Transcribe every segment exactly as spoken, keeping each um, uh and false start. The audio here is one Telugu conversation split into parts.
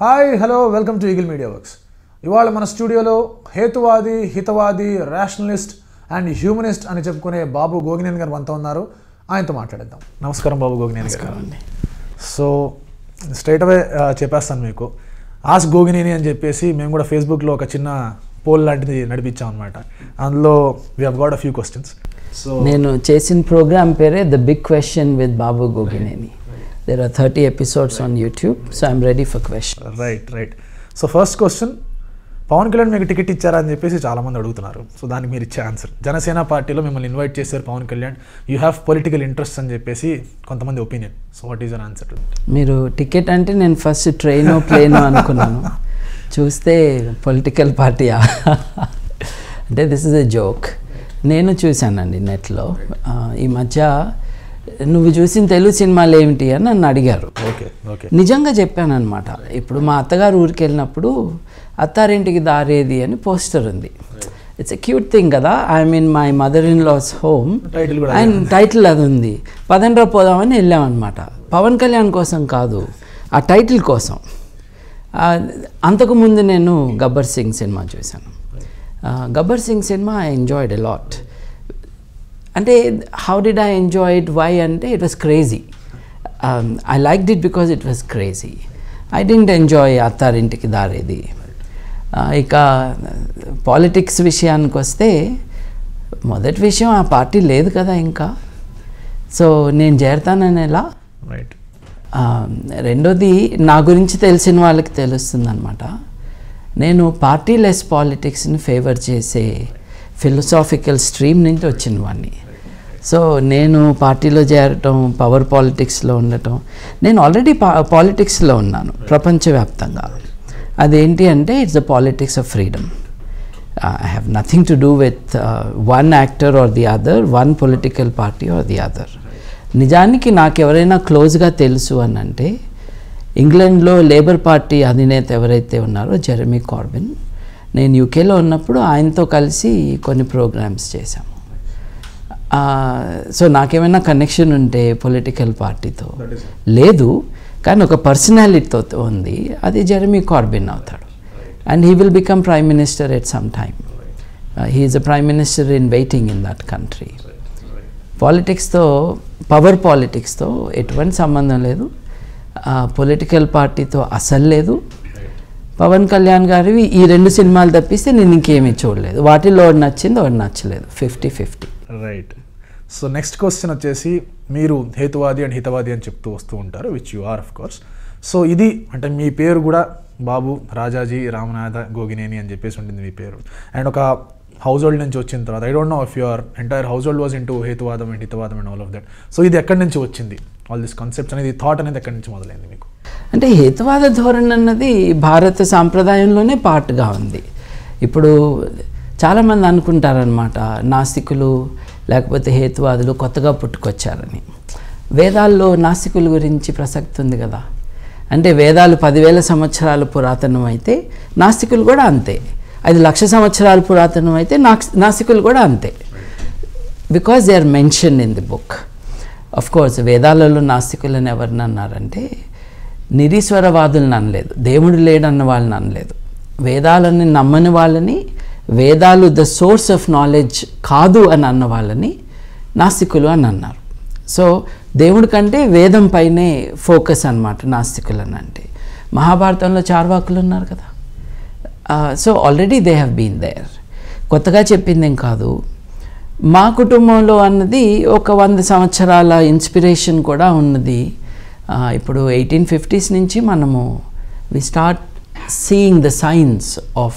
Hi hello welcome to Eagle media works. ఇవాళ మన స్టూడియోలో హేతువాది, హితవాది, రేషనలిస్ట్ అండ్ హ్యూమనిస్ట్ అని చెప్పుకునే బాబు గోగినేని గారు మనతో ఉన్నారు. ఆయనతో మాట్లాడేద్దాం. నమస్కారం బాబు గోగినేని గారు. సో స్ట్రైట్ అవే చెప్పేస్తాను మీకు, ఆస్ గోగినేని అని చెప్పేసి మేము కూడా ఫేస్బుక్లో ఒక చిన్న పోల్ లాంటిది నడిపించాం అనమాట. అందులో we have got a few questions. So నేను చేసిన ప్రోగ్రామ్ పేరే the big question with Babu Gogineni. There are thirty episodes on YouTube, so I'm ready for questions. Right, right. So first question, Pawan Kalyan మీకు టికెట్ ఇచ్చారా అని చెప్పేసి చాలామంది అడుగుతున్నారు. సో దానికి మీరు ఇచ్చే ఆన్సర్, జనసేన పార్టీలో మిమ్మల్ని ఇన్వైట్ చేశారు Pawan Kalyan, you have political interest అని చెప్పేసి కొంతమంది opinion. So what is an answer? మీరు టికెట్ అంటే నేను ఫస్ట్ ట్రైనో ప్లేనో అనుకున్నాను, చూస్తే పొలిటికల్ పార్టీయా అంటే దిస్ ఇస్ ఎ జోక్. నేను చూశానండి నెట్లో ఈ మధ్య, నువ్వు చూసిన తెలుగు సినిమాలు ఏమిటి అని నన్ను అడిగారు. ఓకే ఓకే నిజంగా చెప్పాను అనమాట. ఇప్పుడు మా అత్తగారు ఊరికి వెళ్ళినప్పుడు అత్తారింటికి దారేది అని పోస్టర్ ఉంది. ఇట్స్ ఎ క్యూట్ థింగ్ కదా. I mean my mother in law's home and title అది ఉంది. పదండ్రా పోదామని వెళ్ళామన్నమాట. పవన్ కళ్యాణ్ కోసం కాదు, ఆ టైటిల్ కోసం. అంతకుముందు నేను గబ్బర్ సింగ్ సినిమా చూశాను. Gabbar Singh cinema I enjoyed a lot. అంటే how did I enjoy it, why అంటే it was crazy. I liked it because it was crazy. I didn't enjoy Attarintiki Daredi. ఇక పాలిటిక్స్ విషయానికి వస్తే, మొదటి విషయం ఆ పార్టీ లేదు కదా ఇంకా, సో నేను చేరతానని ఎలా. రైట్. రెండోది, నా గురించి తెలిసిన వాళ్ళకి తెలుస్తుంది అనమాట. నేను పార్టీ లెస్ పాలిటిక్స్ని ఫేవర్ చేసే ఫిలసాఫికల్ స్ట్రీమ్ నుంచి వచ్చిన వాడిని. సో నేను పార్టీలో చేరటం, పవర్ పాలిటిక్స్లో ఉండటం, నేను ఆల్రెడీ పా పాలిటిక్స్లో ఉన్నాను ప్రపంచవ్యాప్తంగా. అదేంటి అంటే it's the politics of freedom. I have nothing to do with one actor or the other, one political party or the other. నిజానికి నాకు ఎవరైనా క్లోజ్గా తెలుసు అని అంటే, ఇంగ్లాండ్లో లేబర్ పార్టీ అధినేత ఎవరైతే ఉన్నారో జెరెమీ కార్బిన్, నేను యూకేలో ఉన్నప్పుడు ఆయనతో కలిసి కొన్ని ప్రోగ్రామ్స్ చేశాము. సో నాకేమైనా కనెక్షన్ ఉంటే పొలిటికల్ పార్టీతో లేదు, కానీ ఒక పర్సనాలిటీతో ఉంది, అది జెరెమీ కార్బిన్ అవుతాడు. And he will become prime minister at some time. He is a prime minister in waiting in that country. పాలిటిక్స్తో, పవర్ పాలిటిక్స్తో ఎటువంటి సంబంధం లేదు, పొలిటికల్ పార్టీతో అసలు లేదు. పవన్ కళ్యాణ్ గారివి ఈ రెండు సినిమాలు తప్పిస్తే నేను ఇంకేమీ చూడలేదు. వాటిలో ఒకటి నచ్చింది, ఒకటి నచ్చలేదు, fifty fifty. Right. So next question వచ్చేసి, మీరు హేతువాది అండ్ హితవాది అని చెప్తూ వస్తూ ఉంటారు, which you are of course. So ఇది అంటే మీ పేరు కూడా బాబు రాజాజీ రామనాథ గోగినేని అని చెప్పేసి ఉంటుంది మీ పేరు. అండ్ ఒక హౌస్ హోల్డ్ నుంచి వచ్చిన తర్వాత, I don't know if your entire household was into హేతువాదం అండ్ హితవాదం and all of that. So ఇది ఎక్కడి నుంచి వచ్చింది, ఆల్ దిస్ కాన్సెప్ట్స్ అనేది, థాట్ అనేది ఎక్కడి నుంచి మొదలైంది మీకు? అంటే హేతువాద ధోరణి అన్నది భారత సాంప్రదాయంలోనే పార్ట్గా ఉంది. ఇప్పుడు చాలామంది అనుకుంటారనమాట, నాస్తికులు లేకపోతే హేతువాదులు కొత్తగా పుట్టుకొచ్చారని. వేదాల్లో నాస్తికుల గురించి ప్రసక్తి ఉంది కదా. అంటే వేదాలు పదివేల సంవత్సరాలు పురాతనం అయితే నాస్తికులు కూడా అంతే. అది లక్ష సంవత్సరాలు పురాతనం అయితే నాస్తికులు కూడా అంతే. Because they are mention in the book. Of course వేదాలలో నాస్తికులను ఎవరిని అన్నారంటే, నిరీశ్వరవాదులను అనలేదు, దేవుడు లేడన్న వాళ్ళని అనలేదు. వేదాలని నమ్మని వాళ్ళని, వేదాలు ద సోర్స్ ఆఫ్ నాలెడ్జ్ కాదు అని అన్న వాళ్ళని నాస్తికులు అని అన్నారు. సో దేవుడి కంటే వేదం పైనే ఫోకస్ అన్నమాట నాస్తికులని అంటే. మహాభారతంలో చార్వాకులు ఉన్నారు కదా. So already they have been there. కొత్తగా చెప్పిందేం కాదు. మా కుటుంబంలో అన్నది ఒక వంద సంవత్సరాల ఇన్స్పిరేషన్ కూడా ఉన్నది. ఇప్పుడు ఎయిటీన్ ఫిఫ్టీస్ నుంచి మనము we start seeing the science of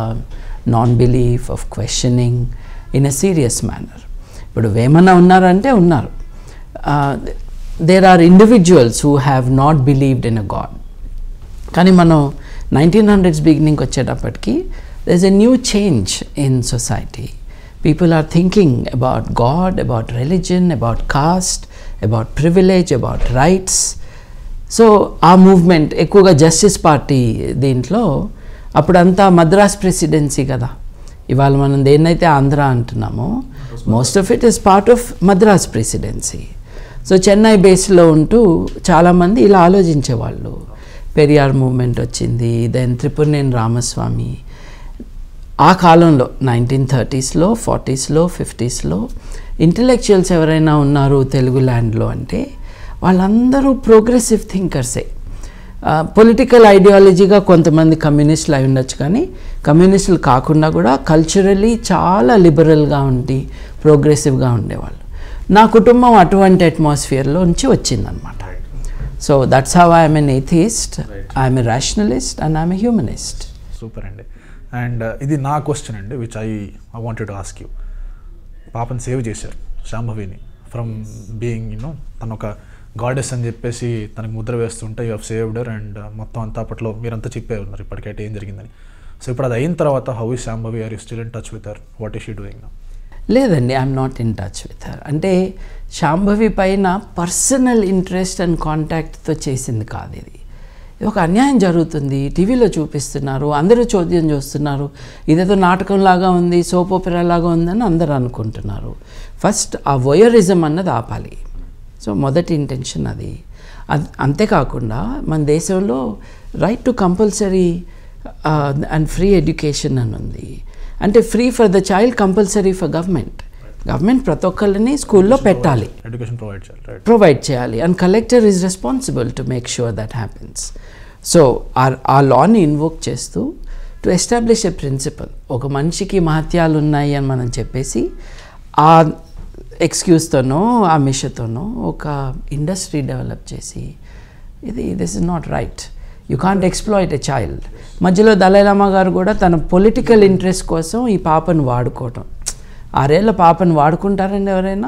non belief, of questioning in a serious manner. ఇప్పుడు వేమన ఉన్నారంటే ఉన్నారు. There are individuals who have not believed in a god. కానీ మనం నైన్టీన్ హండ్రెడ్స్ బిగినింగ్కి వచ్చేటప్పటికి there is a new change in society. People are thinking about God, about religion, about caste, about privilege, about rights. So ఆ మూవ్మెంట్ ఎక్కువగా జస్టిస్ పార్టీ దీంట్లో, అప్పుడంతా మద్రాస్ ప్రెసిడెన్సీ కదా. ఇవాళ మనం దేన్నైతే ఆంధ్ర అంటున్నామో, most of it is part of Madras presidency. So Chennai బేస్లో ఉంటూ చాలామంది ఇలా ఆలోచించేవాళ్ళు. పెరియార్ మూమెంట్ వచ్చింది, దెన్ త్రిపురనేని రామస్వామి. ఆ కాలంలో నైన్టీన్ థర్టీస్లో ఫార్టీస్లో ఫిఫ్టీస్లో ఇంటలెక్చువల్స్ ఎవరైనా ఉన్నారు తెలుగు ల్యాండ్లో అంటే వాళ్ళందరూ ప్రోగ్రెసివ్ థింకర్సే. పొలిటికల్ ఐడియాలజీగా కొంతమంది కమ్యూనిస్టులు అయి ఉండొచ్చు, కానీ కమ్యూనిస్టులు కాకుండా కూడా కల్చరలీ చాలా లిబరల్గా ఉండి ప్రోగ్రెసివ్గా ఉండేవాళ్ళు. నా కుటుంబం అటువంటి అట్మాస్ఫియర్లో నుంచి వచ్చిందనమాట. So that's how I'm an atheist, I'm a rationalist and I'm a humanist. Super అండి. అండ్ ఇది నా క్వశ్చన్ అండి, which I I wanted to ask you. పాపని సేవ్ చేశారు శాంభవిని ఫ్రమ్ బీయింగ్ యూనో తను ఒక గాడెస్ అని చెప్పేసి తనకు ముద్ర వేస్తుంటే you have saved her and మొత్తం అంతా అప్పట్లో మీరంతా చెప్పే ఉన్నారు ఇప్పటికైతే ఏం జరిగిందని. సో ఇప్పుడు అది అయిన తర్వాత how is Shambhavi, are you still in touch with her, what is she doing now? లేదండి, I'm not in touch with her. అంటే శాంభవి పైన పర్సనల్ ఇంట్రెస్ట్ అండ్ కాంటాక్ట్తో చేసింది కాదు ఇది. ఒక అన్యాయం జరుగుతుంది, టీవీలో చూపిస్తున్నారు, అందరూ చోద్యం చూస్తున్నారు, ఇదేదో నాటకంలాగా ఉంది, సోప్ ఓపెరా లాగా ఉందని అందరూ అనుకుంటున్నారు. ఫస్ట్ ఆ వోయరిజం అన్నది ఆపాలి. సో మొదటి ఇంటెన్షన్ అది. అంతేకాకుండా మన దేశంలో right to compulsory and free education అని ఉంది. అంటే free for the child, compulsory for government. Government ప్రతి ఒక్కళ్ళని స్కూల్లో పెట్టాలి, ఎడ్యుకేషన్ ప్రొవైడ్ చేయాలి ప్రొవైడ్ చేయాలి and collector is responsible to make sure that happens. So ఆ ఆ లాని ఇన్వోక్ చేస్తూ టు ఎస్టాబ్లిష్ ఎ ప్రిన్సిపల్. ఒక మనిషికి మహత్యాలు ఉన్నాయి అని మనం చెప్పేసి ఆ ఎక్స్క్యూజ్తోనో ఆ మిషతోనో ఒక ఇండస్ట్రీ డెవలప్ చేసి ఇది this is not right, you can't exploit a child. మధ్యలో దలైలామా గారు కూడా తన పొలిటికల్ ఇంట్రెస్ట్ కోసం ఈ పాపను వాడుకోవటం. ఆరేళ్ల పాపను వాడుకుంటారండి ఎవరైనా?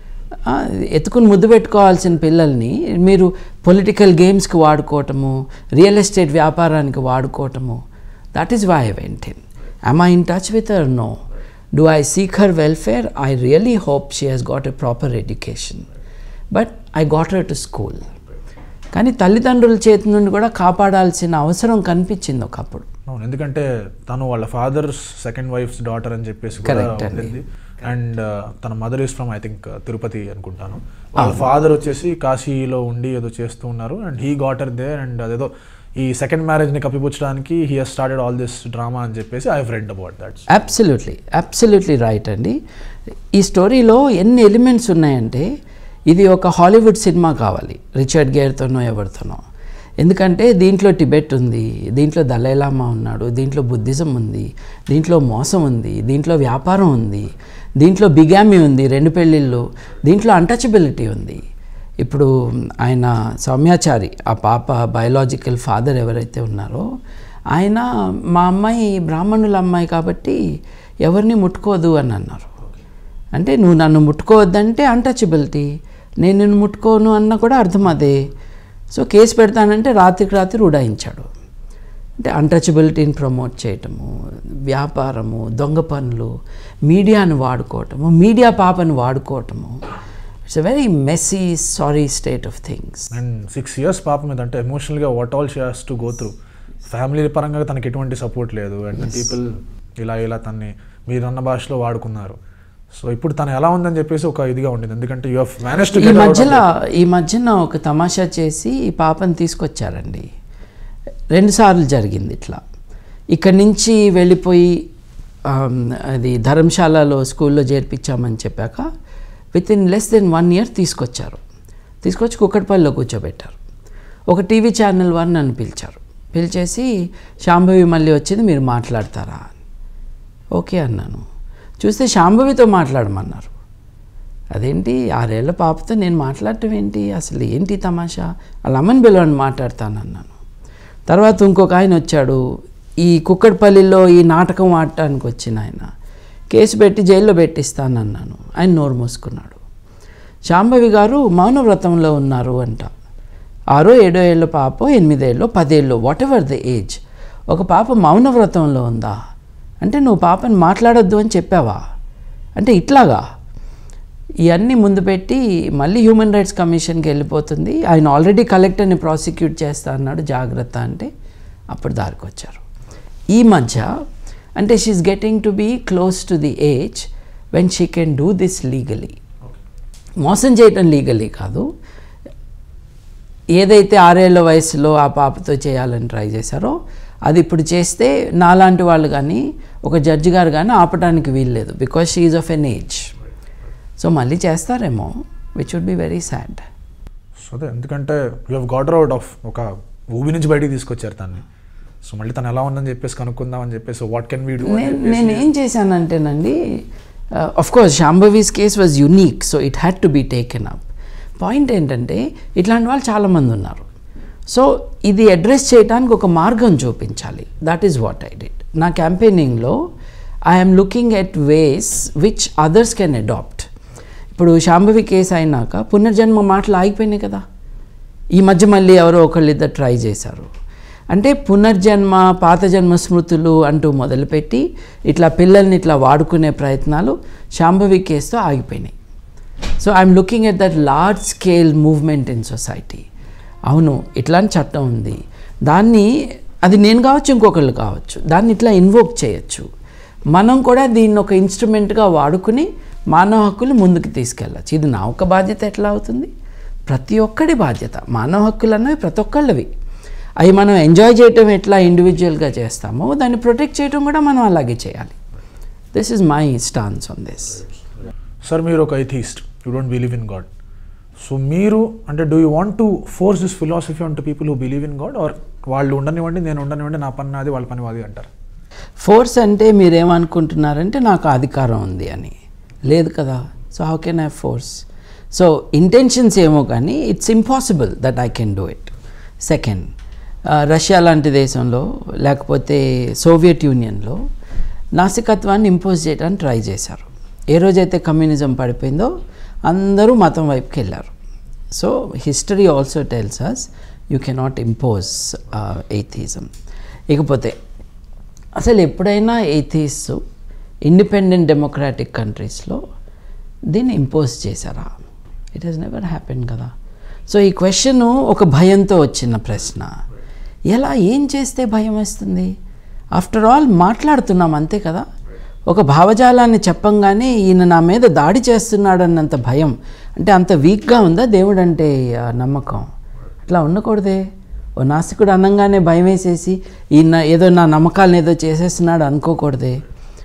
ఎత్తుకుని ముద్దు పెట్టుకోవాల్సిన పిల్లల్ని మీరు పొలిటికల్ గేమ్స్కి వాడుకోవటము, రియల్ ఎస్టేట్ వ్యాపారానికి వాడుకోవటము. That is why I went in. Am I in touch with her? No. Do I seek her welfare? I really hope she has got a proper education, but I got her to school. కానీ తల్లిదండ్రుల చేతి నుండి కూడా కాపాడాల్సిన అవసరం కనిపించింది ఒకప్పుడు. ఎందుకంటే తను వాళ్ళ ఫాదర్ సెకండ్ వైఫ్స్ డాటర్ అని చెప్పేసి ఉంటుంది. అండ్ తన mother is from I think Tirupati అనుకుంటాను. వాళ్ళ ఫాదర్ వచ్చేసి కాశీలో ఉండి ఏదో చేస్తూ ఉన్నారు and he got her there and అదేదో ఈ సెకండ్ మ్యారేజ్ని కప్పిపుచ్చడానికి he has started all this drama అని చెప్పేసి I have read about that. Absolutely absolutely right అండి. ఈ స్టోరీలో ఎన్ని ఎలిమెంట్స్ ఉన్నాయంటే ఇది ఒక హాలీవుడ్ సినిమా కావాలి, రిచర్డ్ గేర్తోనో ఎవరితోనో. ఎందుకంటే దీంట్లో టిబెట్ ఉంది, దీంట్లో దలైలామా ఉన్నాడు, దీంట్లో బుద్ధిజం ఉంది, దీంట్లో మోసం ఉంది, దీంట్లో వ్యాపారం ఉంది, దీంట్లో బిగామి ఉంది, రెండు పెళ్ళిళ్ళు, దీంట్లో అన్టచబిలిటీ ఉంది. ఇప్పుడు ఆయన సౌమ్యాచారి, ఆ పాప బయోలాజికల్ ఫాదర్ ఎవరైతే ఉన్నారో ఆయన మా అమ్మాయి బ్రాహ్మణుల అమ్మాయి కాబట్టి ఎవరిని ముట్టుకోదు అని అన్నారు. అంటే నువ్వు నన్ను ముట్టుకోవద్దంటే అన్టచబిలిటీ, నేను నిన్ను ముట్టుకోను అన్న కూడా అర్థం అదే. సో కేసు పెడతానంటే రాత్రికి రాత్రి ఉడాయించాడు. అంటే అన్టచబిలిటీని ప్రమోట్ చేయటము, వ్యాపారము, దొంగ పనులు, మీడియాను వాడుకోవటము, మీడియా పాపను వాడుకోవటము. It's a very messy sorry state of things. And six years పాప మీద అంటే ఎమోషనల్గా what all she has to go through. Family పరంగా తనకి ఎటువంటి సపోర్ట్ లేదు అండ్ పీపుల్ ఇలా ఇలా తన్ని మీరన్న భాషలో వాడుకున్నారు. సో ఇప్పుడు తను ఎలా ఉందని చెప్పేసి ఒక ఇదిగా ఉండేది. ఎందుకంటే యూ హావ్ మేనేజ్డ్ టు ఈ మధ్యలో ఈ మధ్యన ఒక తమాషా చేసి ఈ పాపని తీసుకొచ్చారండి. రెండుసార్లు జరిగింది ఇట్లా. ఇక్కడి నుంచి వెళ్ళిపోయి అది ధర్మశాలలో స్కూల్లో చేర్పించామని చెప్పాక within less than one year తీసుకొచ్చారు. తీసుకొచ్చి కుక్కట్పల్లిలో కూర్చోబెట్టారు. ఒక టీవీ ఛానల్ వన్ నన్ను పిలిచారు. పిలిచేసి శాంభవి మళ్ళీ వచ్చింది, మీరు మాట్లాడతారా? ఓకే అన్నాను. చూస్తే శాంభవితో మాట్లాడమన్నారు. అదేంటి ఆరేళ్ల పాపతో నేను మాట్లాడటం ఏంటి, అసలు ఏంటి తమాషా, వాళ్ళ అమ్మని పిలవని మాట్లాడతానన్నాను. తర్వాత ఇంకొక ఆయన వచ్చాడు, ఈ కుక్కట్పల్లిలో ఈ నాటకం ఆడటానికి వచ్చిన ఆయన. కేసు పెట్టి జైల్లో పెట్టిస్తానన్నాను. ఆయన నోరు మూసుకున్నాడు. శాంభవి గారు మౌనవ్రతంలో ఉన్నారు అంట. ఆరో ఏడో ఏళ్ళ పాపో ఎనిమిదేళ్ళో పదేళ్ళో వాట్ ఎవర్ ద ఏజ్, ఒక పాప మౌనవ్రతంలో ఉందా అంటే నువ్వు పాపని మాట్లాడొద్దు అని చెప్పావా అంటే ఇట్లాగా ఇవన్నీ ముందు పెట్టి మళ్ళీ హ్యూమన్ రైట్స్ కమిషన్కి వెళ్ళిపోతుంది. ఆయన ఆల్రెడీ కలెక్టర్ని ప్రాసిక్యూట్ చేస్తా అన్నాడు, జాగ్రత్త అంటే అప్పుడు దారికి వచ్చారు. ఈ మధ్య అంటే she is getting to be close to the age when she can do this legally. మోసం చేయటం లీగలీ కాదు, ఏదైతే ఆరేళ్ల వయసులో ఆ పాపతో చేయాలని ట్రై చేశారో అది ఇప్పుడు చేస్తే నాలాంటి వాళ్ళు కానీ ఒక జడ్జి గారు కానీ ఆపడానికి వీల్లేదు, because she is of an age. So మళ్ళీ చేస్తారేమో, which would be very sad. So అదే, ఎందుకంటే you have got out of ఒక ఊబి నుంచి బయటికి తీసుకొచ్చారు తన్ని. సో మళ్ళీ తను ఎలా ఉందని చెప్పేసి కనుక్కుందామని చెప్పేసి వాట్ కెన్ వీ డూ. నేను ఏం చేశానంటేనండి, of course Shambhavi's case was unique, so it had to be taken up. Point ఏంటంటే ఇట్లాంటి వాళ్ళు చాలామంది ఉన్నారు. సో ఇది అడ్రస్ చేయడానికి ఒక మార్గం చూపించాలి. That is what I did. నా క్యాంపెయినింగ్లో I'm looking at ways which others can adapt. ఇప్పుడు శాంభవి కేసు అయినాక పునర్జన్మ మాటలు ఆగిపోయినాయి కదా. ఈ మధ్య మళ్ళీ ఎవరో ఒకళ్ళిద్దరు ట్రై చేశారు. అంటే పునర్జన్మ, పాత జన్మ స్మృతులు అంటూ మొదలుపెట్టి ఇట్లా పిల్లల్ని ఇట్లా వాడుకునే ప్రయత్నాలు శాంభవి కేసుతో ఆగిపోయినాయి. So I'm looking at that large scale movement in society. అవును, ఇట్లాంటి చట్టం ఉంది, దాన్ని అది నేను కావచ్చు, ఇంకొకళ్ళు కావచ్చు, దాన్ని ఇట్లా ఇన్వోక్ చేయొచ్చు. మనం కూడా దీన్ని ఒక ఇన్స్ట్రుమెంట్గా వాడుకుని మానవ హక్కులు ముందుకు తీసుకెళ్ళచ్చు. ఇది నా ఒక్క బాధ్యత ఎట్లా అవుతుంది? ప్రతి ఒక్కడి బాధ్యత. మానవ హక్కులు అన్నవి ప్రతి ఒక్కళ్ళవి. అవి మనం ఎంజాయ్ చేయటం ఎట్లా ఇండివిజువల్గా చేస్తామో దాన్ని ప్రొటెక్ట్ చేయటం కూడా మనం అలాగే చేయాలి. This is my stance on this. Sir, మీరు ఒక atheist, you don't believe in God. So మీరు అంటే do you want to force this philosophy on to people who believe in God, or వాళ్ళు ఉండనివ్వండి, నేను ఉండనివ్వండి, నా పని నాది, వాళ్ళ పని వాది అంటారు? ఫోర్స్ అంటే మీరేమనుకుంటున్నారంటే నాకు అధికారం ఉంది అని. లేదు కదా. So how can I force? So intentions ఏమో కానీ it's impossible that I can do it. Second, Russia లాంటి దేశంలో లేకపోతే సోవియట్ యూనియన్లో నాస్తికత్వాన్ని ఇంపోజ్ చేయడానికి ట్రై చేశారు. ఏ రోజైతే కమ్యూనిజం పడిపోయిందో అందరూ మతం వైపుకి వెళ్ళారు. So history also tells us you cannot impose atheism. ఇకపోతే అసలు ఎప్పుడైనా ఎథిస్ట్ ఇండిపెండెంట్ డెమోక్రాటిక్ కంట్రీస్లో దీన్ని ఇంపోజ్ చేశారా? ఇట్ హెస్ నెవర్ హ్యాపెన్ కదా. సో ఈ క్వశ్చను ఒక భయంతో వచ్చిన ప్రశ్న. ఎలా, ఏం చేస్తే భయం వేస్తుంది? ఆఫ్టర్ ఆల్ మాట్లాడుతున్నాం అంతే కదా. ఒక భావజాలాన్ని చెప్పంగానే ఈయన నా మీద దాడి చేస్తున్నాడు అన్నంత భయం. అంటే అంత వీక్గా ఉందా దేవుడు అంటే నమ్మకం? అట్లా ఉండకూడదే. ఓ నాస్తికుడు అనగానే భయం వేసేసి ఈయన ఏదో నా నమ్మకాలను ఏదో చేసేస్తున్నాడు అనుకోకూడదే.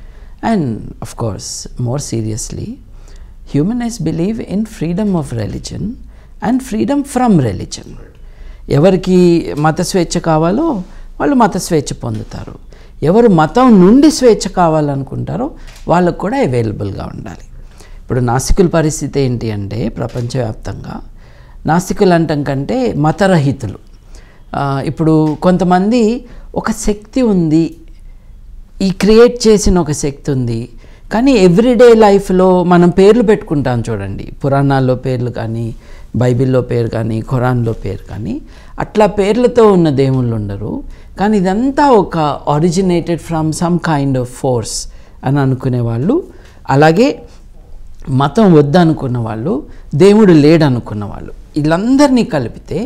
And of course more seriously, humanist believe in freedom of religion and freedom from religion. ఎవరికి మత స్వేచ్ఛ కావాలో వాళ్ళు మత స్వేచ్ఛ పొందుతారు. ఎవరు మతం నుండి స్వేచ్ఛ కావాలనుకుంటారో వాళ్ళకు కూడా అవైలబుల్గా ఉండాలి. ఇప్పుడు నాస్తికుల పరిస్థితి ఏంటి అంటే ప్రపంచవ్యాప్తంగా నాస్తికులు అంటాం కంటే మతరహితులు. ఇప్పుడు కొంతమంది ఒక శక్తి ఉంది, ఈ క్రియేట్ చేసిన ఒక శక్తి ఉంది, కానీ ఎవ్రీడే లైఫ్లో మనం పేర్లు పెట్టుకుంటాం చూడండి, పురాణాల్లో పేర్లు కానీ, బైబిల్లో పేరు కానీ, ఖురాన్లో పేరు కానీ, అట్లా పేర్లతో ఉన్న దేవుళ్ళు ఉండరు. కానీ ఇదంతా ఒక originated from some kind of force అని అనుకునే వాళ్ళు, అలాగే మతం వద్దనుకున్న వాళ్ళు, దేవుడు లేడనుకున్న వాళ్ళు, వీళ్ళందరినీ కలిపితే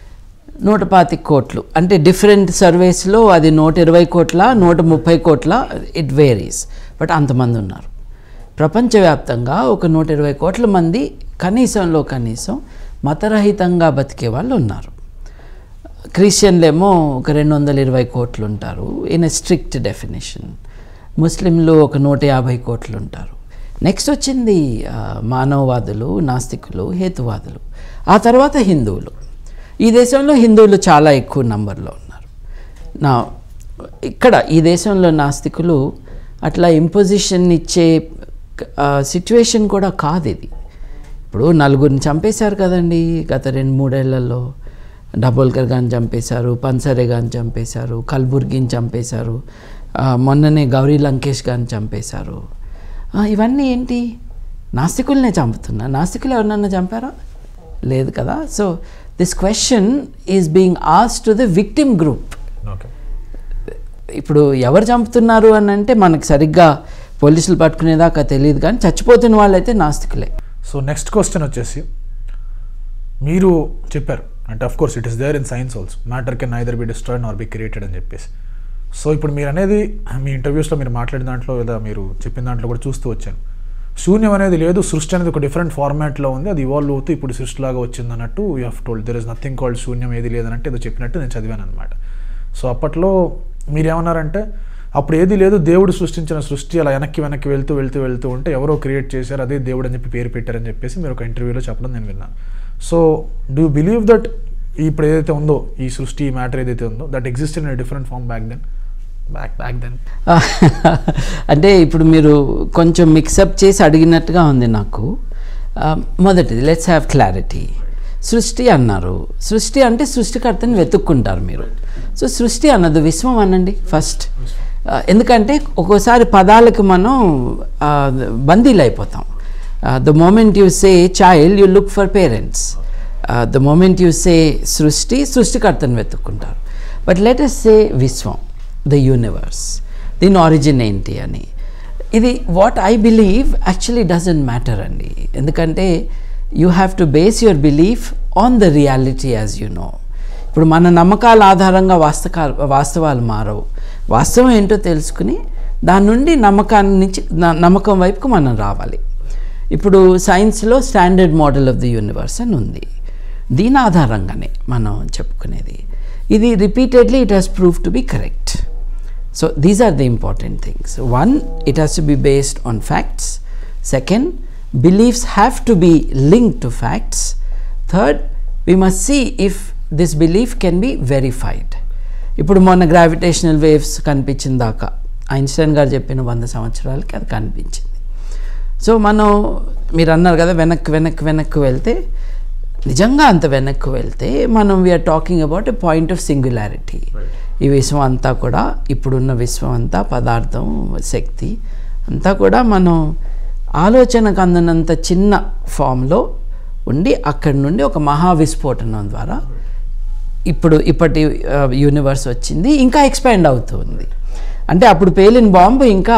నూట పాతి కోట్లు. అంటే డిఫరెంట్ సర్వేస్లో అది నూట ఇరవై కోట్ల నూట ముప్పై కోట్ల ఇట్ వేరీస్, బట్ అంతమంది ఉన్నారు. ప్రపంచవ్యాప్తంగా ఒక నూట ఇరవై కోట్ల మంది కనీసంలో కనీసం మతరహితంగా బతికే వాళ్ళు ఉన్నారు. క్రిస్టియన్లేమో ఒక రెండు వందల ఇరవై కోట్లు ఉంటారు ఇన్ ఎ స్ట్రిక్ట్ డెఫినేషన్. ముస్లింలు ఒక నూట యాభై కోట్లు ఉంటారు. నెక్స్ట్ వచ్చింది మానవవాదులు, నాస్తికులు, హేతువాదులు, ఆ తర్వాత హిందువులు. ఈ దేశంలో హిందువులు చాలా ఎక్కువ నంబర్లో ఉన్నారు. నా ఇక్కడ ఈ దేశంలో నాస్తికులు అట్లా ఇంపోజిషన్ ఇచ్చే సిచ్యువేషన్ కూడా కాదు ఇది. ఇప్పుడు నలుగురిని చంపేశారు కదండి గత రెండు మూడేళ్లలో. డబోల్కర్ గారిని చంపేశారు, పన్సరే గారిని చంపేశారు, కల్బుర్గిని చంపేశారు, మొన్ననే గౌరీ లంకేష్ గారిని చంపేశారు. ఇవన్నీ ఏంటి? నాస్తికులనే చంపుతున్నా. నాస్తికులు ఎవరినన్నా చంపారా? లేదు కదా. So this question is being asked to the victim group. ఇప్పుడు ఎవరు చంపుతున్నారు అని అంటే మనకు సరిగ్గా పోలీసులు పట్టుకునేదాకా తెలియదు, కానీ చచ్చిపోతున్న వాళ్ళైతే నాస్తికులే. సో నెక్స్ట్ క్వశ్చన్ వచ్చేసి, మీరు చెప్పారు అంటే of course it is there in science also, matter can neither be destroyed nor be created అని చెప్పేసి. సో ఇప్పుడు మీరు అనేది మీ ఇంటర్వ్యూస్లో మీరు మాట్లాడిన దాంట్లో లేదా మీరు చెప్పిన దాంట్లో కూడా చూస్తూ వచ్చాను. శూన్యం అనేది లేదు, సృష్టి అనేది ఒక డిఫరెంట్ ఫార్మాట్లో ఉంది, అది ఇవాల్వ్ అవుతూ ఇప్పుడు సృష్టిలాగా వచ్చింది అన్నట్టు you have told. There is nothing called శూన్యం ఏది లేదనంటే ఏదో చెప్పినట్టు నేను చదివాను అనమాట. సో అప్పట్లో మీరేమన్నారంటే అప్పుడు ఏది లేదు, దేవుడు సృష్టించిన సృష్టి అలా వెనక్కి వెనక్కి వెళ్తూ వెళ్తూ వెళ్తూ ఉంటే ఎవరో క్రియేట్ చేశారు, అదే దేవుడు అని చెప్పి పేరు పెట్టారని చెప్పేసి మీరు ఒక ఇంటర్వ్యూలో చెప్పడం నేను విన్నాను. So do you believe that ఇప్పుడు ఏదైతే ఉందో ఈ సృష్టి ఈ మ్యాటర్ ఏదైతే ఉందో that exist in different form back then back back then అంటే ఇప్పుడు మీరు కొంచెం మిక్సప్ చేసి అడిగినట్టుగా ఉంది నాకు. మొదటిది లెట్స్ హ్యావ్ క్లారిటీ. సృష్టి అన్నారు, సృష్టి అంటే సృష్టికర్తని వెతుక్కుంటారు మీరు. సో సృష్టి అన్నది విశ్వం అనండి ఫస్ట్. ఎందుకంటే ఒక్కోసారి పదాలకు మనం బందీలు అయిపోతాం. The moment you say child you look for parents, the moment you say సృష్టి సృష్టికర్తను వెతుక్కుంటారు. బట్ లెట్ us సే విశ్వం, ద యూనివర్స్, దీని ఆరిజిన్ ఏంటి అని. ఇది what I believe actually doesn't matter అండి. ఎందుకంటే you have to base your belief on the reality as you know. ఇప్పుడు మన నమ్మకాల ఆధారంగా వాస్తకా వాస్తవాలు మారవు. వాస్తవం ఏంటో తెలుసుకుని దాని నుండి నమ్మకాన్ని నుంచి నమ్మకం వైపుకు మనం రావాలి. ఇప్పుడు సైన్స్లో standard model of the universe అని ఉంది, దీని ఆధారంగానే మనం చెప్పుకునేది. ఇది repeatedly it has prove to be correct. So these are the important things. One, it has to be based on facts. Second, beliefs have to be linked to facts. Third, we must see if this belief can be verified. ఇప్పుడు మొన్న గ్రావిటేషనల్ వేవ్స్ కనిపించిన దాకా ఐన్స్టైన్ గారు చెప్పిన వంద సంవత్సరాలకి అది కనిపించింది. సో మనం మీరు అన్నారు కదా వెనక్కి వెనక్కి వెనక్కి వెళ్తే, నిజంగా అంత వెనక్కి వెళ్తే మనం we're talking about a point of singularity. ఈ విశ్వం అంతా కూడా, ఇప్పుడున్న విశ్వం అంతా, పదార్థం, శక్తి అంతా కూడా మనం ఆలోచనకు అందనంత చిన్న ఫామ్లో ఉండి అక్కడి నుండి ఒక మహావిస్ఫోటనం ద్వారా ఇప్పుడు ఇప్పటి యూనివర్స్ వచ్చింది, ఇంకా ఎక్స్పాండ్ అవుతుంది. అంటే అప్పుడు పేలిన బాంబు ఇంకా,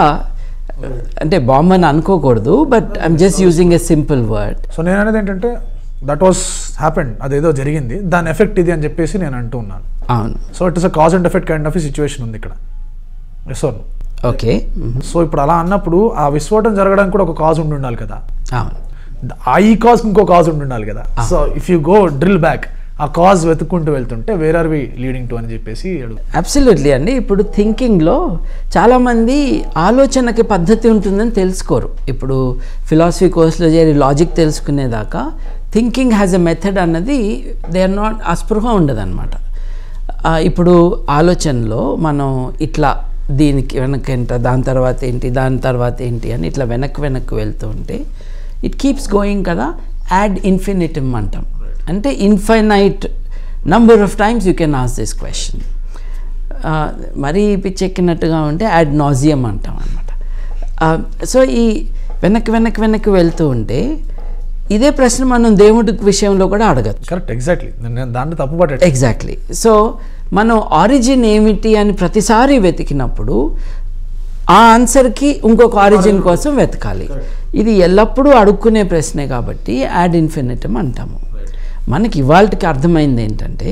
అంటే బాంబు అని అనుకోకూడదు, but I'm just using a simple word. So నేను అనేది ఏంటంటే దట్ వాస్ హ్యాపెండ్, అదేదో జరిగింది, దాని ఎఫెక్ట్ ఇది అని చెప్పేసి నేను అంటూ ఉన్నాను. అవును. So it is a cause and effect kind of situation ఉంది ఇక్కడ. Yes or no? Okay. So ఇప్పుడు అలా అన్నప్పుడు ఆ విస్ఫోటనం జరగడానికి కూడా ఒక కాజ్ ఉండి ఉండాలి కదా. అవును. ఆ ఈ కాజ్ ఇంకో కాజ్ ఉండి ఉండాలి కదా. So if you go drill back, ఆ కాజ్ వెతుక్కుంటూ వెళ్తుంటే where are we leading to అని చెప్పేసి అడుగు. అబ్సల్యూట్లీ అండి. ఇప్పుడు థింకింగ్లో చాలామంది ఆలోచనకి పద్ధతి ఉంటుందని తెలుసుకోరు. ఇప్పుడు ఫిలాసఫీ కోర్స్లో చేరి లాజిక్ తెలుసుకునేదాకా థింకింగ్ హ్యాజ్ ఎ మెథడ్ అన్నది దే ఆర్ నాట్, అస్పృహ ఉండదన్నమాట. ఇప్పుడు ఆలోచనలో మనం ఇట్లా దీనికి వెనక్కి ఎంత, దాని తర్వాత ఏంటి, దాని తర్వాత ఏంటి అని ఇట్లా వెనక్కి వెనక్కి వెళ్తూ ఉంటే ఇట్ కీప్స్ గోయింగ్ కదా. యాడ్ ఇన్ఫినిటమ్ అంటాం, అంటే infinite number of times you can ask this question. మరీ పిచ్చెక్కినట్టుగా ఉంటే యాడ్ నాజియం అంటాం అనమాట. సో ఈ వెనక్కి వెనక్కి వెనక్కి వెళ్తూ ఉంటే ఇదే ప్రశ్న మనం దేవుడి విషయంలో కూడా అడగచ్చు. Correct, exactly. దాన్ని తప్పుపట్ట. ఎగ్జాక్ట్లీ. సో మనం ఆరిజిన్ ఏమిటి అని ప్రతిసారి వెతికినప్పుడు ఆ ఆన్సర్కి ఇంకొక ఆరిజిన్ కోసం వెతకాలి. ఇది ఎల్లప్పుడూ అడుక్కునే ప్రశ్నే కాబట్టి యాడ్ ఇన్ఫినిటమ్ అంటాము. మనకి ఇవాళకి అర్థమైంది ఏంటంటే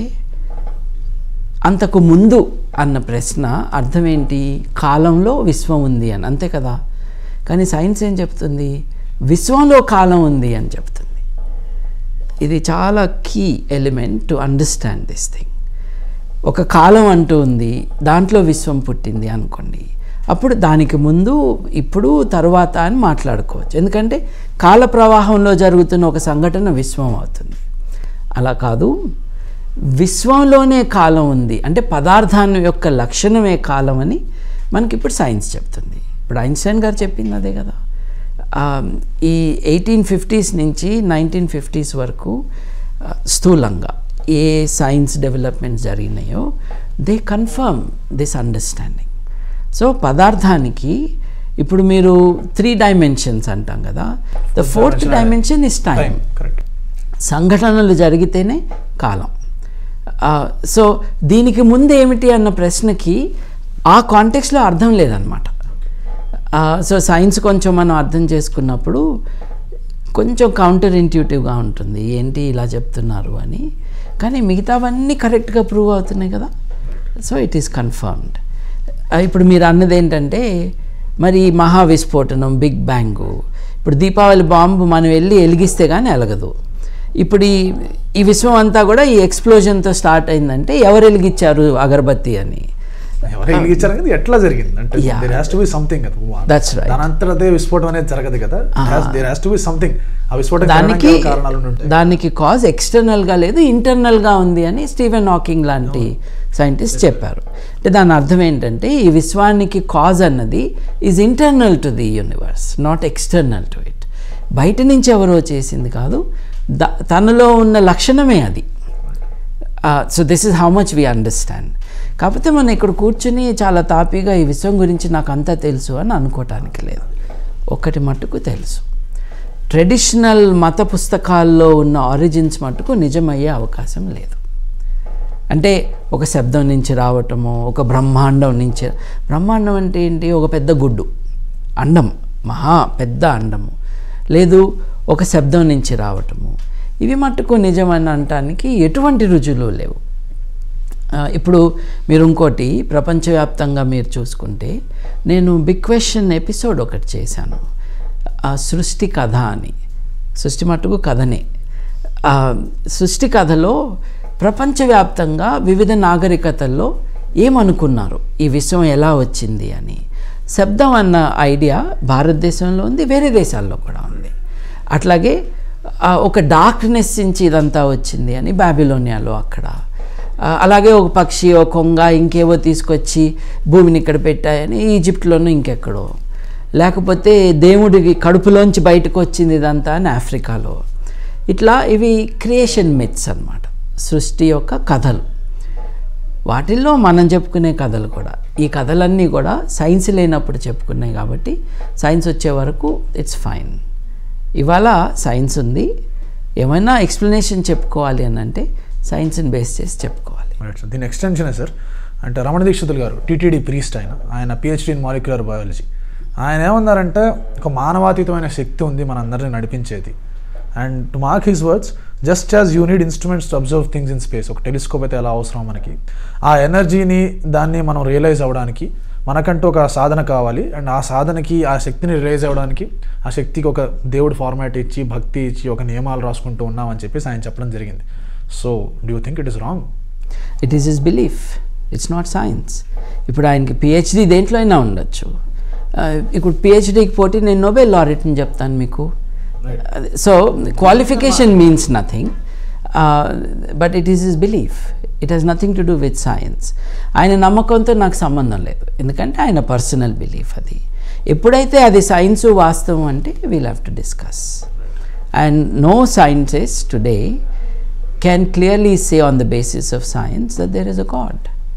అంతకు ముందు అన్న ప్రశ్న అర్థం ఏంటి, కాలంలో విశ్వం ఉంది అని, అంతే కదా. కానీ సైన్స్ ఏం చెప్తుంది, విశ్వంలో కాలం ఉంది అని చెప్తుంది. ఇది చాలా key element to understand this thing. ఒక కాలం అంటూ ఉంది, దాంట్లో విశ్వం పుట్టింది అనుకోండి, అప్పుడు దానికి ముందు, ఇప్పుడు, తరువాత అని మాట్లాడుకోవచ్చు. ఎందుకంటే కాల ప్రవాహంలో జరుగుతున్న ఒక సంఘటన విశ్వం అవుతుంది. అలా కాదు, విశ్వంలోనే కాలం ఉంది అంటే పదార్థాన్ని యొక్క లక్షణమే కాలం అని మనకి ఇప్పుడు సైన్స్ చెప్తుంది. ఇప్పుడు ఐన్స్టైన్ గారు చెప్పింది అదే కదా. ఈ ఎయిటీన్ ఫిఫ్టీస్ నుంచి నైన్టీన్ ఫిఫ్టీస్ వరకు స్థూలంగా ఏ సైన్స్ డెవలప్మెంట్స్ జరిగినాయో they confirm this understanding. So పదార్థానికి ఇప్పుడు మీరు త్రీ డైమెన్షన్స్ అంటాం కదా, the fourth dimension is time. సంఘటనలు జరిగితేనే కాలం. సో దీనికి ముందు ఏమిటి అన్న ప్రశ్నకి ఆ కాంటెక్స్లో అర్థం లేదనమాట. సో సైన్స్ కొంచెం మనం అర్థం చేసుకున్నప్పుడు కొంచెం కౌంటర్ ఇంట్యూటివ్గా ఉంటుంది, ఏంటి ఇలా చెప్తున్నారు అని. కానీ మిగతావన్నీ కరెక్ట్గా ప్రూవ్ అవుతున్నాయి కదా. So it is confirmed. ఇప్పుడు మీరు అన్నది ఏంటంటే మరి మహావిస్ఫోటనం, బిగ్ బ్యాంగు, ఇప్పుడు దీపావళి బాంబు మనం వెళ్ళి వెలిగిస్తే కానీ వెలగదు. ఇప్పుడు ఈ ఈ విశ్వం అంతా కూడా ఈ ఎక్స్ప్లోజన్తో స్టార్ట్ అయిందంటే ఎవరు వెలిగించారు అగరబత్తి అని, ఎవరు వెలిగించారు కదా, ఎట్లా జరిగింది అంటే there has to be something. That's right. దానంతట అదే విస్ఫోటం అనేది జరగదు కదా, there has to be something. ఆ విస్ఫోటం దానికి కారణాలు ఉంటాయి. దానికి కాజ్ ఎక్స్టర్నల్గా లేదు, ఇంటర్నల్గా ఉంది అని స్టీవెన్ హాకింగ్ లాంటి సైంటిస్ట్ చెప్పారు. అంటే దాని అర్థం ఏంటంటే ఈ విశ్వానికి కాజ్ అన్నది is internal to the universe, not external to it. బయట నుంచి ఎవరో చేసింది కాదు, ద తనలో ఉన్న లక్షణమే అది. So this is how much we understand. కాకపోతే మనం ఇక్కడ కూర్చుని చాలా తాపీగా ఈ విశ్వం గురించి నాకు అంతా తెలుసు అని అనుకోవటానికి లేదు. ఒక్కటి మట్టుకు తెలుసు, ట్రెడిషనల్ మత పుస్తకాల్లో ఉన్న ఆరిజిన్స్ మట్టుకు నిజమయ్యే అవకాశం లేదు. అంటే ఒక శబ్దం నుంచి రావటము, ఒక బ్రహ్మాండం నుంచి. బ్రహ్మాండం అంటే ఏంటి? ఒక పెద్ద గుడ్డు, అండం, మహా పెద్ద అండము. లేదు ఒక శబ్దం నుంచి రావటము. ఇవి మట్టుకు నిజమని అనటానికి ఎటువంటి రుజువులు లేవు. ఇప్పుడు మీరు ఇంకోటి ప్రపంచవ్యాప్తంగా మీరు చూసుకుంటే, నేను బిగ్ క్వశ్చన్ ఎపిసోడ్ ఒకటి చేశాను, సృష్టి కథ అని. సృష్టి మట్టుకు కథనే. సృష్టి కథలో ప్రపంచవ్యాప్తంగా వివిధ నాగరికతల్లో ఏమనుకున్నారు, ఈ విశ్వం ఎలా వచ్చింది అని. శబ్దం అన్న ఐడియా భారతదేశంలో ఉంది, వేరే దేశాల్లో కూడా ఉంది. అట్లాగే ఒక డార్క్నెస్ నుంచి ఇదంతా వచ్చింది అని బాబిలోనియాలో అక్కడ. అలాగే ఒక పక్షి, ఒక కొంగ, ఇంకేవో తీసుకొచ్చి భూమిని ఇక్కడ పెట్టాయని ఈజిప్ట్లోనూ ఇంకెక్కడో. లేకపోతే దేవుడికి కడుపులోంచి బయటకు వచ్చింది ఇదంతా అని ఆఫ్రికాలో. ఇట్లా ఇవి క్రియేషన్ మిత్స్ అన్నమాట, సృష్టి యొక్క కథలు. వాటిల్లో మనం చెప్పుకునే కథలు కూడా, ఈ కథలన్నీ కూడా సైన్స్ లేనప్పుడు చెప్పుకున్నాయి కాబట్టి సైన్స్ వచ్చే వరకు ఇట్స్ ఫైన్. ఇవాళ సైన్స్ ఉంది, ఏమైనా ఎక్స్ప్లెనేషన్ చెప్పుకోవాలి అని అంటే సైన్స్ని బేస్ చేసి చెప్పుకోవాలి. దీని ఎక్స్టెన్షనే సార్. అంటే రమణ దీక్షితులు గారు టీటీడీ ప్రీస్ట్, ఆయన ఆయన పిహెచ్డీ ఇన్ మాలిక్యులర్ బయాలజీ. ఆయన ఏమన్నారంటే ఒక మానవాతీతమైన శక్తి ఉంది మనందరినీ నడిపించేది. And to mark his words, just as you need instruments to observe things in space, ఒక టెలిస్కోప్ అయితే ఎలా అవసరం మనకి, ఆ ఎనర్జీని దాన్ని మనం రియలైజ్ అవ్వడానికి మనకంటూ ఒక సాధన కావాలి. అండ్ ఆ సాధనకి ఆ శక్తిని రియలైజ్ అవ్వడానికి ఆ శక్తికి ఒక దేవుడు ఫార్మాట్ ఇచ్చి, భక్తి ఇచ్చి, ఒక నియమాలు రాసుకుంటూ ఉన్నామని చెప్పేసి ఆయన చెప్పడం జరిగింది. So do you think it is wrong? It is his belief, it's not science. ఇప్పుడు ఆయనకి పిహెచ్డీ దేంట్లో అయినా ఉండొచ్చు. ఇప్పుడు పిహెచ్డీకి పోటీ నేను నోబెల్ లారెట్ని చెప్తాను మీకు. So qualification means nothing, but it is his belief. It has nothing to do with science. ఆయన నమ్మకంతో నాకు సంబంధం లేదు, ఎందుకంటే ఆయన పర్సనల్ బిలీఫ్ అది. ఎప్పుడైతే అది సైన్సు వాస్తవం అంటే we'll have to discuss. And no scientist today can clearly say on the basis of science that there is a God.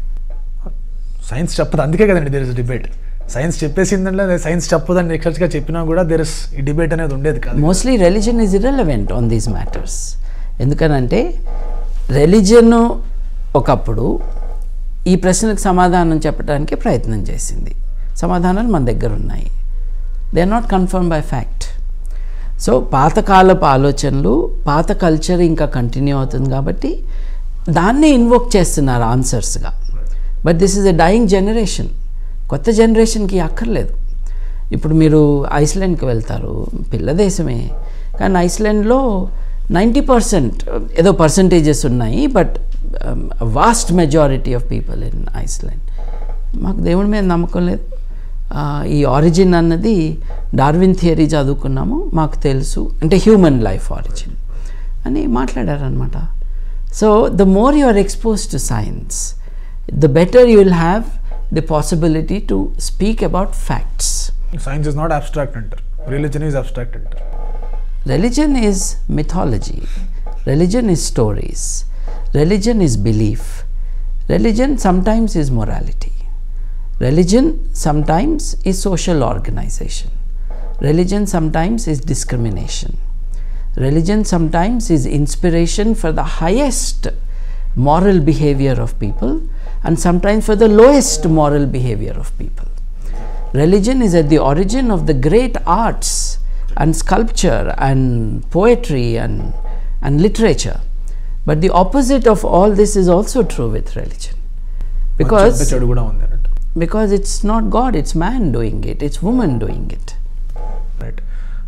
Science చెప్పదు, అందుకే కదండి దేర్ ఇస్ డిబేట్. సైన్స్ చెప్పేసిందంటే సైన్స్ చెప్పదని ఎక్స్ట్రాగా చెప్పినా కూడా దేర్ ఇస్ ఈ డిబేట్ అనేది ఉండేది కాదు. Mostly religion is irrelevant on these matters. ఎందుకనంటే రిలీజన్ ఒకప్పుడు ఈ ప్రశ్నలకు సమాధానం చెప్పడానికి ప్రయత్నం చేసింది, సమాధానాలు మన దగ్గర ఉన్నాయి. They are not confirm by fact. So పాతకాలపు ఆలోచనలు, పాత కల్చర్ ఇంకా కంటిన్యూ అవుతుంది కాబట్టి దాన్నే ఇన్వోక్ చేస్తున్నారు ఆన్సర్స్గా. But this is a dying generation. కొత్త జనరేషన్కి అక్కర్లేదు. ఇప్పుడు మీరు ఐస్లాండ్కి వెళ్తారు, పిల్ల దేశమే, కానీ ఐస్లాండ్లో నైంటీ పర్సెంట్ ఏదో పర్సంటేజెస్ ఉన్నాయి, but vast majority of people in Iceland మాకు దేవుడి మీద నమ్మకం లేదు. ఈ ఆరిజిన్ అన్నది డార్విన్ థియరీ చదువుకున్నాము, మాకు తెలుసు, అంటే హ్యూమన్ లైఫ్ ఆరిజిన్ అని మాట్లాడారనమాట. So the more you are expose to science, the better you will have the possibility to speak about facts. Science is not abstract అంటారు, రిలీజన్ ఈజ్ అబ్స్ట్రాక్ట్ అంటారు. Religion is mythology, religion is stories, religion is belief, religion sometimes is morality. Religion sometimes is social organization. Religion sometimes is discrimination. Religion sometimes is inspiration for the highest moral behavior of people, and sometimes for the lowest moral behavior of people. Religion is at the origin of the great arts and sculpture and poetry and, and literature. But the opposite of all this is also true with religion. Because because it's not God, it's man doing it, it's woman doing it. Right.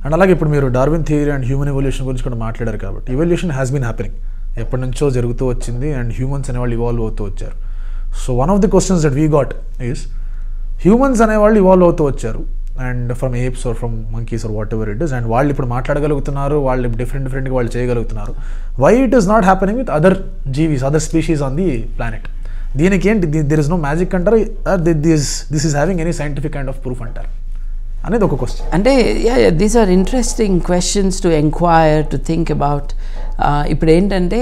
And అలాగే ఇప్పుడు మీరు Darwin theory and human evolution గురించి కూడా మాట్లాడారు కాబట్టి ఎవల్యూషన్ హ్యాస్ బీన్ హ్యాపెనింగ్, ఎప్పటి నుంచో జరుగుతూ వచ్చింది అండ్ హ్యూమన్స్ అనేవాళ్ళు ఇవాల్వ్ అవుతూ వచ్చారు. So one of the questions that we got is humans అనేవాళ్ళు ఇవాల్వ్ అవుతూ వచ్చారు and from apes or from monkeys or whatever it is, and వాళ్ళు ఇప్పుడు మాట్లాడగలుగుతున్నారు, వాళ్ళు డిఫరెంట్ డిఫరెంట్గా వాళ్ళు చేయగలుగుతున్నారు. Why it is not happening with other జీవీస్, other species on the planet? దీనికి ఏంటి, దిర్ ఇస్ నో మ్యాజిక్ అంటారు, this this is having any scientific kind of proof అంటారు అనేది ఒక క్వశ్చన్. అంటే these are interesting questions to enquire, to think about. ఇప్పుడు ఏంటంటే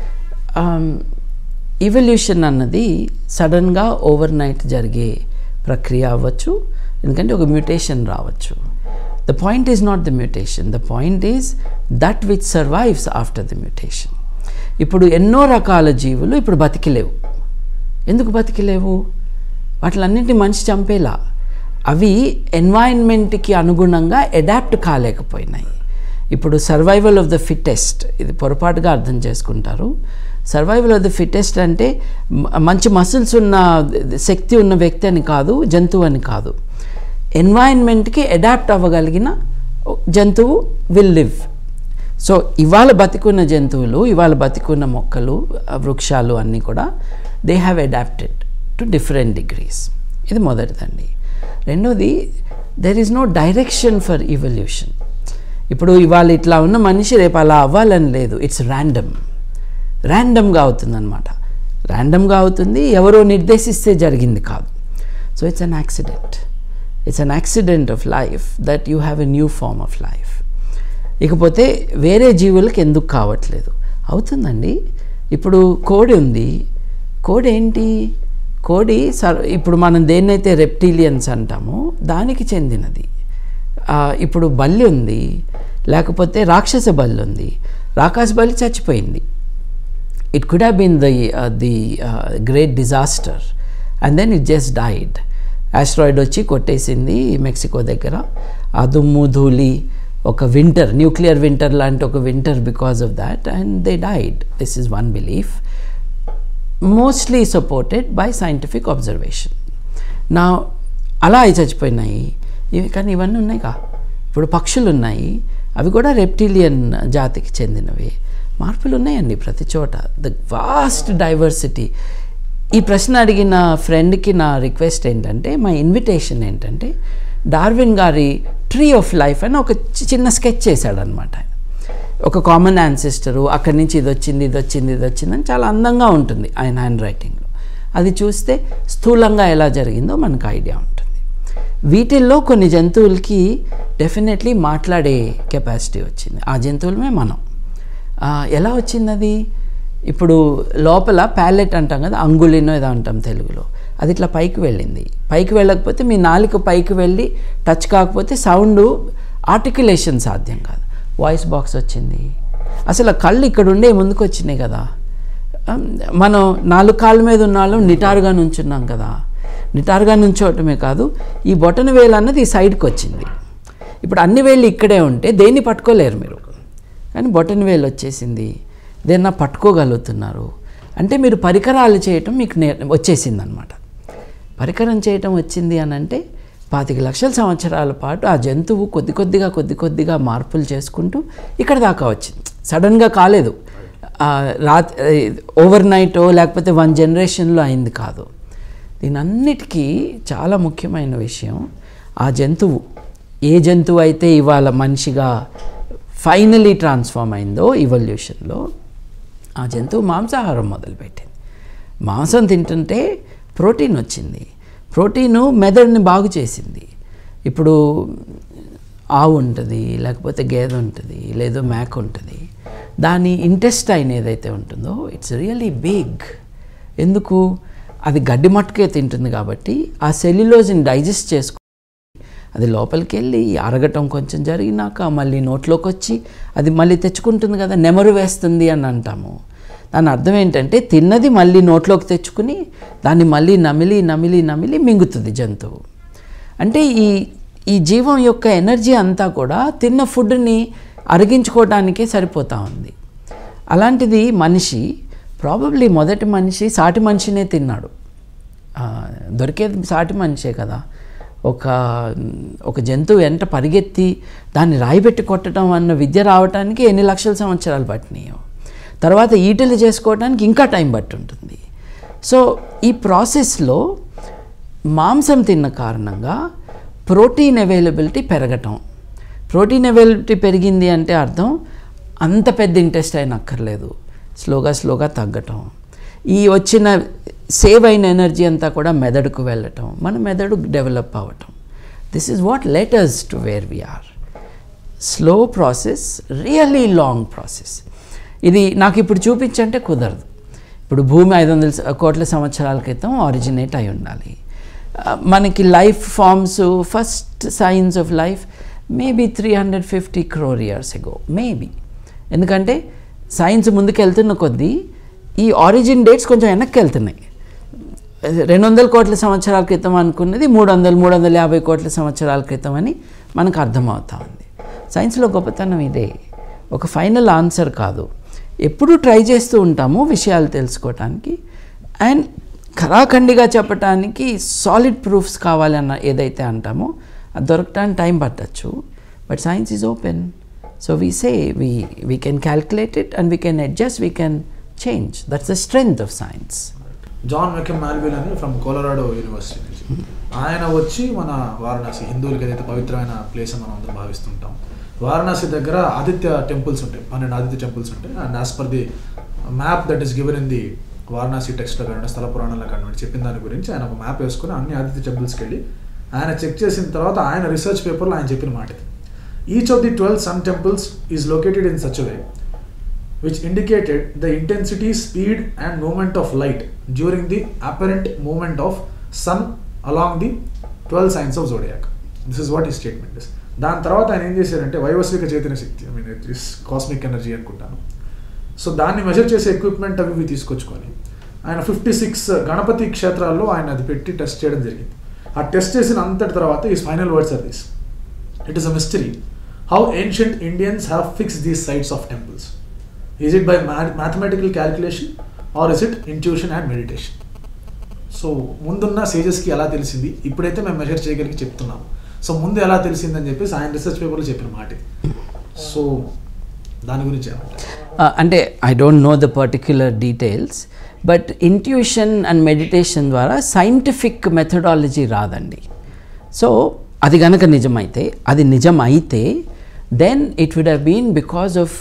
ఇవల్యూషన్ అన్నది సడన్గా ఓవర్ నైట్ జరిగే ప్రక్రియ అవ్వచ్చు, ఎందుకంటే ఒక మ్యూటేషన్ రావచ్చు. The point is not the mutation, the point is that which survives after the mutation. ఇప్పుడు ఎన్నో రకాల జీవులు ఇప్పుడు బతికిలేవు. ఎందుకు బతికిలేవు? వాటిలన్నింటినీ మనిషి చంపేలా, అవి ఎన్వైరన్మెంట్కి అనుగుణంగా అడాప్ట్ కాలేకపోయినాయి. ఇప్పుడు సర్వైవల్ ఆఫ్ ద ఫిట్టెస్ట్, ఇది పొరపాటుగా అర్థం చేసుకుంటారు. సర్వైవల్ ఆఫ్ ద ఫిట్టెస్ట్ అంటే మంచి మసిల్స్ ఉన్న శక్తి ఉన్న వ్యక్తి అని కాదు, జంతువు అని కాదు. ఎన్వైరన్మెంట్కి అడాప్ట్ అవ్వగలిగిన జంతువు విల్ లివ్. సో ఇవాళ బతికున్న జంతువులు, ఇవాళ బతికున్న మొక్కలు, వృక్షాలు అన్నీ కూడా they have adapted to different degrees. ఇది మొదటిదండి. రెండోది, there is no direction for evolution. ఇప్పుడు ఇవాళ ఇట్లా ఉన్న మనిషి రేపు అలా అవ్వాలని లేదు. ఇట్స్ ర్యాండమ్, ర్యాండమ్గా అవుతుందన్నమాట. ర్యాండమ్గా అవుతుంది, ఎవరో నిర్దేశిస్తే జరిగింది కాదు. So it's an accident, it's an accident of life that you have a new form of life. ఇకపోతే వేరే జీవులకు ఎందుకు కావట్లేదు? అవుతుందండి. ఇప్పుడు కోడి ఉంది, కోడి ఏంటి? కోడి సర్ ఇప్పుడు మనం దేన్నైతే రెప్టీలియన్స్ అంటామో దానికి చెందినది. ఇప్పుడు బల్లి ఉంది, లేకపోతే రాక్షస బల్లి ఉంది. రాక్షస బల్లి చచ్చిపోయింది. It could have been the the great disaster and then it just died. Asteroid వచ్చి కొట్టేసింది మెక్సికో దగ్గర. ఆ దుమ్ము ధూళి, ఒక వింటర్, న్యూక్లియర్ వింటర్ లాంటి ఒక winter because of that, and they died. This is one belief, mostly supported by scientific observation. నా అలా అవి చచ్చిపోయినాయి. ఇవి కానీ ఇవన్నీ ఉన్నాయిగా. ఇప్పుడు పక్షులు ఉన్నాయి, అవి కూడా రెప్టీలియన్ జాతికి చెందినవి. మార్పులు ఉన్నాయండి ప్రతి చోట, ద వాస్ట్ డైవర్సిటీ. ఈ ప్రశ్న అడిగిన ఫ్రెండ్కి నా రిక్వెస్ట్ ఏంటంటే, మా ఇన్విటేషన్ ఏంటంటే, డార్విన్ గారి ట్రీ ఆఫ్ లైఫ్ అని ఒక చిన్న స్కెచ్ చేశాడనమాట. ఒక కామన్ యాన్సిస్టరు, అక్కడి నుంచి ఇది వచ్చింది ఇది వచ్చింది ఇది వచ్చిందని చాలా అందంగా ఉంటుంది ఆయన హ్యాండ్ రైటింగ్లో. అది చూస్తే స్థూలంగా ఎలా జరిగిందో మనకు ఐడియా ఉంటుంది. వీటిల్లో కొన్ని జంతువులకి డెఫినెట్లీ మాట్లాడే కెపాసిటీ వచ్చింది. ఆ జంతువులమే మనం. ఎలా వచ్చింది అది? ఇప్పుడు లోపల ప్యాలెట్ అంటాం కదా, అంగుళినో ఏదో అంటాం తెలుగులో, అది ఇట్లా పైకి వెళ్ళింది. పైకి వెళ్ళకపోతే మీ నాలుక పైకి వెళ్ళి టచ్ కాకపోతే సౌండ్ ఆర్టికులేషన్ సాధ్యం కాదు. వాయిస్ బాక్స్ వచ్చింది. అసలు కళ్ళు ఇక్కడ ఉండే ముందుకు వచ్చినాయి కదా. మనం నాలుగు కాళ్ళ మీద ఉన్న వాళ్ళం నిటారుగా నుంచున్నాం కదా. నిటారుగా నుంచోవటమే కాదు, ఈ బొటన వేలు అన్నది ఈ సైడ్కి వచ్చింది. ఇప్పుడు అన్ని వేళ్ళు ఇక్కడే ఉంటే దేన్ని పట్టుకోలేరు మీరు, కానీ బొటన వేలు వచ్చేసింది, దేన్న పట్టుకోగలుగుతున్నారు. అంటే మీరు పరికరాలు చేయటం మీకు నే వచ్చేసింది అనమాట. పరికరం చేయటం వచ్చింది అని అంటే పాతిక లక్షల సంవత్సరాల పాటు ఆ జంతువు కొద్ది కొద్దిగా కొద్ది కొద్దిగా మార్పులు చేసుకుంటూ ఇక్కడ దాకా వచ్చింది. సడన్గా కాలేదు, రాత్రి ఓవర్ నైటో లేకపోతే వన్ జనరేషన్లో అయింది కాదు. దీని అన్నిటికీ చాలా ముఖ్యమైన విషయం, ఆ జంతువు ఏ జంతువు అయితే ఇవాళ మనిషిగా ఫైనలీ ట్రాన్స్ఫార్మ్ అయిందో ఇవల్యూషన్లో, ఆ జంతువు మాంసాహారం మొదలుపెట్టింది. మాంసం తింటుంటే ప్రోటీన్ వచ్చింది. ప్రోటీను మెదడుని బాగు చేసింది. ఇప్పుడు ఆవు ఉంటుంది, లేకపోతే గేదె ఉంటుంది, లేదో మేక ఉంటుంది. దాని ఇంటెస్టైన్ ఏదైతే ఉంటుందో ఇట్స్ రియలీ బిగ్. ఎందుకు? అది గడ్డి మట్టుకే తింటుంది కాబట్టి ఆ సెల్యులోజ్ని డైజెస్ట్ చేసుకు అది లోపలికి వెళ్ళి అరగటం కొంచెం జరిగినాక మళ్ళీ నోట్లోకి వచ్చి అది మళ్ళీ తెచ్చుకుంటుంది కదా, నెమరు వేస్తుంది అని అంటాము. దాని అర్థం ఏంటంటే తిన్నది మళ్ళీ నోట్లోకి తెచ్చుకుని దాన్ని మళ్ళీ నమిలి నమిలి నమిలి మింగుతుంది జంతువు. అంటే ఈ ఈ జీవం యొక్క ఎనర్జీ అంతా కూడా తిన్న ఫుడ్ని అరిగించుకోవడానికే సరిపోతూ ఉంది. అలాంటిది మనిషి ప్రాబబ్లీ మొదటి మనిషి సాటి మనిషినే తిన్నాడు. దొరికేది సాటి మనిషే కదా. ఒక ఒక జంతువు వెంట పరిగెత్తి దాన్ని రాయిబెట్టి కొట్టడం అన్న విద్య రావడానికి ఎన్ని లక్షల సంవత్సరాలు పట్టినాయో, తర్వాత ఈటలు చేసుకోవడానికి ఇంకా టైం పట్టి ఉంటుంది. సో ఈ ప్రాసెస్లో మాంసం తిన్న కారణంగా ప్రోటీన్ అవైలబిలిటీ పెరగటం. ప్రోటీన్ అవైలబిలిటీ పెరిగింది అంటే అర్థం అంత పెద్ద ఇంటెస్టైన్ అక్కర్లేదు, స్లోగా స్లోగా తగ్గటం. ఈ వచ్చిన సేవ్ అయిన ఎనర్జీ అంతా కూడా మెదడుకు వెళ్ళటం, మన మెదడు డెవలప్ అవ్వటం. This is what let us to where we are. Slow process, really long process. ఇది నాకు ఇప్పుడు చూపించంటే కుదరదు. ఇప్పుడు భూమి ఐదు వందల కోట్ల సంవత్సరాల క్రితం ఆరిజినేట్ అయి ఉండాలి. మనకి life forms, first science of life maybe three hundred fifty crore years ago maybe. ఎందుకంటే సైన్స్ ముందుకు వెళ్తున్న కొద్దీ ఈ ఆరిజిన్ డేట్స్ కొంచెం వెనక్కి వెళ్తున్నాయి. రెండు వందల కోట్ల సంవత్సరాల క్రితం అనుకున్నది మూడు వందలు మూడు వందల యాభై కోట్ల సంవత్సరాల క్రితం అని మనకు అర్థమవుతా ఉంది. సైన్స్లో గొప్పతనం ఇదే, ఒక ఫైనల్ ఆన్సర్ కాదు. ఎప్పుడూ ట్రై చేస్తూ ఉంటాము విషయాలు తెలుసుకోవటానికి, అండ్ ఖరాఖండిగా చెప్పటానికి సాలిడ్ ప్రూఫ్స్ కావాలన్న ఏదైతే అంటామో అది దొరకటానికి టైం పట్టచ్చు. But science is open. So we say we we can calculate it and we can adjust, we can change. That's the strength of science. John McKim Malville అని ఫ్రమ్ కొలరాడో యూనివర్సిటీ నుంచి ఆయన వచ్చి మన వారణాసి, హిందువులకి ఏదైతే పవిత్రమైన ప్లేస్ అని మనం అందరం భావిస్తుంటాం, వారణాసి దగ్గర ఆదిత్య టెంపుల్స్ ఉంటాయి, పన్నెండు ఆదిత్య టెంపుల్స్ ఉంటాయి. And as per the map that is given in the Varanasi టెక్స్ట్లో కానీ స్థల పురాణంలో కానీ చెప్పిన దాని గురించి ఆయన ఒక మ్యాప్ వేసుకుని అన్ని ఆదిత్య టెంపుల్స్కి వెళ్ళి ఆయన చెక్ చేసిన తర్వాత ఆయన రీసెర్చ్ పేపర్లో ఆయన చెప్పిన మాట, each of the twelve sun temples is located in such way which indicated the intensity, speed and movement of light during the apparent movement of sun along the twelve signs of zodiac. This is what his statement is. దాని తర్వాత ఆయన ఏం చేశారంటే వైవస్విక చైతన్య శక్తి, I mean it is cosmic energy అనుకుంటాను. సో దాన్ని మెజర్ చేసే ఎక్విప్మెంట్ అవి ఇవి తీసుకొచ్చుకొని ఆయన ఫిఫ్టీ సిక్స్ గణపతి క్షేత్రాల్లో ఆయన అది పెట్టి టెస్ట్ చేయడం జరిగింది. ఆ టెస్ట్ చేసిన అంతటి తర్వాత ఈ final words are this: it is a mystery how ancient Indians have fixed these sites of temples. Is it by mathematical calculation or is it intuition and meditation? So ముందున్న సేజెస్కి ఎలా తెలిసింది, ఇప్పుడైతే మేము మెజర్ చేయగలిగి చెప్తున్నాము. సో ముందు ఎలా తెలిసిందని చెప్పేసి ఆయన రీసెర్చ్ పేపర్లో చెప్పిన మాట. సో దాని గురించి అంటే I don't know the particular details, but intuition and meditation ద్వారా సైంటిఫిక్ మెథడాలజీ రాదండి. సో అది కనుక నిజమైతే, అది నిజం అయితే then it would have been because of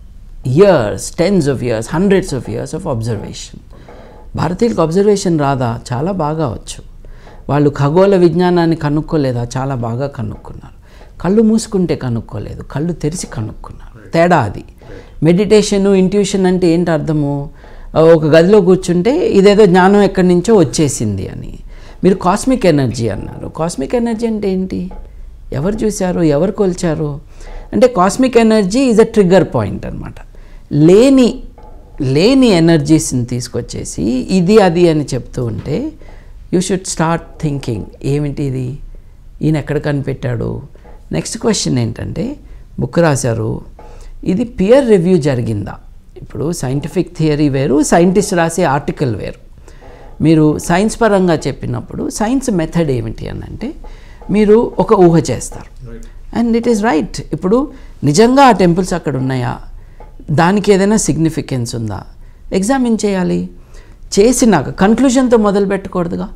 years, tens of years, hundreds of years of observation. భారతీయులకు అబ్జర్వేషన్ రాదా? చాలా బాగా వచ్చు. వాళ్ళు ఖగోళ విజ్ఞానాన్ని కనుక్కోలేదా? చాలా బాగా కనుక్కున్నారు. కళ్ళు మూసుకుంటే కనుక్కోలేదు, కళ్ళు తెరిచి కనుక్కున్నారు. తేడా అది. మెడిటేషను, ఇంట్యూషన్ అంటే ఏంటి అర్థము? ఒక గదిలో కూర్చుంటే ఇదేదో జ్ఞానం ఎక్కడి నుంచో వచ్చేసింది అని. మీరు కాస్మిక్ ఎనర్జీ అన్నారు. కాస్మిక్ ఎనర్జీ అంటే ఏంటి? ఎవరు చూశారు, ఎవరు కొలిచారు? అంటే cosmic energy is a trigger point అనమాట. లేని లేని ఎనర్జీస్ని తీసుకొచ్చేసి ఇది అది అని చెప్తూ ఉంటే యూ షుడ్ స్టార్ట్ థింకింగ్, ఏమిటి ఇది, ఈయన ఎక్కడ కనిపెట్టాడు? నెక్స్ట్ క్వశ్చన్ ఏంటంటే, బుక్ రాశారు, ఇది పియర్ రివ్యూ జరిగిందా? ఇప్పుడు సైంటిఫిక్ థియరీ వేరు, సైంటిస్ట్ రాసే ఆర్టికల్ వేరు. మీరు సైన్స్ పరంగా చెప్పినప్పుడు సైన్స్ మెథడ్ ఏమిటి అని అంటే, మీరు ఒక ఊహ చేస్తారు అండ్ ఇట్ ఈస్ రైట్. ఇప్పుడు నిజంగా ఆ టెంపుల్స్ అక్కడ ఉన్నాయా, దానికి ఏదైనా సిగ్నిఫికెన్స్ ఉందా, ఎగ్జామిన్ చేయాలి. చేసినాక కన్క్లూజన్తో మొదలు పెట్టకూడదుగా.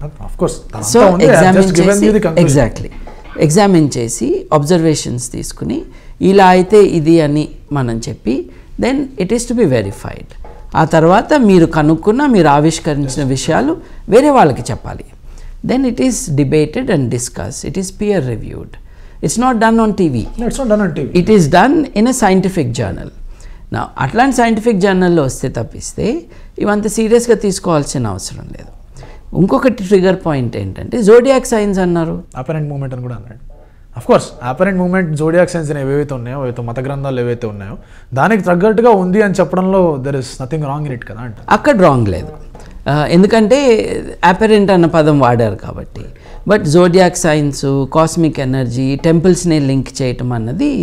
సో ఎగ్జామిన్ చేసి ఎగ్జాక్ట్లీ ఎగ్జామిన్ చేసి అబ్జర్వేషన్స్ తీసుకుని ఇలా అయితే ఇది అని మనం చెప్పి then it is to be verified. ఆ తర్వాత మీరు కనుక్కున్న, మీరు ఆవిష్కరించిన విషయాలు వేరే వాళ్ళకి చెప్పాలి. Then it is debated and discuss. It is peer reviewed. It's not done on T V. No, it's not done on T V. It is done in a scientific journal. Now, అట్లాంటి సైంటిఫిక్ జర్నల్లో వస్తే తప్పిస్తే ఇవంత సీరియస్గా తీసుకోవాల్సిన అవసరం లేదు. ఇంకొకటి ట్రిగర్ పాయింట్ ఏంటంటే జోడియాక్ సైన్స్ అన్నారు, అపరెంట్ మూమెంట్ అని కూడా అన్నాడు. Of course apparent moment zodiac signs అని ఏవైతే ఉన్నాయో, ఏవైతే మత గ్రంథాలు ఏవైతే ఉన్నాయో దానికి తగ్గట్టుగా ఉంది అని చెప్పడంలో there is nothing wrong in it కదా అంటే. అక్కడ రాంగ్ లేదు, ఎందుకంటే అపరెంట్ అన్న పదం వాడారు కాబట్టి. But zodiac signs, cosmic energy, టెంపుల్స్ని లింక్ చేయటం అన్నది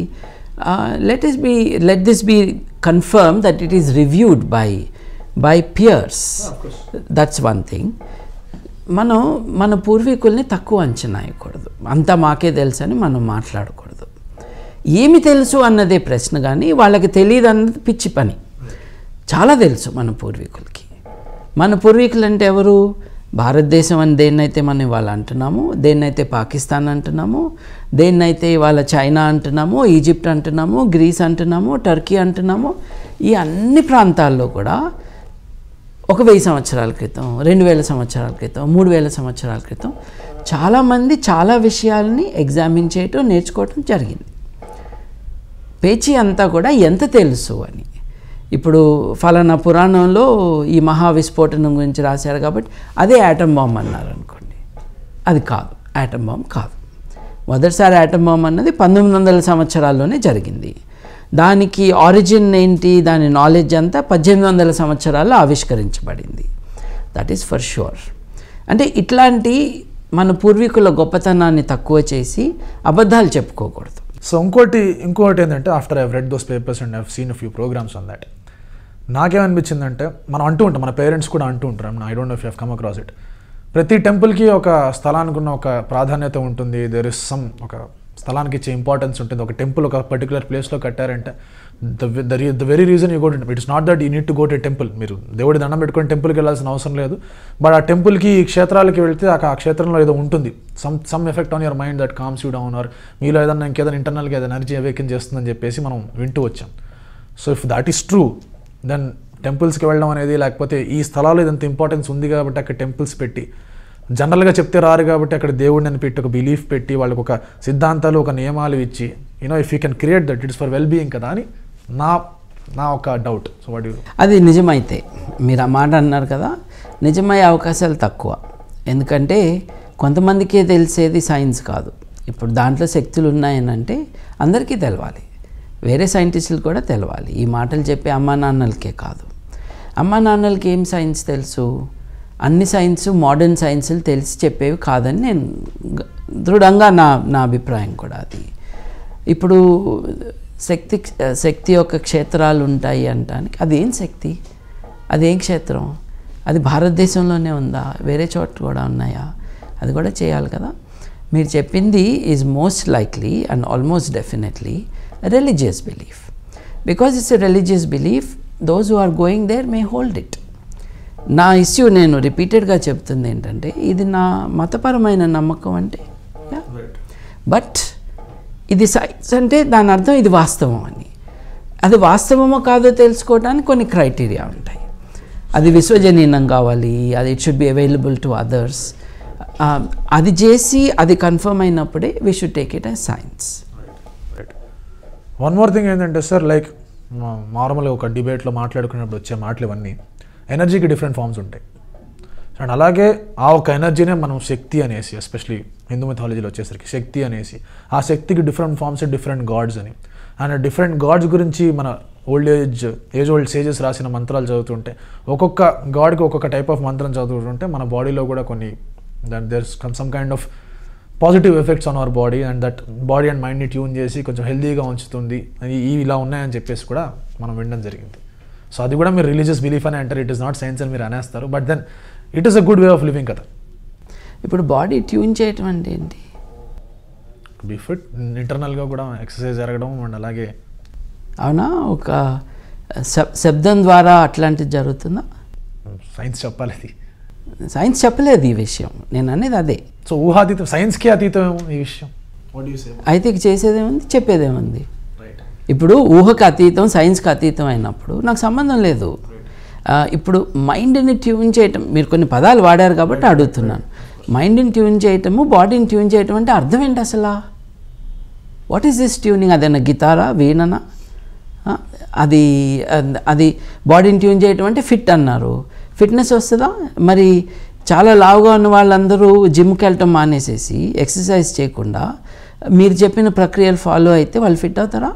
let is be let this be confirm that it is reviewed by by peers. That's one thing. మనం మన పూర్వీకుల్ని తక్కువ అంచనా వేయకూడదు. అంతా మాకే తెలుసు అని మనం మాట్లాడకూడదు. ఏమి తెలుసు అన్నదే ప్రశ్న, కానీ వాళ్ళకి తెలియదు అన్నది పిచ్చి పని. చాలా తెలుసు మన పూర్వీకులకి. మన పూర్వీకులు అంటే ఎవరు? భారతదేశం అని దేన్నైతే మనం ఇవాళ అంటున్నాము, దేన్నైతే పాకిస్తాన్ అంటున్నాము, దేన్నైతే ఇవాళ చైనా అంటున్నాము, ఈజిప్ట్ అంటున్నాము, గ్రీస్ అంటున్నాము, టర్కీ అంటున్నాము, ఈ అన్ని ప్రాంతాల్లో కూడా ఒక వెయ్యి సంవత్సరాల క్రితం, రెండు వేల సంవత్సరాల క్రితం, మూడు వేల సంవత్సరాల క్రితం చాలామంది చాలా విషయాలని ఎగ్జామిన్ చేయటం, నేర్చుకోవటం జరిగింది. పేచీ అంతా కూడా ఎంత తెలుసు అని. ఇప్పుడు ఫలానా పురాణంలో ఈ మహా విస్ఫోటనం గురించి రాశారు కాబట్టి అదే యాటమ్ బాంబ్ అన్నారు అనుకోండి. అది కాదు, యాటమ్ బాంబ్ కాదు. మొదటిసారి యాటమ్ బాంబ్ అన్నది పంతొమ్మిది వందల సంవత్సరాల్లోనే జరిగింది. దానికి ఆరిజిన్ ఏంటి, దాని నాలెడ్జ్ అంతా పద్దెనిమిది వందల సంవత్సరాల్లో ఆవిష్కరించబడింది. That is for sure. అంటే ఇట్లాంటి మన పూర్వీకుల గొప్పతనాన్ని తక్కువ చేసి అబద్ధాలు చెప్పుకోకూడదు. సో ఇంకోటి ఇంకోటి ఏంటంటే, after I read those papers and I seen a few programs on that, నాకేమనిపించిందంటే, మనం అంటూ ఉంటాం, మన పేరెంట్స్ కూడా అంటూ ఉంటారు, I don't know if you have come across it, ప్రతి టెంపుల్కి ఒక స్థలానికి ఉన్న ఒక ప్రాధాన్యత ఉంటుంది. దేర్ ఇస్ సమ్ ఒక స్థలానికి ఇచ్చే ఇంపార్టెన్స్ ఉంటుంది. ఒక టెంపుల్ ఒక పర్టికులర్ ప్లేస్లో కట్టారంటే the the very reason you go to it is not that you need to go to temple. మీరు దేవుడి దండం పెట్టుకొని టెంపుల్కి వెళ్ళాల్సిన అవసరం లేదు. బట్ ఆ టెంపుల్కి, ఈ క్షేత్రాలకి వెళ్తే ఆ క్షేత్రంలో ఏదో ఉంటుంది, some some effect on your mind that calms you down, or మీలో ఏదన్నా ఇంకేదైనా ఇంటర్నల్గా ఏదైనా ఎనర్జీ అవేకెన్ చేస్తుందని చెప్పేసి మనం వింటూ వచ్చాం. So if that is true, then టెంపుల్స్కి వెళ్ళడం అనేది, లేకపోతే ఈ స్థలాలు ఇదంత ఇంపార్టెన్స్ ఉంది కాబట్టి అక్కడ టెంపుల్స్ పెట్టి, జనరల్గా చెప్తే రారు కాబట్టి అక్కడ దేవుడిని అని పెట్టి ఒక బిలీఫ్ పెట్టి వాళ్ళకి ఒక సిద్ధాంతాలు, ఒక నియమాలు ఇచ్చి, you know if you can create that, it's for well being కదా అని నా నా ఒక డౌట్. సో వాట్ యు అది నిజమైతే, మీరు ఆ మాట అన్నారు కదా, నిజమయ్యే అవకాశాలు తక్కువ. ఎందుకంటే కొంతమందికే తెలిసేది సైన్స్ కాదు. ఇప్పుడు దాంట్లో శక్తులు ఉన్నాయనంటే అందరికీ తెలవాలి, వేరే సైంటిస్టులు కూడా తెలవాలి. ఈ మాటలు చెప్పే అమ్మా నాన్నలకే కాదు. అమ్మా నాన్నలకి ఏం సైన్స్ తెలుసు? అన్ని సైన్స్, మోడర్న్ సైన్సులు తెలిసి చెప్పేవి కాదని నేను దృఢంగా నా నా అభిప్రాయం కూడా అది. ఇప్పుడు శక్తి శక్తి యొక్క క్షేత్రాలు ఉంటాయి అంటానికి అదేం శక్తి, అదేం క్షేత్రం? అది భారతదేశంలోనే ఉందా, వేరే చోట కూడా ఉన్నాయా? అది కూడా చేయాలి కదా. మీరు చెప్పింది is most likely and almost definitely religious belief. Because it's a religious belief, those who are going there may hold it. నా ఇష్యూ నేను రిపీటెడ్గా చెప్తుంది ఏంటంటే, ఇది నా మతపరమైన నమ్మకం అంటే, బట్ ఇది సైన్స్ అంటే దాని అర్థం ఇది వాస్తవం అని. అది వాస్తవమో కాదో తెలుసుకోవడానికి కొన్ని క్రైటీరియా ఉంటాయి. అది విశ్వజనీనం కావాలి, అది it should be available to others. అది చేసి అది కన్ఫర్మ్ అయినప్పుడే we should take it as science. One more thing ఏంటంటే సార్, లైక్ నార్మల్గా ఒక డిబేట్లో మాట్లాడుకున్నప్పుడు వచ్చే మాటలు ఇవన్నీ ఎనర్జీకి డిఫరెంట్ ఫామ్స్ ఉంటాయి. అండ్ అలాగే ఆ ఒక ఎనర్జీనే మనం శక్తి అనేసి, ఎస్పెషలీ హిందూ మిథాలజీలో వచ్చేసరికి శక్తి అనేసి, ఆ శక్తికి డిఫరెంట్ ఫామ్స్, డిఫరెంట్ గాడ్స్ అని, అండ్ డిఫరెంట్ గాడ్స్ గురించి మన old age age old sages రాసిన మంత్రాలు చదువుతుంటే, ఒక్కొక్క గాడ్కి ఒక్కొక్క టైప్ ఆఫ్ మంత్రం చదువుతుంటే మన బాడీలో కూడా కొన్ని that there's some kind of positive effects on our body, and that body and మైండ్ని ట్యూన్ చేసి కొంచెం హెల్తీగా ఉంచుతుంది. ఈ ఇలా ఉన్నాయని చెప్పేసి కూడా మనం వినడం జరిగింది. సో అది కూడా మీరు రిలీజియస్ బిలీఫ్ అని అంటారు, ఇట్ ఈస్ నాట్ సైన్స్ అని మీరు అనేస్తారు, but then it is a good way of living కదా. ఇప్పుడు బాడీ ట్యూన్ చేయటం అంటే ఏంటి? బీ ఫిట్, ఇంటర్నల్గా కూడా ఎక్సర్సైజ్ జరగడం, అండ్ అలాగే అవునా, ఒక శబ్దం ద్వారా అట్లాంటిది జరుగుతుందా? సైన్స్ చెప్పాలి, అది సైన్స్ చెప్పలేదు ఈ విషయం, నేను అనేది అదే. సో ఊహాతీతం, సైన్స్కి అతీతం ఈ విషయం. అయితే ఇక చేసేదేముంది, చెప్పేదేముంది? ఇప్పుడు ఊహకు అతీతం, సైన్స్కి అతీతం అయినప్పుడు నాకు సంబంధం లేదు. ఇప్పుడు మైండ్ని ట్యూన్ చేయటం, మీరు కొన్ని పదాలు వాడారు కాబట్టి అడుగుతున్నాను. మైండ్ని ట్యూన్ చేయటము, బాడీని ట్యూన్ చేయటం అంటే అర్థం ఏంటి అసలు? What is this tuning? అదేనా గిటారా, వీణనా? అది అది బాడీని ట్యూన్ చేయటం అంటే ఫిట్ అన్నారు, ఫిట్నెస్ వస్తుందా? మరి చాలా లావుగా ఉన్న వాళ్ళందరూ జిమ్కి వెళ్ళటం మానేసేసి ఎక్సర్సైజ్ చేయకుండా మీరు చెప్పిన ప్రక్రియలు ఫాలో అయితే వాళ్ళు ఫిట్ అవుతారా?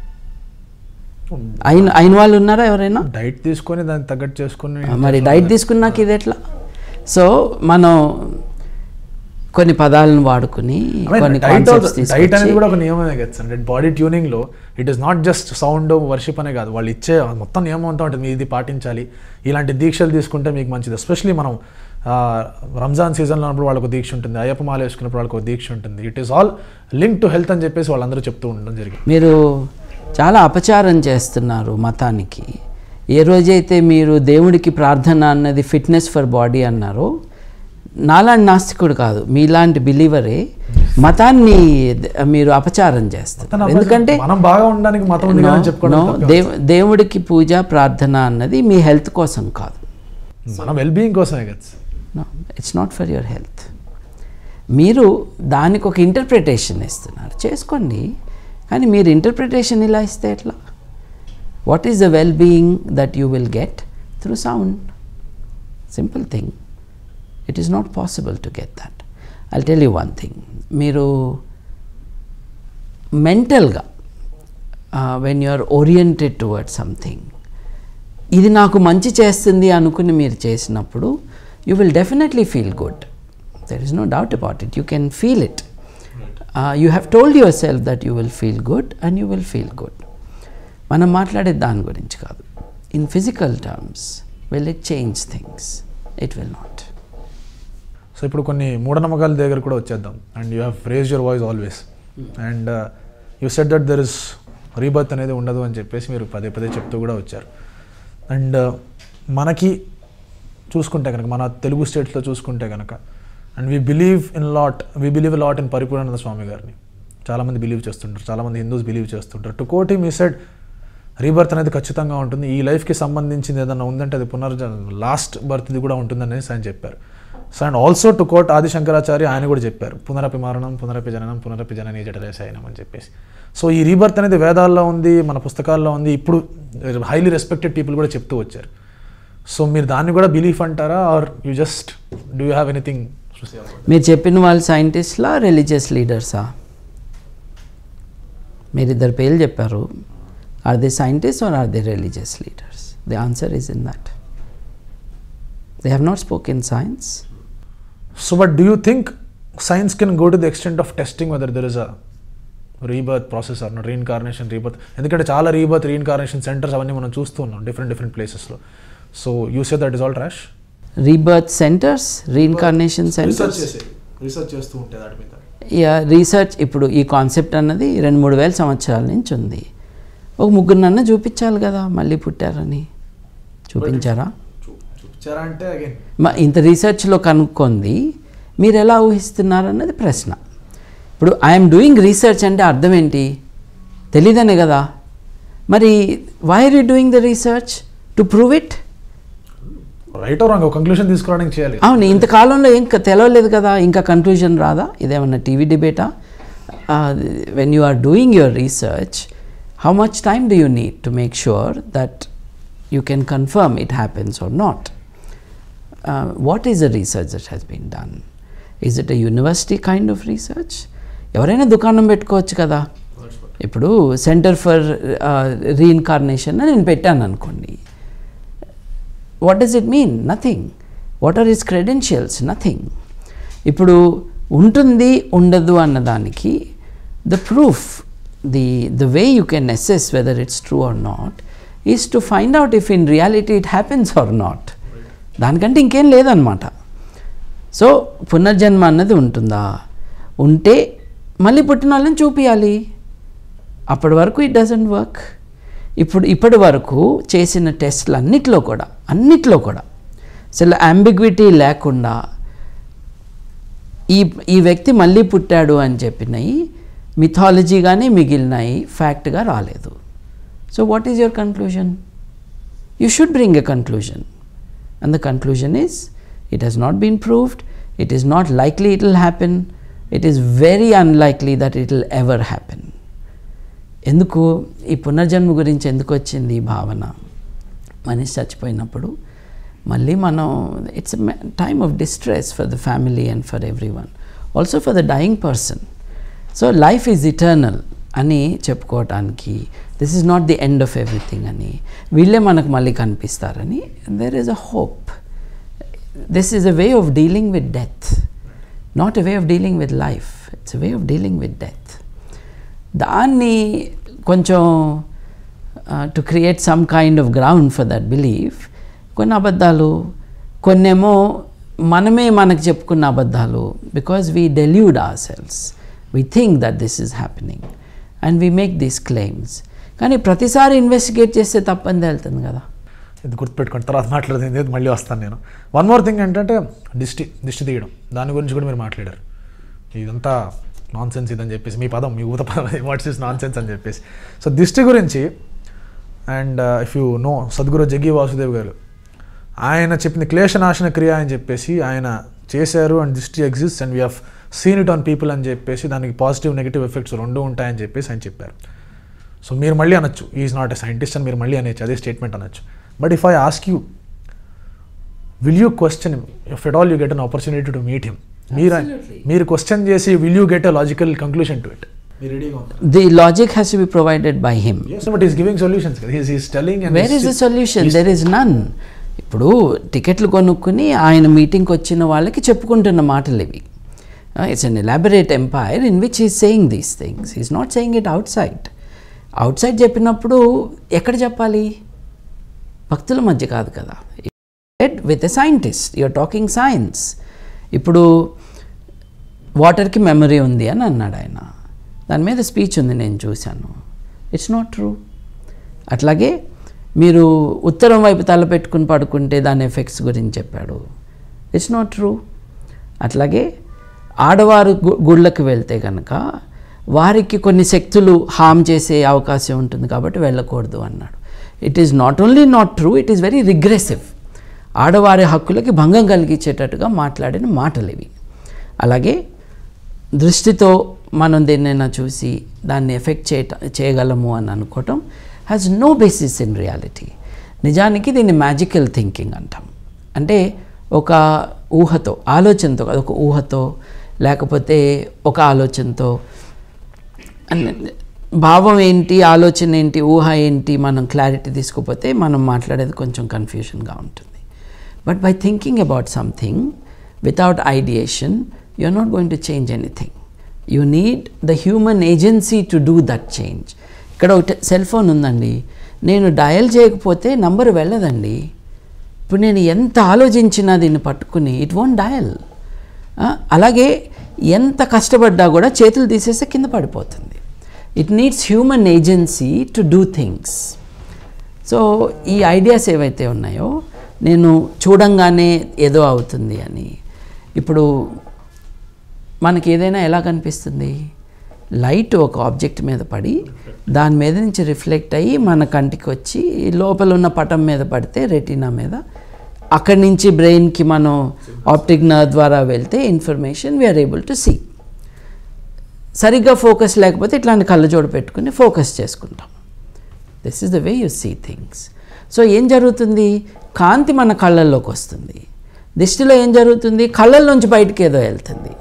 అయిన అయిన వాళ్ళు ఉన్నారా ఎవరైనా? డైట్ తీసుకొని దాన్ని తగ్గట్టు చేసుకొని, మరి డైట్ తీసుకున్నాక ఇది ఎట్లా? సో మనం కొన్ని పదాలను వాడుకుని కొన్ని కాన్సెప్ట్స్ డైట్ అనేది తీసుకొచ్చి కూడా ఒక నియమమే కదా సార్. బాడీ ట్యూనింగ్ లో it is not just sound worship అనే కాదు, వాళ్ళు ఇచ్చే మొత్తం నియమం అంతా ఉంటుంది. మీరు ఇది పాటించాలి, ఇలాంటి దీక్షలు తీసుకుంటే మీకు మంచిది. ఎస్పెషలీ మనం రంజాన్ సీజన్లో ఉన్నప్పుడు వాళ్ళకు దీక్ష ఉంటుంది, అయ్యప్ప మాల వేసుకున్నప్పుడు వాళ్ళకు దీక్ష ఉంటుంది. It is all link to health అని చెప్పేసి వాళ్ళందరూ చెప్తూ ఉండడం జరిగింది. మీరు చాలా అపచారం చేస్తున్నారు మతానికి. ఏ రోజైతే మీరు దేవుడికి ప్రార్థన అన్నది ఫిట్నెస్ ఫర్ బాడీ అన్నారో, నాలాంటి నాస్తికుడు కాదు, మీలాంటి బిలీవరే మతాన్ని మీరు అపచారం చేస్తారు. ఎందుకంటే మనం బాగా ఉండడానికి మతం ఉంది అని చెప్పుకోవడం, దేవుడికి పూజ ప్రార్థన అన్నది మీ హెల్త్ కోసం కాదు, మన వెల్బీయింగ్ కోసమే కదా. No, it's not for your health. మీరు దానికి ఒక ఇంటర్ప్రిటేషన్ ఇస్తున్నారు, చేసుకోండి, కానీ మీరు ఇంటర్ప్రిటేషన్ ఇలా ఇస్తే ఎట్లా? What is the well being that you will get through sound? Simple thing. It is not possible to get that. I'll tell you one thing. మీరు మెంటల్గా when you are oriented towards something, ఇది నాకు మంచి చేస్తుంది అనుకుని మీరు చేసినప్పుడు you will definitely feel good. There is no doubt about it. You can feel it. You have told your self that you will feel good and you will feel good. మనం మాట్లాడేది దాని గురించి కాదు. In physical terms will it change things? It will not. So ఇప్పుడు కొన్ని మూఢనమ్మకాల దగ్గర కూడా వచ్చేద్దాం. And you have raise your voice always, and you said that there is rebirth అనేది ఉండదు అని చెప్పేసి మీరు పదే పదే చెప్తూ కూడా వచ్చారు. అండ్ మనకి చూసుకుంటే కనుక, మన తెలుగు స్టేట్స్లో చూసుకుంటే కనుక, and we believe in lot we believe lot in Paripoornananda Swami గారిని చాలామంది బిలీవ్ చేస్తుంటారు, చాలామంది హిందూస్ బిలీవ్ చేస్తుంటారు. To quote him, he said rebirth అనేది ఖచ్చితంగా ఉంటుంది, ఈ లైఫ్కి సంబంధించింది ఏదైనా ఉందంటే అది పునర్జన్మ, లాస్ట్ బర్త్ది కూడా ఉంటుందనేసి ఆయన చెప్పారు. So and also to quote Adi Shankaracharya, ఆయన కూడా చెప్పారు, పునరపి మరణం పునరపి జననం పునరపి జననీ జఠరేశాయనం అని చెప్పేసి. సో ఈ రీబర్త్ అనేది వేదాల్లో ఉంది, మన పుస్తకాల్లో ఉంది, ఇప్పుడు హైలీ రెస్పెక్టెడ్ పీపుల్ కూడా చెప్తూ వచ్చారు. సో మీరు దాన్ని కూడా బిలీఫ్ అంటారా, or you just do you have anything? మీరు చెప్పిన వాళ్ళు సైంటిస్ట్లా, రిలీజియస్ లీడర్సా? మీరు ఇద్దరు పేర్లు చెప్పారు. Are they scientist or or they religious leaders? The answer is in that. They have not spoken science. So but do you think science can go to the extent of testing whether there is a rebirth process or not, reincarnation, rebirth? ఎందుకంటే చాలా రీబర్త్ రీఇన్కార్నేషన్ సెంటర్స్ అవన్నీ మనం చూస్తూ ఉన్నాం డిఫరెంట్ డిఫరెంట్ ప్లేసెస్లో. So you say that is all trash? Rebirth centres, reincarnation centres research చేస్తూ ఉంటే దాని మీద. Yeah, research. ఇప్పుడు ఈ కాన్సెప్ట్ అన్నది రెండు మూడు వేల సంవత్సరాల నుంచి ఉంది. ఒక ముగ్గురు నన్న చూపించాలి కదా మళ్ళీ పుట్టారని. చూపించారా? చూపించారా అంటే అగైన్ మా ఇంత రీసెర్చ్లో కనుక్కుంది మీరు ఎలా ఊహిస్తున్నారన్నది ప్రశ్న. ఇప్పుడు ఐఎమ్ డూయింగ్ రీసెర్చ్ అంటే అర్థం ఏంటి? తెలీదనే కదా. మరి why are you doing the research? To prove it. Right or wrong conclusion తీసుకురావడానికి చేయాలి. అవును, ఇంతకాలంలో ఏం తెలవలేదు కదా, ఇంకా కన్క్లూజన్ రాదా? ఇదేమన్నా టీవీ డిబేటా? When you are doing your research, how much time do you need to make sure that you can confirm it happens or not? Uh, what is the research that has been done? Is it a university kind of research? ఎవరైనా దుకాణం పెట్టుకోవచ్చు కదా. ఇప్పుడు సెంటర్ ఫర్ రీఇన్కార్నేషన్ నేను పెట్టాను అనుకోండి. What does it mean? Nothing. What are its credentials? Nothing. ఇప్పుడు ఉంటుంది ఉండదు అన్నదానికి the proof, the the way you can assess whether it's true or not is to find out if in reality it happens or not. దానికంటే ఇంకేం లేదనమాట. సో పునర్జన్మ అన్నది ఉంటుందా? ఉంటే మళ్ళీ పుట్టిన వాళ్ళని చూపించాలి. అప్పటి వరకు ఇట్ డజంట్ వర్క్. ఇప్పుడు ఇప్పటి వరకు చేసిన టెస్ట్లు అన్నిట్లో కూడా అన్నిట్లో కూడా అసలు అంబిగ్విటీ లేకుండా ఈ ఈ వ్యక్తి మళ్ళీ పుట్టాడు అని చెప్పినవి మిథాలజీగానే మిగిలినాయి, ఫ్యాక్ట్గా రాలేదు. So what is your conclusion? You should bring a conclusion, and the conclusion is it has not been proved, it is not likely it will happen, it is very unlikely that it will ever happen. ఎందుకు ఈ పునర్జన్మ గురించి ఎందుకు వచ్చింది ఈ భావన? మనిషి చచ్చిపోయినప్పుడు మళ్ళీ మనం, it's a time of distress for the family and for every one, also for the dying person. So life is eternal అని చెప్పుకోవటానికి, this is not the end of everything అని, వీళ్ళే మనకు మళ్ళీ కనిపిస్తారని, there is a hope. This is a way of dealing with death. Not a way of dealing with life, it's a way of dealing with death. దాన్ని కొంచెం to create some kind of ground for that belief, కొన్ని అబద్ధాలు, కొన్నేమో మనమే మనకు చెప్పుకున్న అబద్ధాలు, because we delude our selves, we think that this is happening and we make these claims. కానీ ప్రతిసారి ఇన్వెస్టిగేట్ చేస్తే తప్పని వెళ్తుంది కదా. ఇది గుర్తుపెట్టుకోండి, తర్వాత మాట్లాడుతుంది, మళ్ళీ వస్తాను నేను. వన్ మోర్ థింగ్ ఏంటంటే దిష్టి దిష్టి తీయడం, దాని గురించి కూడా మీరు మాట్లాడారు. ఇదంతా నాన్ సెన్స్ ఇదని చెప్పేసి, మీ పదం, మీ ఊత పదం, వాట్స్ ఇస్ నాన్ సెన్స్ అని చెప్పేసి. సో దిష్టి గురించి, and if you know Sadhguru Jaggi Vasudev గారు, ఆయన చెప్పింది క్లేశనాశన క్రియ అని చెప్పేసి ఆయన చేశారు. అండ్ దిష్టి exist and we have seen it on people అని చెప్పేసి, దానికి పాజిటివ్ నెగిటివ్ ఎఫెక్ట్స్ రెండు ఉంటాయని చెప్పేసి ఆయన చెప్పారు. సో మీరు మళ్ళీ అనొచ్చు ఈజ్ నాట్ ఎ సైంటిస్ట్ అని, మీరు మళ్ళీ అనొచ్చు, అదే స్టేట్మెంట్ అనొచ్చు. But if I ask you, will you question him if at all you get an opportunity to meet him? మీరు మీరు క్వశ్చన్ చేసి will you get a logical conclusion to it? The logic has to be provided by him. Yes, but he's giving solutions. He's, he's telling and where is the solution? There is none. ఇప్పుడు టికెట్లు కొనుక్కుని ఆయన మీటింగ్కి వచ్చిన వాళ్ళకి చెప్పుకుంటున్న మాటలు ఇవి. It's an elaborate empire in which is saying these things. Is not saying it outside. Outside చెప్పినప్పుడు ఎక్కడ చెప్పాలి? భక్తుల మధ్య కాదు కదా. With a scientist, you're talking science. ఇప్పుడు వాటర్కి మెమరీ ఉంది అని అన్నాడు ఆయన, దాని మీద స్పీచ్ ఉంది, నేను చూశాను. It's not true. అట్లాగే మీరు ఉత్తరం వైపు తల పెట్టుకుని పడుకుంటే దాని ఎఫెక్ట్స్ గురించి చెప్పాడు. It's not true. అట్లాగే ఆడవారు గుళ్ళకి వెళ్తే కనుక వారికి కొన్ని శక్తులు హామ్ చేసే అవకాశం ఉంటుంది కాబట్టి వెళ్ళకూడదు అన్నాడు. It is not only not true, it is very regressive. ఆడవారి హక్కులకి భంగం కలిగించేటట్టుగా మాట్లాడిన మాటలు ఇవి. అలాగే దృష్టితో మనం దేన్నైనా చూసి దాన్ని ఎఫెక్ట్ చేయ చేయగలము అని అనుకోవటం has no basis in reality. నిజానికి దీన్ని మ్యాజికల్ థింకింగ్ అంటాం. అంటే ఒక ఊహతో, ఆలోచనతో కాదు, ఒక ఊహతో లేకపోతే ఒక ఆలోచనతో, భావం ఏంటి, ఆలోచన ఏంటి, ఊహ ఏంటి, మనం క్లారిటీ తీసుకుపోతే మనం మాట్లాడేది కొంచెం కన్ఫ్యూషన్గా ఉంటుంది. But by thinking about something without ideation you are not going to change anything. You need the human agency to do that change. ఇక్కడ ఒక సెల్ ఫోన్ ఉందండి, నేను డయల్ చేయకపోతే నంబర్ వెళ్ళదండి. ఇప్పుడు నేను ఎంత ఆలోచించినా దీన్ని పట్టుకుని ఇట్ వోంట్ డయల్. అలాగే ఎంత కష్టపడ్డా కూడా చేతులు తీసేస్తే కింద పడిపోతుంది. It needs human agency to do things. So ఈ ఐడియాస్ ఏవైతే ఉన్నాయో, నేను చూడంగానే ఏదో అవుతుంది అని, ఇప్పుడు మనకి ఏదైనా ఎలా కనిపిస్తుంది? లైట్ ఒక ఆబ్జెక్ట్ మీద పడి దాని మీద నుంచి రిఫ్లెక్ట్ అయ్యి మన కంటికి వచ్చి లోపల ఉన్న పటం మీద పడితే రెటీనా మీద, అక్కడి నుంచి బ్రెయిన్కి మనం ఆప్టిక్ నర్వ్ ద్వారా వెళ్తే information we are able to see. సరిగ్గా ఫోకస్ లేకపోతే ఇట్లాంటి కళ్ళజోడు పెట్టుకుని ఫోకస్ చేసుకుంటాం. This is the way you see things. So ఏం జరుగుతుంది? కాంతి మన కళ్ళల్లోకి వస్తుంది. దిష్టిలో ఏం జరుగుతుంది? కళ్ళల్లోంచి బయటికి ఏదో వెళ్తుంది.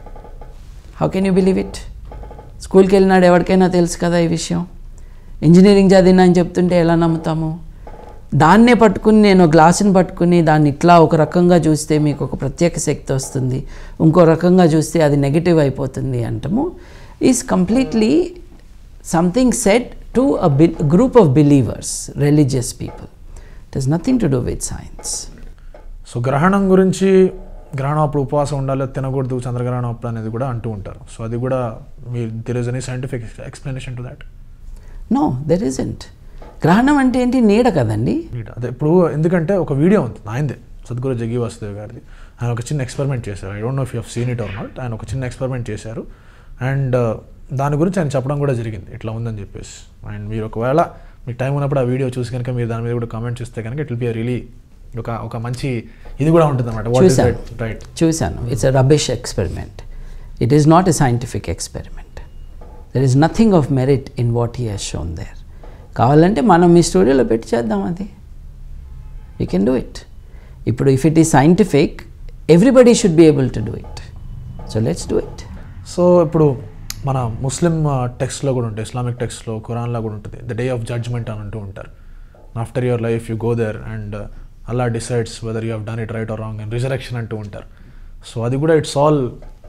How can you believe it? స్కూల్కి వెళ్ళినాడు ఎవరికైనా తెలుసు కదా ఈ విషయం. ఇంజనీరింగ్ చదివినా అని చెప్తుంటే ఎలా నమ్ముతాము? దాన్నే పట్టుకుని, నేను గ్లాసుని పట్టుకుని దాన్ని ఇట్లా ఒక రకంగా చూస్తే మీకు ఒక ప్రత్యేక శక్తి వస్తుంది, ఇంకో రకంగా చూస్తే అది నెగిటివ్ అయిపోతుంది అంటాము. Is completely something said to a be group of believers, religious people. It is nothing to do with science. So గ్రహణం గురించి, గ్రహణం అప్పుడు ఉపవాసం ఉండాలి, తినకూడదు, చంద్రగ్రహణం అప్పుడు అనేది కూడా అంటూ ఉంటారు. సో అది కూడా మీ there is any scientific explanation to that? No, there isn't. గ్రహణం అంటే ఏంటి? నీడ కదండి. నీడ అదే. ఇప్పుడు ఎందుకంటే ఒక వీడియో ఉంది ఆయనదే, సద్గురు జగ్గి వాసుదేవ్ గారిది. ఆయన ఒక చిన్న ఎక్స్పెరిమెంట్ చేశారు. I don't know if you have seen it or not. ఆయన ఒక చిన్న ఎక్స్పెరిమెంట్ చేశారు అండ్ దాని గురించి ఆయన చెప్పడం కూడా జరిగింది, ఇట్లా ఉందని చెప్పేసి. అండ్ మీరు ఒకవేళ మీకు టైం ఉన్నప్పుడు ఆ వీడియో చూసి కనుక మీరు దాని మీద కూడా కామెంట్ చేస్తే కనుక ఇట్ విల్ బి రియలీ ఒక ఒక మంచి ఇది కూడా ఉంటుంది అన్నమాట. రైట్, చూశాను. It's a rubbish experiment. It is not a scientific experiment. There is nothing of merit in what he he's shown there. కావాలంటే మనం మీ స్టూడియోలో పెట్టి చేద్దాం, అది వీ కెన్ డూ ఇట్. ఇప్పుడు if it is scientific, everybody should be able to do it. So let's do it. So ఇప్పుడు మన ముస్లిం టెక్స్ట్లో కూడా ఉంటుంది, ఇస్లామిక్ టెక్స్ట్లో, ఖురాన్లో కూడా ఉంటుంది, ద డే ఆఫ్ జడ్జ్మెంట్ అని అంటూ ఉంటారు. After your life you go there and Allah decides whether you have done it right or wrong and resurrection అంటూ ఉంటారు. సో అది కూడా ఇట్స్ ఆల్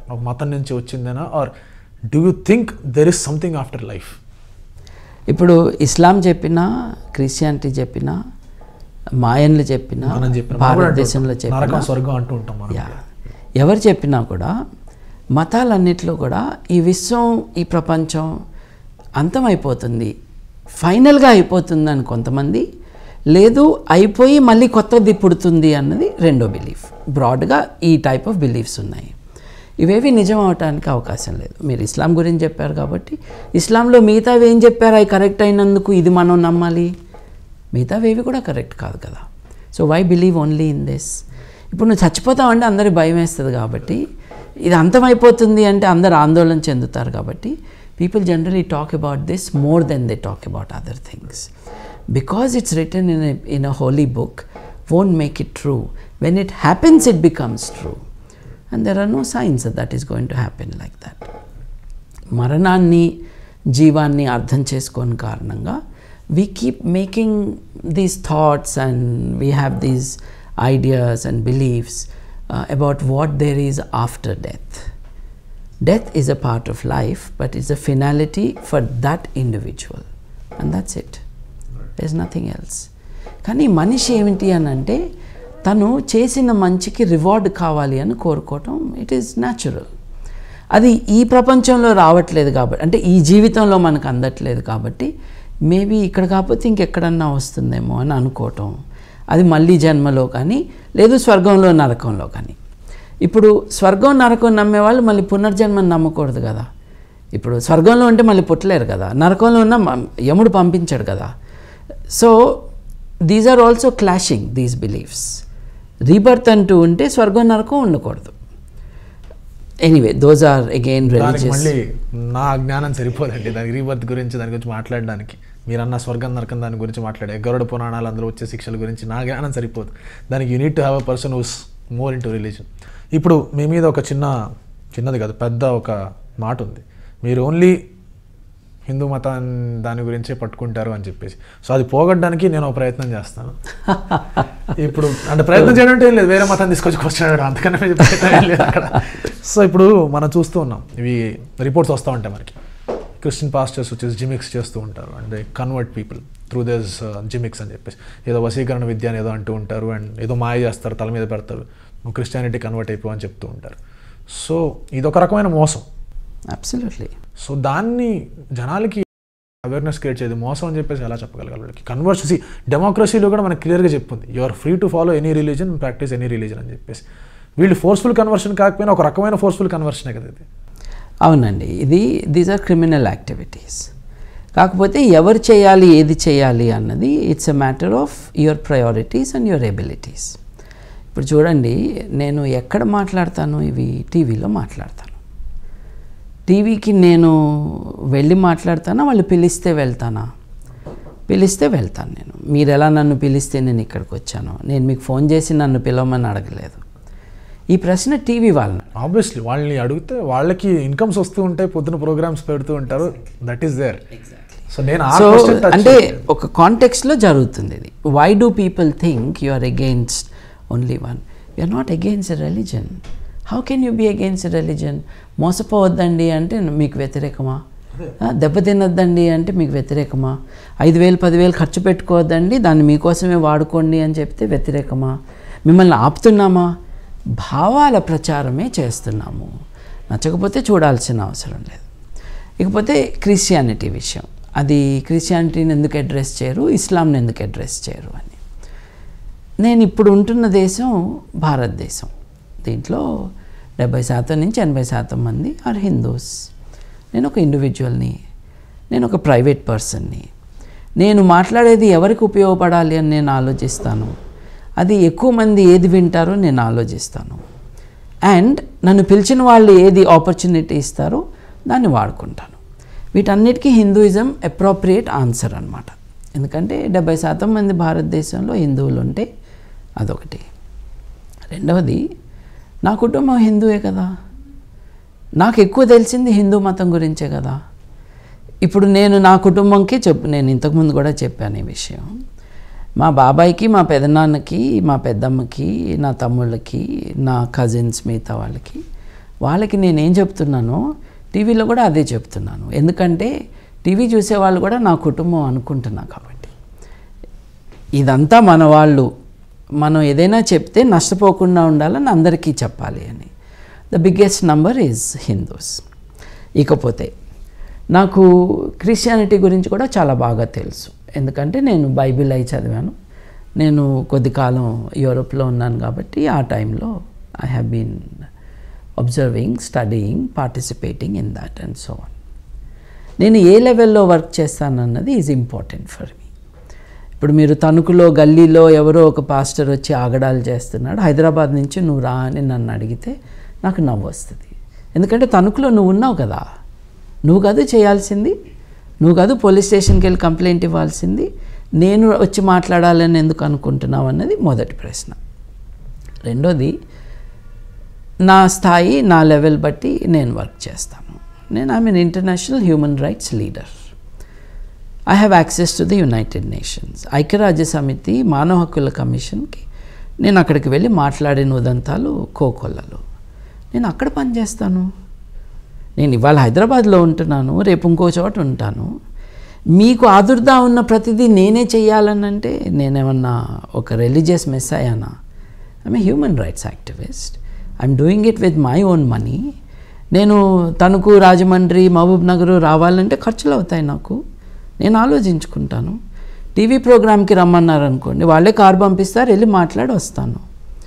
ఒక మతం నుంచి వచ్చిందేనా, or do you think there is something after life? ఇప్పుడు ఇస్లాం చెప్పినా, క్రిస్టియానిటీ చెప్పినా, మాయన్లు చెప్పినా, మనం చెప్పిన భారతదేశంలో చెప్పినా, నరకం స్వర్గం అంటూ ఉంటాం మనం. యా ఎవరు చెప్పినా కూడా మతాలన్నిట్లో కూడా ఈ విశ్వం, ఈ ప్రపంచం అంతమైపోతుంది, ఫైనల్గా అయిపోతుంది అని కొంతమంది, లేదు అయిపోయి మళ్ళీ కొత్తది పుడుతుంది అన్నది రెండో బిలీఫ్. బ్రాడ్గా ఈ టైప్ ఆఫ్ బిలీఫ్స్ ఉన్నాయి. ఇవేవి నిజం అవటానికి అవకాశం లేదు. మీరు ఇస్లాం గురించి చెప్పారు కాబట్టి ఇస్లాంలో మిగతావి ఏం చెప్పారు అవి కరెక్ట్ అయినందుకు ఇది మనం నమ్మాలి? మిగతావేవి కూడా కరెక్ట్ కాదు కదా. So why believe only in this? ఇప్పుడు నువ్వు చచ్చిపోతావంటే అందరి భయం వేస్తుంది కాబట్టి, ఇది అంతమైపోతుంది అంటే అందరు ఆందోళన చెందుతారు కాబట్టి people generally talk about this more than they talk about other things. Because it's written in in a holy book won't make it true. When it happens, it becomes true. And there are no signs that that is going to happen like that. మరణాన్ని, జీవాన్ని అర్థం చేసుకోని కారణంగా we keep making these thoughts and we have these ideas and beliefs uh, about what there is after death. Death is a part of life, but it's a finality for that individual. And that's it. There's nothing else. కానీ మనిషి ఏమిటి అని అంటే తను చేసిన మంచికి రివార్డ్ కావాలి అని కోరుకోవటం ఇట్ ఈస్ న్యాచురల్. అది ఈ ప్రపంచంలో రావట్లేదు కాబట్టి, అంటే ఈ జీవితంలో మనకు అందట్లేదు కాబట్టి మేబీ ఇక్కడ కాకపోతే ఇంకెక్కడన్నా వస్తుందేమో అని అనుకోవటం, అది మళ్ళీ జన్మలో కానీ లేదు స్వర్గంలో నరకంలో కానీ. ఇప్పుడు స్వర్గం నరకం నమ్మేవాళ్ళు మళ్ళీ పునర్జన్మని నమ్మకూడదు కదా. ఇప్పుడు స్వర్గంలో ఉంటే మళ్ళీ పుట్టలేరు కదా, నరకంలో ఉన్న యముడు పంపించాడు కదా. So these are also clashing these beliefs. Rebirth అంటూ ఉంటే స్వర్గం నరకం ఉండకూడదు. Anyway those are again religious. మళ్ళీ నా జ్ఞానం సరిపోదండి దానికి రీబర్త్ గురించి దాని గురించి మాట్లాడడానికి. మీరన్న స్వర్గం నరకం దాని గురించి మాట్లాడే గరుడ పురాణాలు అందులో వచ్చే శిక్షల గురించి నా జ్ఞానం సరిపోదు. దానికి you need to have a person who's more into religion. ఇప్పుడు మీ మీద ఒక చిన్న చిన్నది కాదు పెద్ద ఒక మాట ఉంది, మీరు ఓన్లీ హిందూ మతాన్ని దాని గురించే పట్టుకుంటారు అని చెప్పేసి. సో అది పోగొట్టడానికి నేను ఒక ప్రయత్నం చేస్తాను. ఇప్పుడు అంటే ప్రయత్నం చేయడం అంటే ఏం లేదు, వేరే మతాన్ని తీసుకొచ్చి క్వశ్చన్ అడగడం, అంతకన్నా ప్రయత్నం ఏం లేదు అక్కడ. సో ఇప్పుడు మనం చూస్తూ ఉన్నాం, ఇవి రిపోర్ట్స్ వస్తూ ఉంటాయి మనకి, క్రిస్టియన్ పాస్టర్స్ వచ్చేసి జిమిక్స్ చేస్తూ ఉంటారు and they convert people through this gimmicks అని చెప్పేసి. ఏదో వశీకరణ విద్య అని ఏదో అంటూ ఉంటారు అండ్ ఏదో మాయ చేస్తారు, తల మీద పెడతారు, నువ్వు క్రిస్టియానిటీ కన్వర్ట్ అయిపో అని చెప్తూ ఉంటారు. సో ఇది ఒక రకమైన మోసం. అబ్సల్యూట్లీ. సో దాన్ని జనాలకి అవేర్నెస్ క్రియేట్ చేయదు, మోసం అని చెప్పేసి ఎలా చెప్పగలగాలి వాళ్ళకి? కన్వర్షన్, డెమోక్రసీలో కూడా మనకు క్లియర్గా చెప్పుంది, you are free to follow any religion, practice any religion అని చెప్పేసి. వీళ్ళు ఫోర్స్ఫుల్ కన్వర్షన్ కాకపోయినా ఒక రకమైన ఫోర్స్ఫుల్ కన్వర్షనే కదా ఇది. అవునండి, ఇది దీస్ ఆర్ క్రిమినల్ యాక్టివిటీస్. కాకపోతే ఎవరు చేయాలి, ఏది చేయాలి అన్నది it's a matter of your priorities and your abilities. ఇప్పుడు చూడండి, నేను ఎక్కడ మాట్లాడతాను, ఇవి టీవీలో మాట్లాడతాను. టీవీకి నేను వెళ్ళి మాట్లాడతానా, వాళ్ళు పిలిస్తే వెళ్తానా? పిలిస్తే వెళ్తాను. నేను మీరు ఎలా నన్ను పిలిస్తే నేను ఇక్కడికి వచ్చాను, నేను మీకు ఫోన్ చేసి నన్ను పిలవమని అడగలేదు. ఈ ప్రశ్న టీవీ వాళ్ళని, ఆబ్వియస్లీ వాళ్ళని అడిగితే వాళ్ళకి ఇన్కమ్స్ వస్తూ ఉంటాయి, పొద్దున ప్రోగ్రామ్స్ పెడుతూ ఉంటారు, దట్ ఈస్ దేర్. సో నేను సో అంటే ఒక కాంటెక్స్ట్లో జరుగుతుంది ఇది. Why do people think you are against only one? You are not against a religion. How can you be against a religion? మోసపోవద్దండి అంటే మీకు వ్యతిరేకమా? దెబ్బతినొద్దండి అంటే మీకు వ్యతిరేకమా? ఐదు వేలు పదివేలు ఖర్చు పెట్టుకోవద్దండి, దాన్ని మీకోసమే వాడుకోండి అని చెప్తే వ్యతిరేకమా? మిమ్మల్ని ఆపుతున్నామా? భావాల ప్రచారమే చేస్తున్నాము. నచ్చకపోతే చూడాల్సిన అవసరం లేదు. ఇకపోతే క్రిస్టియానిటీ విషయం, అది క్రిస్టియానిటీని ఎందుకు అడ్రస్ చేయరు, ఇస్లాంని ఎందుకు అడ్రస్ చేయరు అని. నేను ఇప్పుడు ఉంటున్న దేశం భారతదేశం. దీంట్లో డెబ్బై శాతం నుంచి ఎనభై శాతం మంది ఆర్ హిందూస్. నేను ఒక ఇండివిజువల్ని, నేను ఒక ప్రైవేట్ పర్సన్ని. నేను మాట్లాడేది ఎవరికి ఉపయోగపడాలి అని నేను ఆలోచిస్తాను, అది ఎక్కువ మంది ఏది వింటారో నేను ఆలోచిస్తాను. అండ్ నన్ను పిలిచిన వాళ్ళు ఏది ఆపర్చునిటీ ఇస్తారో దాన్ని వాడుకుంటాను. వీటన్నిటికీ హిందూయిజం అప్రోప్రియేట్ ఆన్సర్ అనమాట. ఎందుకంటే డెబ్బై శాతం మంది భారతదేశంలో హిందువులు ఉంటే అదొకటి. రెండవది, నా కుటుంబం హిందువే కదా, నాకు ఎక్కువ తెలిసింది హిందూ మతం గురించే కదా. ఇప్పుడు నేను నా కుటుంబంకి చెప్పు, నేను ఇంతకుముందు కూడా చెప్పాను ఈ విషయం. మా బాబాయ్కి, మా పెదనాన్నకి, మా పెద్దమ్మకి, నా తమ్ముళ్ళకి, నా కజిన్స్ మిగతా వాళ్ళకి వాళ్ళకి నేనేం చెప్తున్నానో టీవీలో కూడా అదే చెప్తున్నాను. ఎందుకంటే టీవీ చూసేవాళ్ళు కూడా నా కుటుంబం అనుకుంటున్నా కాబట్టి. ఇదంతా మన వాళ్ళు, మనం ఏదైనా చెప్తే నష్టపోకుండా ఉండాలని అందరికీ చెప్పాలి అని. The biggest number is Hindus. ఇకపోతే నాకు క్రిస్టియానిటీ గురించి కూడా చాలా బాగా తెలుసు. ఎందుకంటే నేను బైబిల్ అయి చదివాను. నేను కొద్ది కాలం యూరోప్లో ఉన్నాను కాబట్టి ఆ టైంలో I have been observing, studying, participating in that and so on. నేను ఏ లెవెల్లో వర్క్ చేస్తానన్నది ఈజ్ ఇంపార్టెంట్ ఫర్ మీ. ఇప్పుడు మీరు తణుకులో గల్లీలో ఎవరో ఒక పాస్టర్ వచ్చి ఆగడాలు చేస్తున్నాడు, హైదరాబాద్ నుంచి నువ్వు రా అని నన్ను అడిగితే నాకు నవ్వు వస్తుంది. ఎందుకంటే తణుకులో నువ్వు ఉన్నావు కదా, నువ్వు కాదు చేయాల్సింది, నువ్వు కాదు పోలీస్ స్టేషన్కి వెళ్ళి కంప్లైంట్ ఇవ్వాల్సింది, నేను వచ్చి మాట్లాడాలని ఎందుకు అనుకుంటున్నావు అన్నది మొదటి ప్రశ్న. రెండోది, నా స్థాయి, నా లెవెల్ బట్టి నేను వర్క్ చేస్తాను. నేను I mean international human rights leader. I have access to the United Nations, ఐక్యరాజ్య సమితి మానవ హక్కుల కమిషన్కి నేను అక్కడికి వెళ్ళి మాట్లాడిన ఉదంతాలు కోకొల్లలో. నేను అక్కడ పనిచేస్తాను. నేను ఇవాళ హైదరాబాద్లో ఉంటున్నాను, రేపు ఇంకో చోట ఉంటాను. మీకు ఆదుర్దా ఉన్న ప్రతిదీ నేనే చెయ్యాలనంటే నేనేమన్నా ఒక రిలీజియస్ మెస్సాయానా? I'm a human rights activist. I'm doing it with my own money. నేను తణుకు, రాజమండ్రి, మహబూబ్ నగర్ రావాలంటే ఖర్చులు అవుతాయి నాకు. నేను ఆలోచించుకుంటాను. టీవీ ప్రోగ్రామ్కి రమ్మన్నారనుకోండి, వాళ్ళే కారు పంపిస్తారు, వెళ్ళి మాట్లాడి వస్తాను.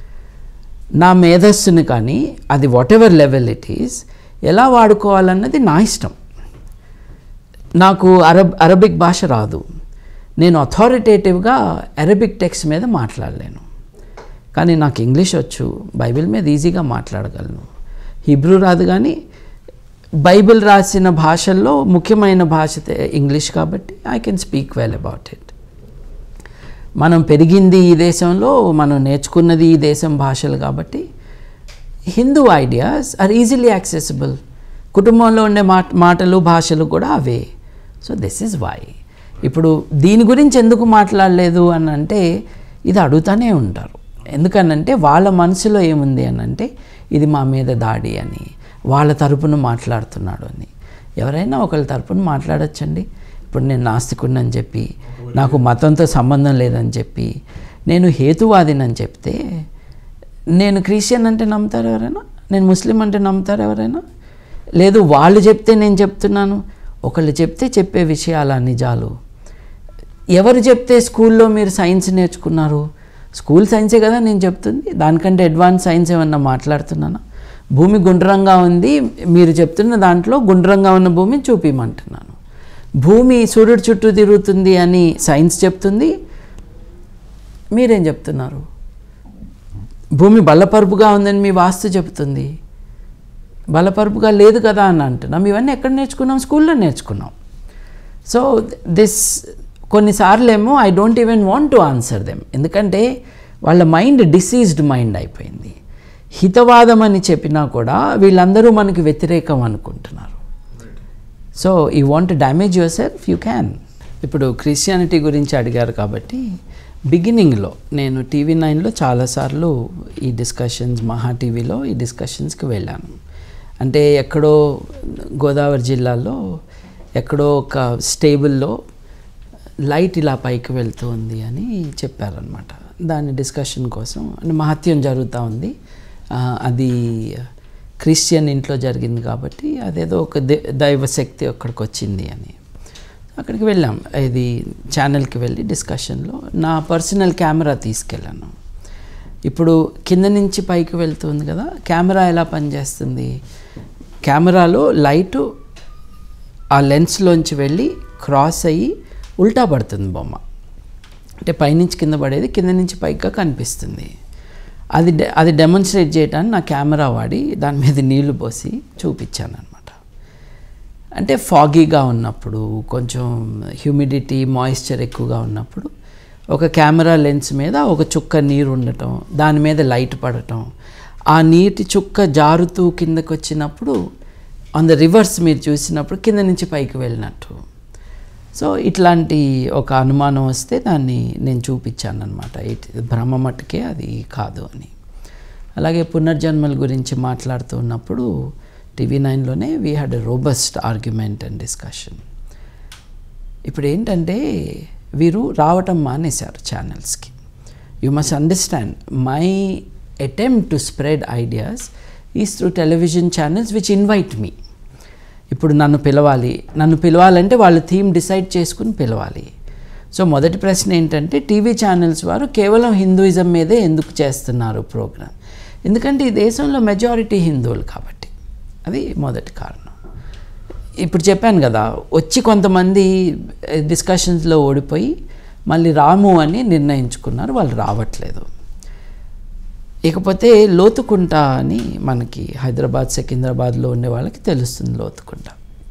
నా మేధస్సుని కానీ అది whatever level it is ఎలా వాడుకోవాలన్నది నా ఇష్టం. నాకు అరబ్ అరబిక్ భాష రాదు. నేను అథారిటేటివ్గా అరబిక్ టెక్స్ట్ మీద మాట్లాడలేను. కానీ నాకు ఇంగ్లీష్ వచ్చు, బైబిల్ మీద ఈజీగా మాట్లాడగలను. హిబ్రూ రాదు, కానీ బైబిల్ రాసిన భాషల్లో ముఖ్యమైన భాష ఇంగ్లీష్ కాబట్టి I can speak well about it. మనం పెరిగింది ఈ దేశంలో, మనం నేర్చుకున్నది ఈ దేశం భాషలు కాబట్టి Hindu ideas are easily accessible. కుటుంబంలో ఉండే మాట మాటలు భాషలు కూడా అవే. So this is why. ఇప్పుడు దీని గురించి ఎందుకు మాట్లాడలేదు అని అంటే ఇది అడుగుతూనే ఉంటారు. ఎందుకనంటే వాళ్ళ మనసులో ఏముంది అని అంటే ఇది మా మీద దాడి అని, వాళ్ళ తరపున మాట్లాడుతున్నాడు అని. ఎవరైనా ఒకళ్ళ తరపున మాట్లాడచ్చండి. ఇప్పుడు నేను నాస్తికుడిని చెప్పి, నాకు మతంతో సంబంధం లేదని చెప్పి, నేను హేతువాదినని చెప్తే, నేను క్రిస్టియన్ అంటే నమ్ముతారు ఎవరైనా? నేను ముస్లిం అంటే నమ్ముతారు ఎవరైనా? లేదు, వాళ్ళు చెప్తే నేను చెప్తున్నాను. ఒకళ్ళు చెప్తే చెప్పే విషయాల నిజాలు. ఎవరు చెప్తే స్కూల్లో మీరు సైన్స్ నేర్చుకున్నారు? స్కూల్ సైన్సే కదా నేను చెప్తుంది. దానికంటే అడ్వాన్స్ సైన్స్ ఏమన్నా మాట్లాడుతున్నానా? భూమి గుండ్రంగా ఉంది, మీరు చెప్తున్న దాంట్లో గుండ్రంగా ఉన్న భూమిని చూపించమంటున్నాను. భూమి సూర్యుడు చుట్టూ తిరుగుతుంది అని సైన్స్ చెప్తుంది, మీరేం చెప్తున్నారు? భూమి బల్లపరుపుగా ఉందని మీ వాస్తు చెప్తుంది, బలపరుపుగా లేదు కదా అని అంటున్నాం. ఇవన్నీ ఎక్కడ నేర్చుకున్నాం? స్కూల్లో నేర్చుకున్నాం. సో దిస్ కొన్నిసార్లు ఏమో I don't even want to answer them. ఎందుకంటే వాళ్ళ మైండ్ డిసీజ్డ్ మైండ్ అయిపోయింది. హితవాదం అని చెప్పినా కూడా వీళ్ళందరూ మనకి వ్యతిరేకం అనుకుంటున్నారు. So you want to damage yourself, you can. ఇప్పుడు క్రిస్టియానిటీ గురించి అడిగారు కాబట్టి బిగినింగ్లో నేను టీవీ నైన్లో చాలాసార్లు ఈ డిస్కషన్స్, మహా టీవీలో ఈ డిస్కషన్స్కి వెళ్ళాను. అంటే ఎక్కడో గోదావరి జిల్లాలో ఎక్కడో ఒక స్టేబుల్లో లైట్ ఇలా పైకి వెళ్తూ ఉంది అని చెప్పారనమాట. దాని డిస్కషన్ కోసం అంటే మహత్యం జరుగుతూ ఉంది, అది క్రిస్టియన్ ఇంట్లో జరిగింది కాబట్టి అదేదో ఒక దైవశక్తి అక్కడికి వచ్చింది అని అక్కడికి వెళ్ళాం. ఇది ఛానల్కి వెళ్ళి డిస్కషన్లో నా పర్సనల్ కెమెరా తీసుకెళ్ళాను. ఇప్పుడు కింద నుంచి పైకి వెళ్తుంది కదా, కెమెరా ఎలా పనిచేస్తుంది? కెమెరాలో లైటు ఆ లెన్స్లోంచి వెళ్ళి క్రాస్ అయ్యి ఉల్టా పడుతుంది బొమ్మ. అంటే పైనుంచి కింద పడేది కింద నుంచి పైగా కనిపిస్తుంది. అది అది డెమాన్స్ట్రేట్ చేయడానికి నా కెమెరా వాడి దాని మీద నీళ్లు పోసి చూపించాను అనమాట. అంటే ఫాగీగా ఉన్నప్పుడు, కొంచెం హ్యూమిడిటీ, మాయిశ్చర్ ఎక్కువగా ఉన్నప్పుడు ఒక కెమెరా లెన్స్ మీద ఒక చుక్క నీరు ఉండటం, దాని మీద లైట్ పడటం, ఆ నీటి చుక్క జారుతూ కిందకు వచ్చినప్పుడు ఆన్ ద రివర్స్ మీరు చూసినప్పుడు కింద నుంచి పైకి వెళ్ళినట్టు. సో ఇట్లాంటి ఒక అనుమానం వస్తే దాన్ని నేను చూపించాను అనమాట. భ్రమ మట్టుకే అది కాదు అని. అలాగే పునర్జన్మల గురించి మాట్లాడుతూ ఉన్నప్పుడు టీవీ నైన్లోనే we had a robust argument and discussion. ఇప్పుడు ఏంటంటే వీరు రావటం మానేశారు ఛానల్స్కి. You must understand my attempt to spread ideas is through television channels which invite me. ఇప్పుడు నన్ను పిలవాలి, నన్ను పిలవాలంటే వాళ్ళు థీమ్ డిసైడ్ చేసుకుని పిలవాలి. సో మొదటి ప్రశ్న ఏంటంటే టీవీ ఛానల్స్ వారు కేవలం హిందూయిజం మీదే ఎందుకు చేస్తున్నారు ప్రోగ్రామ్? ఎందుకంటే ఈ దేశంలో మెజారిటీ హిందువులు కాబట్టి, అది మొదటి కారణం. ఇప్పుడు చెప్పాను కదా, వచ్చి కొంతమంది డిస్కషన్స్లో ఓడిపోయి మళ్ళీ రాము అని నిర్ణయించుకున్నారు, వాళ్ళు రావట్లేదు. ఇకపోతే లోతుకుంట అని మనకి హైదరాబాద్ సికింద్రాబాద్లో ఉండే వాళ్ళకి తెలుస్తుంది. లోతుకుంట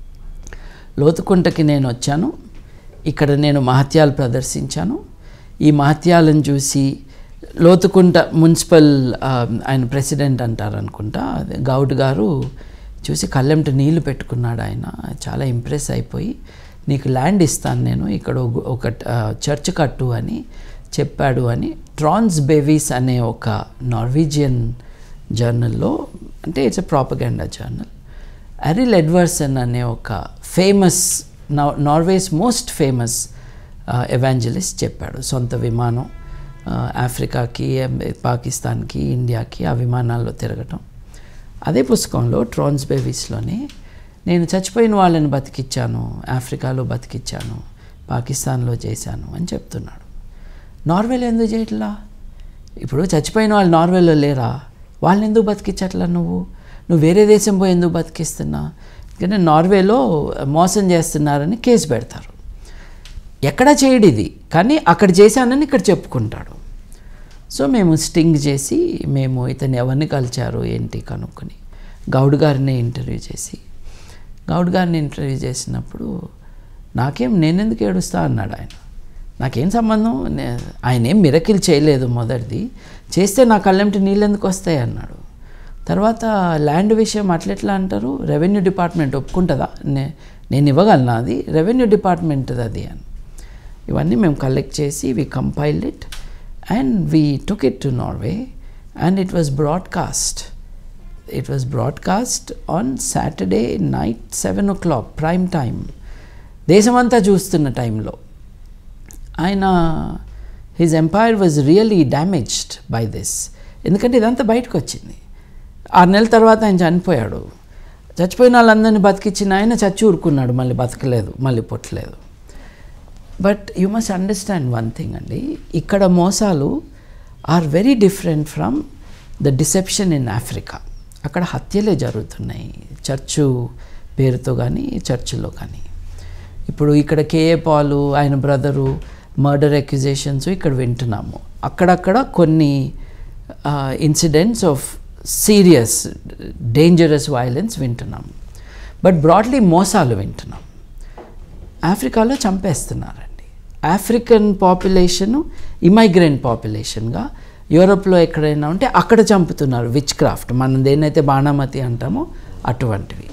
లోతుకుంటకి నేను వచ్చాను. ఇక్కడ నేను మహత్యాలు ప్రదర్శించాను. ఈ మహత్యాలను చూసి లోతుకుంట మున్సిపల్ ఆయన ప్రెసిడెంట్ అంటారు అనుకుంటా, గౌడ్ గారు చూసి కళ్ళెంట నీళ్లు పెట్టుకున్నాడు. ఆయన చాలా ఇంప్రెస్ అయిపోయి నీకు ల్యాండ్ ఇస్తాను నేను, ఇక్కడ ఒక చర్చ్ కట్టు అని చెప్పాడు అని ట్రాన్స్ బేవీస్ అనే ఒక నార్వీజియన్ జర్నల్లో, అంటే it's a propaganda journal, Aril Edvardsen అనే ఒక famous Norway's most famous evangelist చెప్పాడు. సొంత విమానం ఆఫ్రికాకి, పాకిస్తాన్కి, ఇండియాకి ఆ విమానాల్లో తిరగటం. అదే పుస్తకంలో ట్రాన్స్ బేవీస్లోనే నేను చచ్చిపోయిన వాళ్ళని బతికిచ్చాను, ఆఫ్రికాలో బతికిచ్చాను, పాకిస్తాన్లో చేశాను అని చెప్తున్నాడు. నార్వేలో ఎందుకు చేయట్లా? ఇప్పుడు చచ్చిపోయిన వాళ్ళు నార్వేలో లేరా? వాళ్ళని ఎందుకు బతికించట్లా? నువ్వు నువ్వు వేరే దేశం పోయి ఎందుకు బతికిస్తున్నా? ఎందుకంటే నార్వేలో మోసం చేస్తున్నారని కేసు పెడతారు. ఎక్కడా చేయడు ఇది, కానీ అక్కడ చేశానని ఇక్కడ చెప్పుకుంటాడు. సో మేము స్టింగ్ చేసి మేము ఇతను ఎవరిని కలిచారు ఏంటి కనుక్కొని గౌడ్ గారిని ఇంటర్వ్యూ చేసి, గౌడ్ గారిని ఇంటర్వ్యూ చేసినప్పుడు నాకేం నేనెందుకు ఏడుస్తా అన్నాడు ఆయన. నాకేం సంబంధం, ఆయన ఏం మిరకిల్ చేయలేదు, మొదటిది చేస్తే నా కళ్ళెంటి నీళ్ళు ఎందుకు వస్తాయి అన్నాడు. తర్వాత ల్యాండ్ విషయం అట్లెట్లా అంటారు, రెవెన్యూ డిపార్ట్మెంట్ ఒప్పుకుంటుందా, నే నేను ఇవ్వగలను, అది రెవెన్యూ డిపార్ట్మెంట్ అది అని. ఇవన్నీ మేము కలెక్ట్ చేసి we compiled it and we took it to Norway and it was broadcast. It was broadcast on Saturday night seven o'clock prime time, దేశమంతా చూస్తున్న టైంలో. ఆయన his empire was really damaged by this, ఎందుకంటే ఇదంతా బయటకు వచ్చింది. ఆరు నెలల తర్వాత ఆయన చనిపోయాడు. చచ్చిపోయిన వాళ్ళందరినీ బతికించిన ఆయన చచ్చి ఊరుకున్నాడు, మళ్ళీ బతకలేదు, మళ్ళీ పుట్టలేదు. But you must understand one thing అండి, ఇక్కడ మోసాలు are very different from the deception in Africa. అక్కడ హత్యలే జరుగుతున్నాయి చర్చు పేరుతో కానీ, చర్చిలో కానీ. ఇప్పుడు ఇక్కడ కేఏ పాలు ఆయన బ్రదరు మర్డర్ అక్యుజేషన్స్ ఇక్కడ వింటున్నాము. అక్కడక్కడ కొన్ని incidents of serious dangerous violence వింటున్నాము. బట్ బ్రాడ్లీ మోసాలు వింటున్నాం. ఆఫ్రికాలో చంపేస్తున్నారండి. ఆఫ్రికన్ పాపులేషను ఇమైగ్రెంట్ పాపులేషన్గా యూరోప్లో ఎక్కడైనా ఉంటే అక్కడ చంపుతున్నారు. విచ్ క్రాఫ్ట్, మనం దేన్నైతే బాణామతి అంటామో అటువంటివి.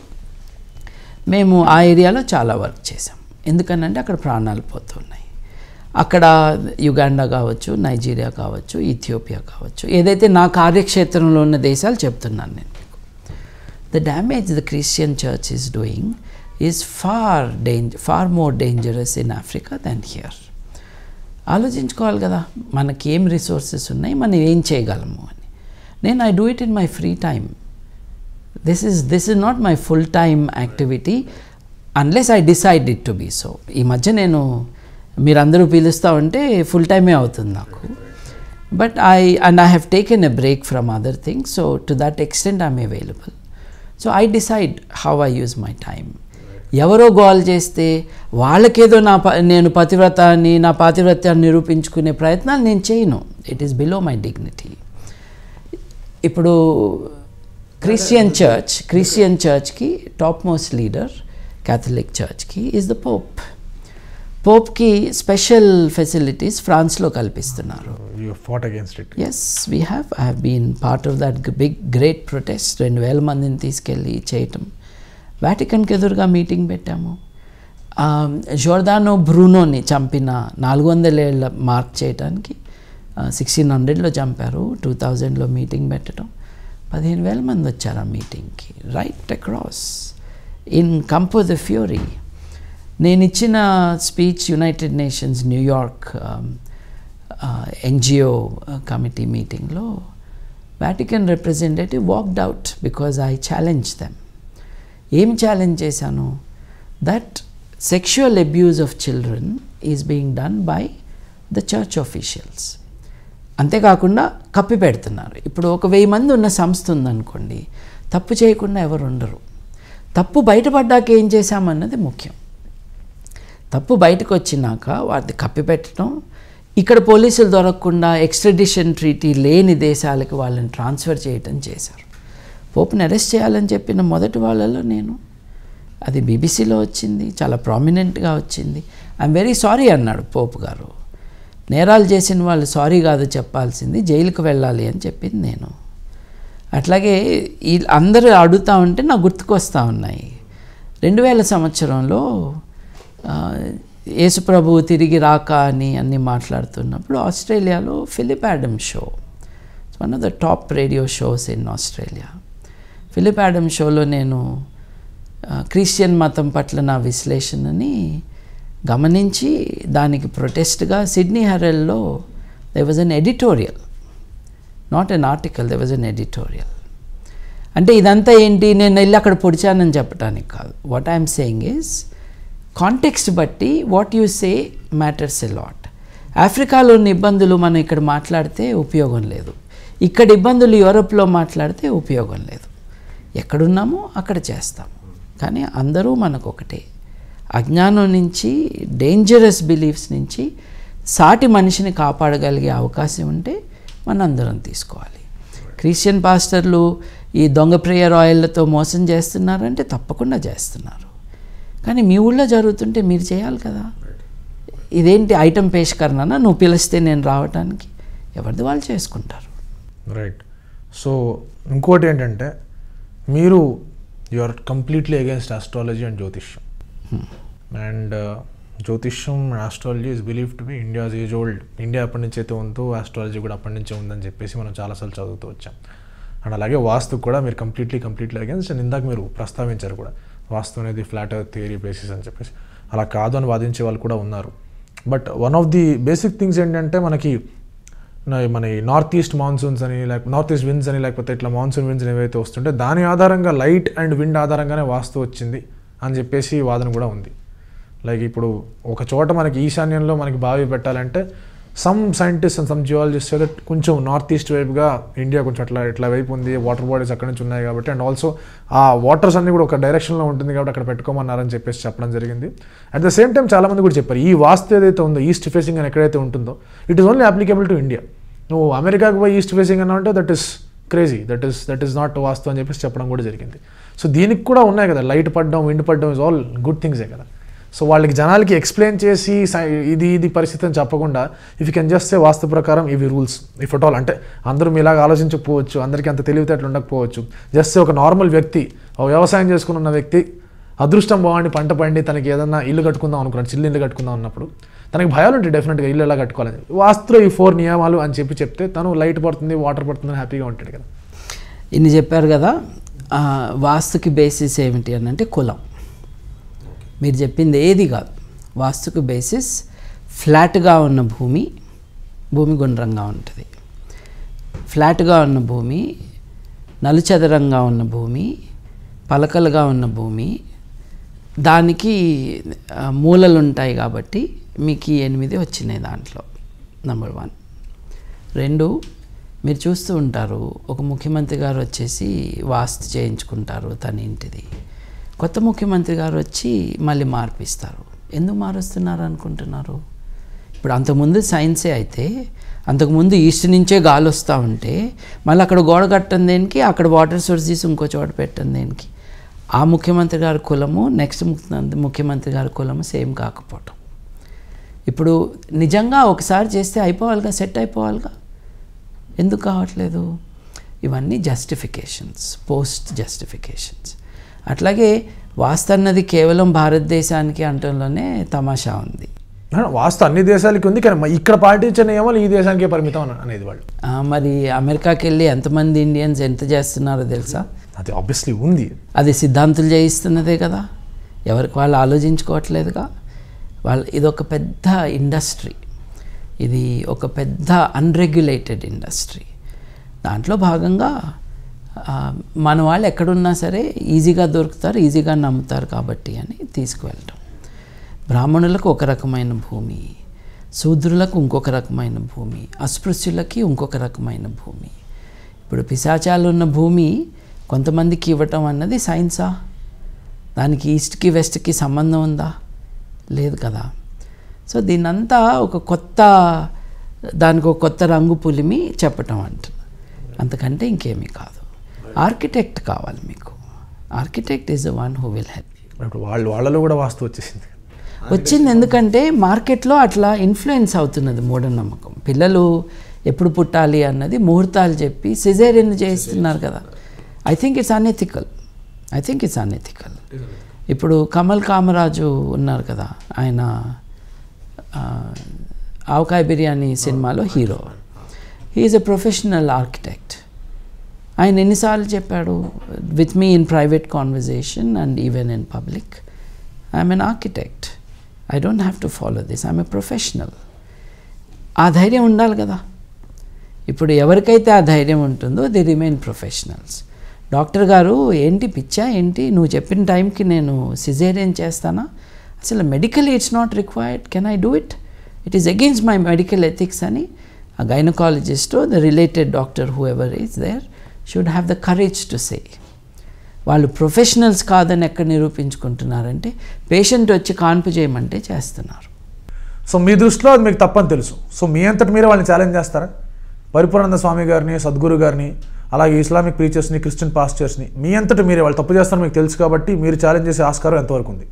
మేము ఆ ఏరియాలో చాలా వర్క్ చేసాం. ఎందుకనంటే అక్కడ ప్రాణాలు పోతున్నాయి. అక్కడ యుగాండా కావచ్చు, నైజీరియా కావచ్చు, ఇథియోపియా కావచ్చు, ఏదైతే నా కార్యక్షేత్రంలో ఉన్న దేశాలు చెప్తున్నాను నేను మీకు. The damage the Christian church is doing is far danger far more dangerous in Africa than here. ఆలోచించుకోవాలి కదా, మనకి ఏం రిసోర్సెస్ ఉన్నాయి, మనం ఏం చేయగలము అని. నేను I do it in my free time. This is this is not my full time activity unless I decide it to be so. ఈ మధ్య నేను మీరందరూ పిలుస్తూ ఉంటే ఫుల్ టైమే అవుతుంది నాకు. But I and I have taken a break from other things. So to that extent I'm available. So I decide how I use my time. ఎవరో గోల్ చేస్తే వాళ్ళకేదో నా ప నేను పతివ్రతాన్ని నా పాతివ్రత్యాన్ని నిరూపించుకునే ప్రయత్నాలు నేను చేయను. It is below my dignity. ఇప్పుడు క్రిస్టియన్ చర్చ్ క్రిస్టియన్ చర్చ్కి టాప్ మోస్ట్ లీడర్ క్యాథలిక్ చర్చ్కి ఈజ్ ద పోప్. పోప్కి స్పెషల్ ఫెసిలిటీస్ ఫ్రాన్స్లో కల్పిస్తున్నారు. Yes we have I have been part of that big great protest. రెండు వేల మందిని తీసుకెళ్ళి చేయటం. వాటికన్కి ఎదురుగా మీటింగ్ పెట్టాము. జోర్దానో బ్రూనోని చంపిన నాలుగు వందల ఏళ్ళ మార్క్ చేయడానికి సిక్స్టీన్ హండ్రెడ్లో చంపారు. టూ థౌజండ్లో మీటింగ్ పెట్టడం. పదిహేను వేల మంది వచ్చారు ఆ మీటింగ్కి, right across in కంపో the fury. నేను ఇచ్చిన speech United nations New York NGO committee మీటింగ్లో Vatican representative walked out because I challenge them. ఏం ఛాలెంజ్ చేశాను? That sexual abuse of children is being done by the church officials. అంతేకాకుండా కప్పి పెడుతున్నారు. ఇప్పుడు ఒక వెయ్యి మంది ఉన్న సంస్థ ఉందనుకోండి, తప్పు చేయకుండా ఎవరు ఉండరు. తప్పు బయటపడ్డాక ఏం చేశామన్నది ముఖ్యం. తప్పు బయటకు వచ్చినాక వాటిని కప్పిపెట్టడం, ఇక్కడ పోలీసులు దొరకకుండా ఎక్స్ట్రడిషన్ ట్రీటీ లేని దేశాలకు వాళ్ళని ట్రాన్స్ఫర్ చేయటం చేశారు. పోప్ని అరెస్ట్ చేయాలని చెప్పిన మొదటి వాళ్ళలో నేను. అది బీబీసీలో వచ్చింది, చాలా ప్రామినెంట్గా వచ్చింది. ఐఎమ్ వెరీ సారీ అన్నాడు పోప్ గారు. నేరాలు చేసిన వాళ్ళు సారీ కాదు చెప్పాల్సింది, జైలుకు వెళ్ళాలి అని చెప్పింది నేను. అట్లాగే ఈ అందరూ అడుగుతూ ఉంటే నాకు గుర్తుకొస్తూ ఉన్నాయి. రెండు వేల సంవత్సరంలో యేసుప్రభు తిరిగి రాక అని అన్నీ మాట్లాడుతున్నప్పుడు ఆస్ట్రేలియాలో Philip Adam show, one of the top radio shows in Australia. Philip Adam షోలో నేను క్రిస్టియన్ మతం పట్ల నా విశ్లేషణని గమనించి దానికి ప్రొటెస్ట్గా సిడ్నీ హెరాల్డ్లో there was an editorial, not an article, there was an editorial. అంటే ఇదంతా ఏంటి, నేను వెళ్ళి అక్కడ పొడిచానని చెప్పడానికి కాదు. What I'm saying is context బట్టి what you say matters a lot. ఆఫ్రికాలోని ఇబ్బందులు మనం ఇక్కడ మాట్లాడితే ఉపయోగం లేదు, ఇక్కడ ఇబ్బందులు యూరోప్లో మాట్లాడితే ఉపయోగం లేదు. ఎక్కడున్నామో అక్కడ చేస్తాము, కానీ అందరూ మనకు ఒకటే. అజ్ఞానం నుంచి, డేంజరస్ బిలీఫ్స్ నుంచి సాటి మనిషిని కాపాడగలిగే అవకాశం ఉంటే మనందరం తీసుకోవాలి. క్రిస్టియన్ పాస్టర్లు ఈ దొంగ ప్రేయర్ ఆయిల్లతో మోసం చేస్తున్నారంటే తప్పకుండా చేస్తున్నారు, కానీ మీ ఊళ్ళో జరుగుతుంటే మీరు చేయాలి కదా. ఇదేంటి ఐటమ్ పేష్కరణనా, నువ్వు పిలిస్తే నేను రావడానికి? ఎవరిది వాళ్ళు చేసుకుంటారు. రైట్. సో ఇంకోటి ఏంటంటే, మీరు you are completely against astrology and జ్యోతిష్యం. అండ్ జ్యోతిష్యం and astrology is believe to be India's age old. India ఎప్పటి నుంచి అయితే ఉందో ఆస్ట్రాలజీ కూడా అప్పటి నుంచే ఉందని చెప్పేసి మనం చాలాసార్లు చదువుతూ వచ్చాం. అండ్ అలాగే వాస్తు కూడా మీరు కంప్లీట్లీ కంప్లీట్లీ అగేన్స్ట్. అండ్ ఇందాక మీరు ప్రస్తావించారు కూడా, వాస్తు అనేది ఫ్లాట్ ఎర్త్ థియరీ బేసిస్ అని చెప్పేసి. అలా కాదు అని వాదించే వాళ్ళు కూడా ఉన్నారు. But one of the basic things ఏంటంటే, మనకి మన నార్త్ ఈస్ట్ మాన్సూన్స్ అని, లేకపోతే నార్త్ ఈస్ట్ విండ్స్ అని, లేకపోతే ఇట్లా మాన్సూన్ విండ్స్ ఏవైతే వస్తుంటే దాని ఆధారంగా లైట్ అండ్ విండ్ ఆధారంగానే వాస్తు వచ్చింది అని చెప్పేసి వాదన కూడా ఉంది. లైక్ ఇప్పుడు ఒక చోట మనకి ఈశాన్యంలో మనకి బావి పెట్టాలంటే some scientist and some geologist అయితే కొంచెం నార్త్ ఈస్ట్ వైపుగా ఇండియా కొంచెం అట్లా ఇట్లా వైపు ఉంది, వాటర్ బాడీస్ అక్కడ నుంచి ఉన్నాయి కాబట్టి, అండ్ ఆల్సో ఆ వాటర్స్ అన్నీ కూడా ఒక డైరెక్షన్లో ఉంటుంది కాబట్టి అక్కడ పెట్టుకోమన్నారని చెప్పేసి చెప్పడం జరిగింది. అట్ ద సేమ్ టైం చాలామంది కూడా చెప్పారు, ఈ వాస్తు ఏదైతే ఉందో ఈస్ట్ ఫేసింగ్ అని ఎక్కడైతే ఉంటుందో it is only applicable to India. నువ్వు అమెరికాకు పోయి ఈస్ట్ ఫేసింగ్ అన్నా అంటే that is crazy, that is that is not vastu అని చెప్పేసి చెప్పడం కూడా జరిగింది. సో దీనికి కూడా ఉన్నాయి కదా, లైట్ పడడం, విండ్ పడడం ఇస్ ఆల్ గుడ్ థింగ్సే కదా. సో వాళ్ళకి జనాలకి ఎక్స్ప్లెయిన్ చేసి ఇది ఇది పరిస్థితి అని చెప్పకుండా, if you can just say vastu ప్రకారం ఇవి రూల్స్, ఇఫ్ అట్ ఆల్, అంటే అందరూ మీలాగా ఆలోచించకపోవచ్చు, అందరికీ అంత తెలివితేటలు ఉండకపోవచ్చు. జస్ట్ ఒక నార్మల్ వ్యక్తి, ఒక వ్యవసాయం చేసుకుని ఉన్న వ్యక్తి అదృష్టం బాగుండి పంట పండి తనకి ఏదన్నా ఇల్లు కట్టుకుందాం అనుకున్నాడు, చిల్లు ఇల్లు కట్టుకుందాం అన్నప్పుడు తనకి భయాలు ఉంటాయి డెఫినెట్గా, ఇల్లు ఎలా కట్టుకోవాలని. వాస్తులో ఈ ఫోర్ నియమాలు అని చెప్పి చెప్తే తను లైట్ పడుతుంది, వాటర్ పడుతుంది, హ్యాపీగా ఉంటాడు కదా. ఇన్ని చెప్పారు కదా. వాస్తుకి బేసిస్ ఏమిటి అని అంటే కులం. మీరు చెప్పింది ఏది కాదు. వాస్తుకు బేసిస్ ఫ్లాట్గా ఉన్న భూమి, భూమి గుండ్రంగా ఉంటుంది. ఫ్లాట్గా ఉన్న భూమి, నలుచదరంగా ఉన్న భూమి, పలకలుగా ఉన్న భూమి, దానికి మూలలు ఉంటాయి కాబట్టి మీకు ఈ ఎనిమిది వచ్చినాయి దాంట్లో. Number one. రెండు, మీరు చూస్తూ ఉంటారు, ఒక ముఖ్యమంత్రి గారు వచ్చేసి వాస్తు చేయించుకుంటారు తన ఇంటిది. కొత్త ముఖ్యమంత్రి గారు వచ్చి మళ్ళీ మార్పిస్తారు. ఎందుకు మారుస్తున్నారు అనుకుంటున్నారు? ఇప్పుడు అంతకుముందు సైన్సే అయితే, అంతకుముందు ఈస్ట్ నుంచే గాలి వస్తూ ఉంటే మళ్ళీ అక్కడ గోడ కట్టడం దేనికి, అక్కడ వాటర్ సోర్స్ తీసి ఇంకో చోట పెట్టడం దేనికి? ఆ ముఖ్యమంత్రి గారి కులము నెక్స్ట్ ముఖ్యమంత్రి గారి కులము సేమ్ కాకపోవటం. ఇప్పుడు నిజంగా ఒకసారి చేస్తే అయిపోవాలిగా, సెట్ అయిపోవాలిగా, ఎందుకు కావట్లేదు? ఇవన్నీ జస్టిఫికేషన్స్, పోస్ట్ జస్టిఫికేషన్స్. అట్లాగే వాస్తు అన్నది కేవలం భారతదేశానికి అంటంలోనే తమాషా ఉంది. వాస్తు అన్ని దేశాలకి ఉంది, కానీ ఇక్కడ పాటించే నియమాలు ఈ దేశానికే పరిమితం అనేది వాళ్ళు. మరి అమెరికాకి వెళ్ళి ఎంతమంది ఇండియన్స్ ఎంత చేస్తున్నారో తెలుసా? అది ఆబ్వియస్లీ ఉంది. అది సిద్ధాంతులు చేయిస్తున్నదే కదా, ఎవరికి వాళ్ళు ఆలోచించుకోవట్లేదుగా. వాళ్ళు ఇది ఒక పెద్ద ఇండస్ట్రీ, ఇది ఒక పెద్ద అన్రెగ్యులేటెడ్ ఇండస్ట్రీ. దాంట్లో భాగంగా మన వాళ్ళు ఎక్కడున్నా సరే ఈజీగా దొరుకుతారు, ఈజీగా నమ్ముతారు కాబట్టి అని తీసుకువెళ్ళటం. బ్రాహ్మణులకు ఒక రకమైన భూమి, శూద్రులకు ఇంకొక రకమైన భూమి, అస్పృశ్యులకి ఇంకొక రకమైన భూమి. ఇప్పుడు పిశాచాలు ఉన్న భూమి కొంతమందికి ఇవ్వటం అన్నది సైన్సా? దానికి ఈస్ట్కి వెస్ట్కి సంబంధం ఉందా? లేదు కదా. సో దీన్నంతా ఒక కొత్త, దానికి ఒక కొత్త రంగు పులిమి చెప్పటం అంట, అంతకంటే ఇంకేమీ కాదు. ఆర్కిటెక్ట్ కావాలి మీకు. Architect is the one who will help. ఇప్పుడు వాళ్ళు వాళ్ళలో కూడా వాస్తు వచ్చేసింది వచ్చింది ఎందుకంటే మార్కెట్లో అట్లా ఇన్ఫ్లుయెన్స్ అవుతున్నది మూఢనమ్మకం. పిల్లలు ఎప్పుడు పుట్టాలి అన్నది ముహూర్తాలు చెప్పి సిజేరియన్ చేయిస్తున్నారు కదా. I think it's unethical. I think it's unethical. ఇప్పుడు కమల్ కామరాజు ఉన్నారు కదా, ఆయన ఆవకాయ బిర్యానీ సినిమాలో hero. He is a professional architect. ఆయన ఎన్నిసార్లు చెప్పాడు with me in private conversation and even in public, I'm an architect, I don't have to follow this, I'm a professional. ఆ ధైర్యం ఉండాలి కదా. ఇప్పుడు ఎవరికైతే ఆ ధైర్యం ఉంటుందో దే రిమైన్ ప్రొఫెషనల్స్. డాక్టర్ గారు ఏంటి పిచ్చా ఏంటి, నువ్వు చెప్పిన టైంకి నేను సిజేరియన్ చేస్తానా? అసలు medical it's not required, can I do it? It is against my medical ethics అని ఆ gynaecologist, the related doctor whoever is there should have the courage to say. వాళ్ళు ప్రొఫెషనల్స్ కాదని ఎక్కడ నిరూపించుకుంటున్నారంటే పేషెంట్ వచ్చి కాన్పు చేయమంటే చేస్తున్నారు. సో మీ దృష్టిలో అది మీకు తప్పని తెలుసు, సో మీ అంతటి మీరే వాళ్ళని ఛాలెంజ్ చేస్తారా? పరిపూర్ణానంద స్వామి గారిని, సద్గురు గారిని, అలాగే ఇస్లామిక్ ప్రీచర్స్ని, క్రిస్టియన్ పాస్టర్స్ని మీ అంతటి మీరే వాళ్ళు తప్పు చేస్తారని మీకు తెలుసు కాబట్టి మీరు ఛాలెంజ్ చేసే ఆస్కారం ఎంతవరకు ఉంది?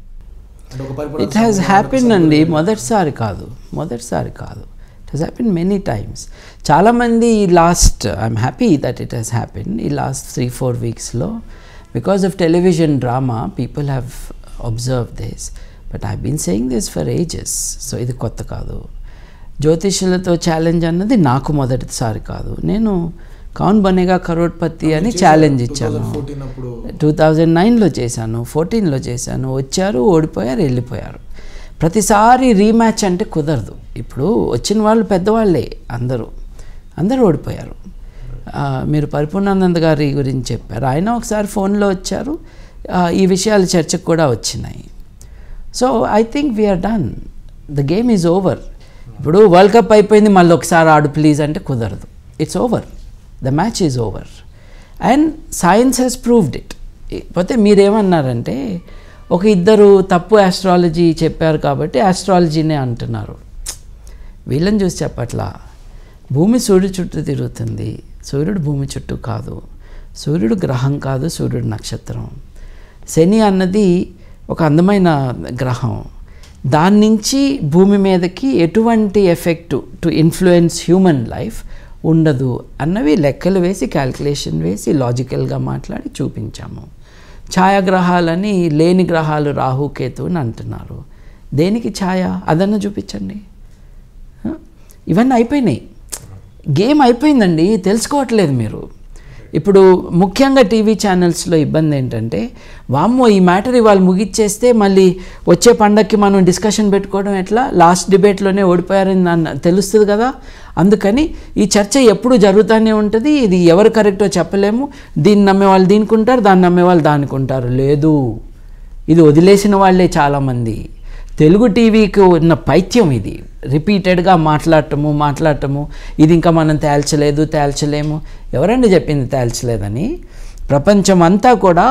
ఇట్ హ్యాస్ హ్యాపెన్ అండి, మొదటిసారి కాదు, మొదటిసారి కాదు. It has happen many times. చాలామంది ఈ last, I'm happy that it has happen, ఈ లాస్ట్ త్రీ ఫోర్ వీక్స్లో because of television drama people have observe this, but I been saying this for ages. So ఇది కొత్త కాదు. జ్యోతిష్యులతో ఛాలెంజ్ అన్నది నాకు మొదటిసారి కాదు. నేను కౌన్ బనేగా కరోడ్పతి అని ఛాలెంజ్ ఇచ్చాను. టూ థౌజండ్ నైన్లో చేశాను, ఫోర్టీన్లో చేశాను. వచ్చారు, ఓడిపోయారు, వెళ్ళిపోయారు. ప్రతిసారి రీమ్యాచ్ అంటే కుదరదు. ఇప్పుడు వచ్చిన వాళ్ళు పెద్దవాళ్ళే, అందరూ అందరూ ఓడిపోయారు. మీరు పరిపూర్ణానంద గారి గురించి చెప్పారు, ఆయన ఒకసారి ఫోన్లో వచ్చారు, ఈ విషయాలు చర్చకు కూడా వచ్చినాయి. So I think we are done, the game is over. ఇప్పుడు వరల్డ్ కప్ అయిపోయింది, మళ్ళీ ఒకసారి ఆడు ప్లీజ్ అంటే కుదరదు. It's over, the match is over and science has proved it. పోతే మీరేమన్నారంటే ఒక ఇద్దరు తప్పు ఆస్ట్రాలజీ చెప్పారు కాబట్టి ఆస్ట్రాలజీనే అంటున్నారు. వీళ్ళని చూసి చెప్పట్లా. భూమి సూర్యుడు చుట్టూ తిరుగుతుంది, సూర్యుడు భూమి చుట్టూ కాదు. సూర్యుడు గ్రహం కాదు, సూర్యుడు నక్షత్రం. శని అన్నది ఒక అందమైన గ్రహం, దాని నుంచి భూమి మీదకి ఎటువంటి effect to influence human life ఉండదు అన్నవి లెక్కలు వేసి, క్యాల్కులేషన్ వేసి, లాజికల్గా మాట్లాడి చూపించాము. ఛాయాగ్రహాలని లేని గ్రహాలు రాహుకేతు అని అంటున్నారు. దేనికి ఛాయ? అదన్నా చూపించండి. ఇవన్నీ అయిపోయినాయి, గేమ్ అయిపోయిందండి, తెలుసుకోవట్లేదు మీరు. ఇప్పుడు ముఖ్యంగా టీవీ ఛానల్స్లో ఇబ్బంది ఏంటంటే, వామ్మో ఈ మ్యాటర్ ఇవాళ ముగిచ్చేస్తే మళ్ళీ వచ్చే పండగకి మనం డిస్కషన్ పెట్టుకోవడం ఎట్లా, లాస్ట్ డిబేట్లోనే ఓడిపోయారని దాన్ని తెలుస్తుంది కదా. అందుకని ఈ చర్చ ఎప్పుడు జరుగుతూనే ఉంటుంది. ఇది ఎవరు కరెక్టో చెప్పలేము. దీన్ని నమ్మేవాళ్ళు దీనికి ఉంటారు, దాన్ని నమ్మేవాళ్ళు దానికి ఉంటారు. లేదు, ఇది వదిలేసిన వాళ్ళే చాలామంది. తెలుగు టీవీకి ఉన్న పైత్యం ఇది. రిపీటెడ్గా మాట్లాడటము మాట్లాడటము ఇది ఇంకా మనం తేల్చలేదు తేల్చలేము. ఎవరండి చెప్పింది తేల్చలేదని? ప్రపంచం అంతా కూడా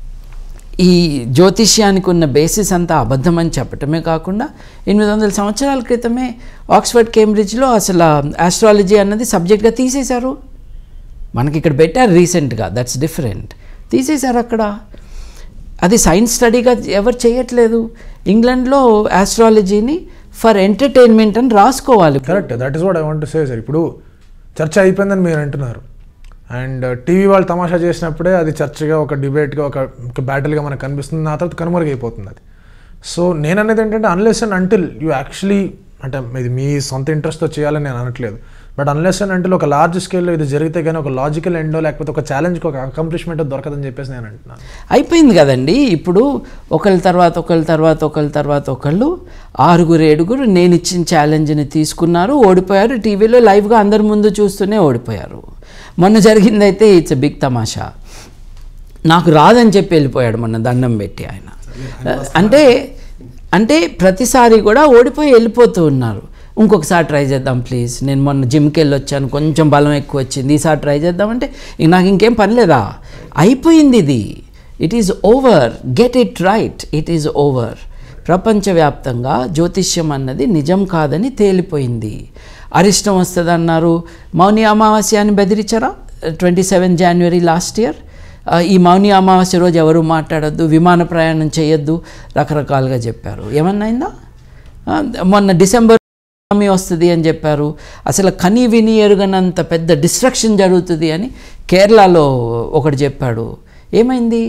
ఈ జ్యోతిష్యానికి ఉన్న బేసిస్ అంతా అబద్ధమని చెప్పటమే కాకుండా ఎనిమిది వందల సంవత్సరాల క్రితమే ఆక్స్ఫర్డ్, కేంబ్రిడ్జ్లో అసలు ఆస్ట్రాలజీ అన్నది సబ్జెక్ట్గా తీసేశారు. మనకి ఇక్కడ పెట్టారు రీసెంట్గా, దట్స్ డిఫరెంట్. తీసేశారు అక్కడ. అది సైన్స్ స్టడీగా ఎవరు చేయట్లేదు. ఇంగ్లాండ్లో ఆస్ట్రాలజీని ఫర్ ఎంటర్టైన్మెంట్ అని రాసుకోవాలి. Correct, that is what I want to say sir. ఇప్పుడు చర్చ అయిపోయిందని మీరు అంటున్నారు, అండ్ టీవీ వాళ్ళు తమాషా చేసినప్పుడే అది చర్చగా, ఒక డిబేట్గా, ఒక ఒక బ్యాటిల్గా మనకు కనిపిస్తుంది. ఆ తర్వాత కనుమరుగైపోతుంది అది. సో నేను అనేది ఏంటంటే unless and until you actually అంటే ఇది మీ సొంత ఇంట్రెస్ట్తో చేయాలని నేను అనట్లేదు, బట్ అన్లెస్ అండ్ అంటిల్ ఒక లార్జ్ స్కేల్లో ఇది జరిగితే కానీ ఒక లాజికల్ ఎండో లేకపోతే ఒక ఛాలెంజ్కి ఒక అకంప్లిష్మెంట్ దొరకదని చెప్పేసి నేను అంటున్నాను. అయిపోయింది కదండి. ఇప్పుడు ఒకళ్ళ తర్వాత ఒకళ్ళ తర్వాత ఒకళ్ళ తర్వాత ఒకళ్ళు ఆరుగురు ఏడుగురు నేను ఇచ్చిన ఛాలెంజ్ని తీసుకున్నారు, ఓడిపోయారు. టీవీలో లైవ్గా అందరి ముందు చూస్తూనే ఓడిపోయారు. మొన్న జరిగిందైతే ఇట్స్ ఎ బిగ్ తమాషా. నాకు రాదని చెప్పి వెళ్ళిపోయాడు మొన్న దండం పెట్టి ఆయన. అంటే అంటే ప్రతిసారి కూడా ఓడిపోయి వెళ్ళిపోతూ ఉన్నారు. ఇంకొకసారి ట్రై చేద్దాం ప్లీజ్, నేను మొన్న జిమ్కి వెళ్ళి వచ్చాను, కొంచెం బలం ఎక్కువ వచ్చింది, ఈసారి ట్రై చేద్దామంటే నాకు ఇంకేం పని లేదా, అయిపోయింది ఇది, it is over, get it right, it is over. ప్రపంచవ్యాప్తంగా జ్యోతిష్యం అన్నది నిజం కాదని తేలిపోయింది. అరిష్టం వస్తుంది అన్నారు, మౌని అమావాస్య అని బెదిరించారా twenty seven January last year. ఈ మౌని అమావాస్య రోజు ఎవరు మాట్లాడొద్దు, విమాన ప్రయాణం చేయొద్దు, రకరకాలుగా చెప్పారు. ఏమన్నా అయిందా? మొన్న డిసెంబర్ వస్తుంది అని చెప్పారు. అసలు కని విని ఎరుగనంత పెద్ద డిస్ట్రక్షన్ జరుగుతుంది అని కేరళలో ఒకటి చెప్పాడు. ఏమైంది?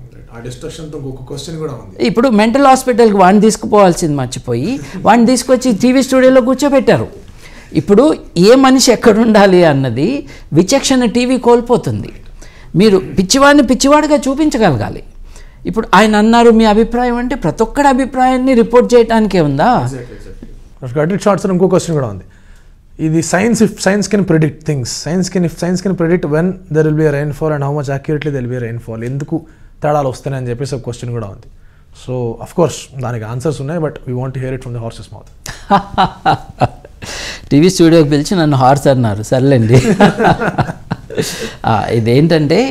ఇప్పుడు మెంటల్ హాస్పిటల్కి వాడిని తీసుకుపోవాల్సింది మర్చిపోయి వాడిని తీసుకొచ్చి టీవీ స్టూడియోలో కూర్చోబెట్టారు. ఇప్పుడు ఏ మనిషి ఎక్కడ ఉండాలి అన్నది విచక్షణ టీవీ కోల్పోతుంది. మీరు పిచ్చివాడిని పిచ్చివాడిగా చూపించగలగాలి. ఇప్పుడు ఆయన అన్నారు మీ అభిప్రాయం అంటే ప్రతి ఒక్కడి అభిప్రాయాన్ని రిపోర్ట్ చేయడానికే ఉందా? గడిట్ షార్ట్స్ ఇంకో క్వశ్చన్ కూడా ఉంది. ఇది science if science can predict things, science can if science can predict when there will be a rainfall and how much accurately there will be a rainfall, ఎందుకు తేడాలు వస్తాయని అని చెప్పేసి ఒక క్వశ్చన్ కూడా ఉంది. సో అఫ్ కోర్స్ దానికి ఆన్సర్స్ ఉన్నాయి, but we want to hear it from the horse's mouth. TV స్టూడియోకి పిలిచి నన్ను హార్స్ అన్నారు, సర్లేండి. ఇదేంటంటే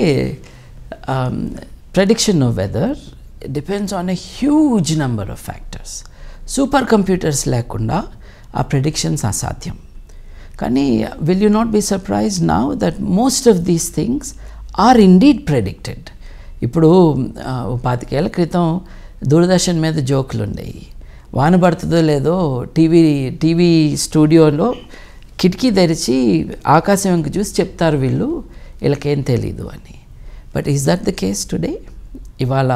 prediction of weather depends on a huge number of factors. Super computers లేకుండా ఆ ప్రెడిక్షన్స్ అసాధ్యం. కానీ will you not be surprise now that most of these things are indeed predicted. ఇప్పుడు పాతికేళ్ల క్రితం దూరదర్శన్ మీద జోకులు ఉండేవి. వాన పడుతుందో లేదో టీవీ టీవీ స్టూడియోలో కిటికీ తెరిచి ఆకాశం వెంక చూసి చెప్తారు వీళ్ళు, వీళ్ళకేం తెలీదు అని. But is that the case today? ఇవాళ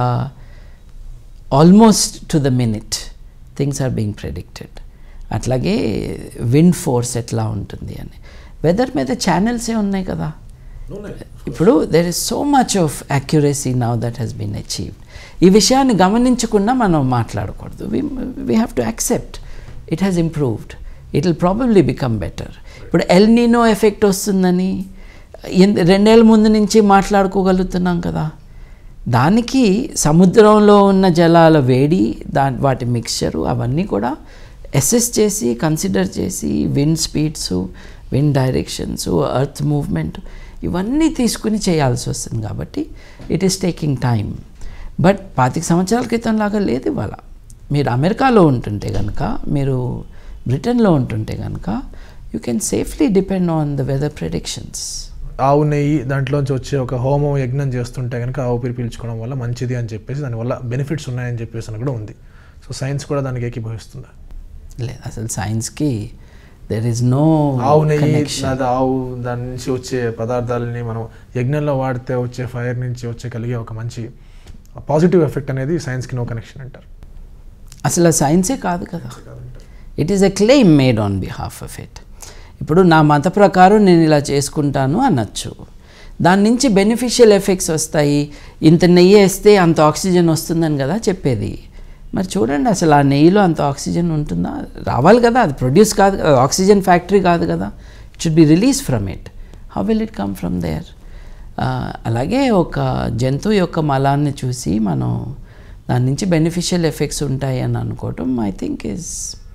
almost to the minute things are being predicted. అట్లాగే విండ్ ఫోర్స్ ఎట్లా ఉంటుంది అని, వెదర్ మీద ఛానల్సే ఉన్నాయి కదా. ఇప్పుడు there is so much of accuracy now that has been achieved. ఈ విషయాన్ని గమనించకుండా మనం మాట్లాడకూడదు. We we have to accept it has improved, it will probably become better. ఇప్పుడు ఎల్ నీనో ఎఫెక్ట్ వస్తుందని రెండేళ్ళ ముందు నుంచి మాట్లాడుకోగలుగుతున్నాం కదా. దానికి సముద్రంలో ఉన్న జలాల వేడి, దా వాటి మిక్స్చరు అవన్నీ కూడా అసెస్ చేసి కన్సిడర్ చేసి wind speeds, wind directions, earth movement ఇవన్నీ తీసుకుని చేయాల్సి వస్తుంది. కాబట్టి it is taking time. But పాతిక సంవత్సరాల క్రితం లాగా లేదు ఇవాళ. మీరు అమెరికాలో ఉంటుంటే కనుక, మీరు బ్రిటన్లో ఉంటుంటే కనుక you can safely depend on the weather predictions. ఆవు నెయ్యి దాంట్లోంచి వచ్చే ఒక హోమం యజ్ఞం చేస్తుంటే కనుక ఆవు పేరు పీల్చుకోవడం వల్ల మంచిది అని చెప్పేసి దానివల్ల బెనిఫిట్స్ ఉన్నాయని చెప్పేసి అని కూడా ఉంది. సో సైన్స్ కూడా దానికి ఏకీభవిస్తుందా? లేదు, అసలు సైన్స్కి దెర్ ఈజ్ నో ఆవు నెయ్యి, ఆవు దాని నుంచి వచ్చే పదార్థాలని మనం యజ్ఞంలో వాడితే వచ్చే ఫైర్ నుంచి వచ్చే కలిగే ఒక మంచి పాజిటివ్ ఎఫెక్ట్ అనేది సైన్స్కి నో కనెక్షన్ అంటారు. అసలు సైన్సే కాదు కదా, it is a claim made on behalf of it. ఇప్పుడు నా మత ప్రకారం నేను ఇలా చేసుకుంటాను అనొచ్చు, దాని నుంచి బెనిఫిషియల్ ఎఫెక్ట్స్ వస్తాయి, ఇంత నెయ్యి వేస్తే అంత ఆక్సిజన్ వస్తుందని కదా చెప్పేది. మరి చూడండి అసలు ఆ నెయ్యిలో అంత ఆక్సిజన్ ఉంటుందా? రావాలి కదా, అది ప్రొడ్యూస్ కాదు కదా, ఆక్సిజన్ ఫ్యాక్టరీ కాదు కదా. It should be release from it. How will it come from there? అలాగే ఒక జంతువు యొక్క మలాన్ని చూసి మనం దాని నుంచి బెనిఫిషియల్ ఎఫెక్ట్స్ ఉంటాయి అని అనుకోవటం I think is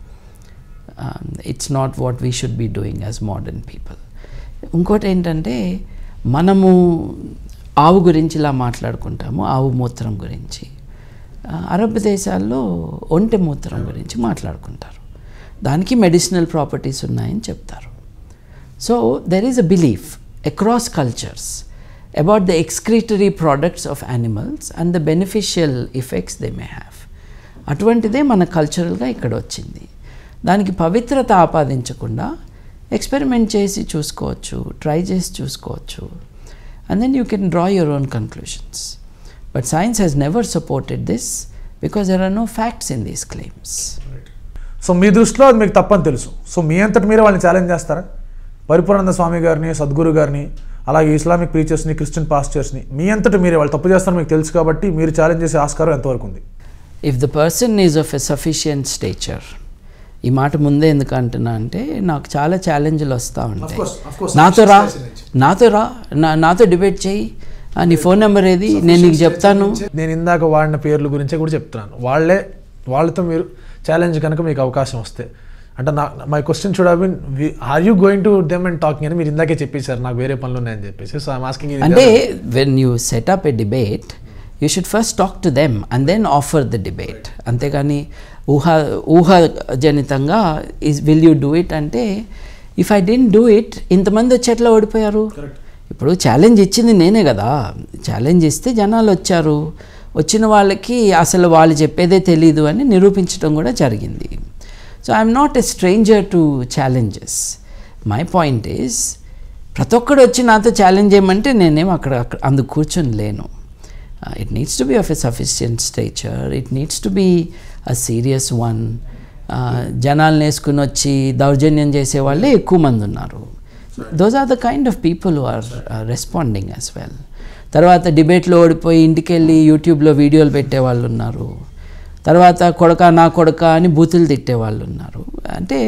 it's not what we should be doing as modern people. ఇంకోటి ఏంటంటే మనము ఆవు గురించి ఇలా మాట్లాడుకుంటాము, ఆవు మూత్రం గురించి. అరబ్ దేశాల్లో ఒంటె మూత్రం గురించి మాట్లాడుకుంటారు, దానికి మెడిసినల్ ప్రాపర్టీస్ ఉన్నాయని చెప్తారు. So there is a belief across cultures about the excretory products of animals and the beneficial effects they may have. అటువంటిదే మన కల్చరల్గా ఇక్కడ వచ్చింది. దానికి పవిత్రత ఆపాదించకుండా ఎక్స్పెరిమెంట్ చేసి చూసుకోవచ్చు, ట్రై చేసి చూసుకోవచ్చు, and then you can draw your own conclusions. But science has never supported this. because there are no facts in these claims. So మీ దృష్టిలో అది మీకు తప్పని తెలుసు, సో మీ అంతటి మీరే వాళ్ళని ఛాలెంజ్ చేస్తారా? పరిపూర్ణానంద స్వామి గారిని, సద్గురు గారిని, అలాగే ఇస్లామిక్ ప్రీచర్స్ని, క్రిస్టియన్ పాస్టర్స్ని మీ అంతటి మీరే వాళ్ళు తప్పు చేస్తారని మీకు తెలుసు కాబట్టి మీరు ఛాలెంజ్ చేసే ఆస్కారం ఎంతవరకు ఉంది? If the person is of a sufficient stature, ఈ మాట ముందే ఎందుకు అంటున్నా అంటే నాకు చాలా ఛాలెంజ్లు వస్తూ ఉంటాయి. నాతో రా నాతో రా నా నాతో డిబేట్ చేయి, నీ ఫోన్ నెంబర్ ఏది, నేను నీకు చెప్తాను. నేను ఇందాక వాడిన పేర్ల గురించే కూడా చెప్తున్నాను. వాళ్ళే వాళ్ళతో మీరు ఛాలెంజ్ కనుక మీకు అవకాశం వస్తే అంటే నా my question should have been are you going to them and talking అని మీరు ఇందాకే చెప్పేశారు, నాకు వేరే పనులు ఉన్నాయని చెప్పేసి. సో ఐఎమ్ ఆస్కింగ్ అంటే when you set up a debate you should first talk to them and then offer the debate. అంతేగాని ఊహా ఊహాజనితంగా is will you do it అంటే if I don't do it ఇంతమంది వచ్చి ఎట్లా ఓడిపోయారు? ఇప్పుడు ఛాలెంజ్ ఇచ్చింది నేనే కదా, ఛాలెంజ్ ఇస్తే జనాలు వచ్చారు, వచ్చిన వాళ్ళకి అసలు వాళ్ళు చెప్పేదే తెలీదు అని నిరూపించడం కూడా జరిగింది. So I'm not a stranger to challenges. My point is ప్రతి ఒక్కడు వచ్చి నాతో ఛాలెంజ్ చేయమంటే నేనేం అక్కడ అక్కడ అందుకు కూర్చొని లేను. It needs to be of a sufficient stature, it needs to be a serious one. జనాలను వేసుకుని వచ్చి దౌర్జన్యం చేసే వాళ్ళే ఎక్కువ మంది ఉన్నారు. Those are the kind of people who are responding as well. తర్వాత డిబేట్లో ఓడిపోయి ఇంటికి వెళ్ళి యూట్యూబ్లో వీడియోలు పెట్టే వాళ్ళు ఉన్నారు. తర్వాత కొడక నా కొడక అని బూతులు తిట్టే వాళ్ళు ఉన్నారు. అంటే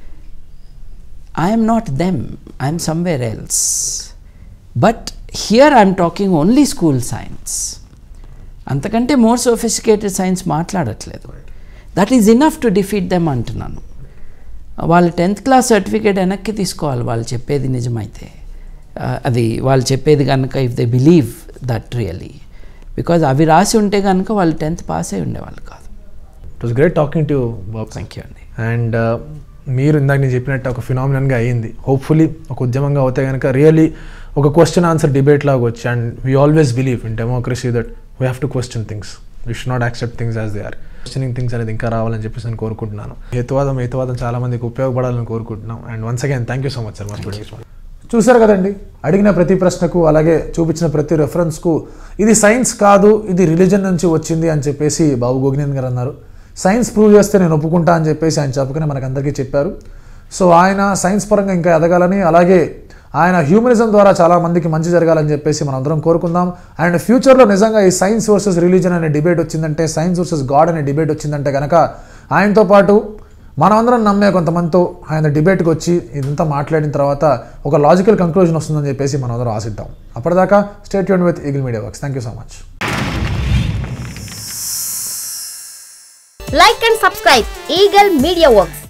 I'm not them, I'm somewhere else. But here I'm talking only school science. అంతకంటే మోర్ సోఫిస్టికేటెడ్ సైన్స్ మాట్లాడట్లేదు. That is enough to defeat them అంటున్నాను. వాళ్ళు టెన్త్ క్లాస్ సర్టిఫికేట్ వెనక్కి తీసుకోవాలి వాళ్ళు చెప్పేది నిజమైతే. అది వాళ్ళు చెప్పేది కనుక if they believe that really, because అవి రాసి ఉంటే కనుక వాళ్ళు టెన్త్ పాస్ అయి ఉండేవాళ్ళు కాదు. It was great talking to Babu. Thank you అండి. అండ్ మీరు ఇందాక నేను చెప్పినట్టు ఒక ఫినామినన్గా అయ్యింది. హోప్ఫుల్లీ ఒక ఉద్యమంగా అవుతే కనుక రియలీ ఒక క్వశ్చన్ ఆన్సర్ డిబేట్ లాగా వచ్చి, and we always believe in democracy that we have to question things, we should not accept things as they are. Questioning things అనేది ఇంకా రావాలని చెప్పేసి నేను కోరుకుంటున్నాను. హేతువాదం హేతువాదం చాలా మందికి ఉపయోగపడాలని కోరుకుంటున్నాం. And once again thank you so much sir మా స్టూడియోస్. చూసారు కదండి, అడిగిన ప్రతి ప్రశ్నకు అలాగే చూపించిన ప్రతి రెఫరెన్స్కు ఇది సైన్స్ కాదు, ఇది రిలీజన్ నుంచి వచ్చింది అని చెప్పేసి బాబు గోగినేని గారు అన్నారు. సైన్స్ ప్రూవ్ చేస్తే నేను ఒప్పుకుంటా అని చెప్పేసి ఆయన చెప్పకనే మనకందరికీ చెప్పారు. సో ఆయన సైన్స్ పరంగా ఇంకా ఎదగాలని, అలాగే ఆయన హ్యూమనిజం ద్వారా చాలా మందికి మంచి జరగాలని చెప్పేసి మనం అందరం కోరుకుందాం. అండ్ ఫ్యూచర్లో నిజంగా ఈ సైన్స్ వర్సెస్ రిలీజన్ అనే డిబేట్ వచ్చిందంటే, సైన్స్ వర్సెస్ గాడ్ అనే డిబేట్ వచ్చిందంటే కనుక ఆయనతో పాటు మనమందరం నమ్మే కొంతమందితో ఆయన డిబేట్కి వచ్చి ఇదంతా మాట్లాడిన తర్వాత ఒక లాజికల్ కంక్లూజన్ వస్తుందని చెప్పేసి మనం అందరం ఆశిద్దాం. అప్పటిదాకా stay tuned with Eagle media Works. Thank you so much. Like and subscribe Eagle Media Works.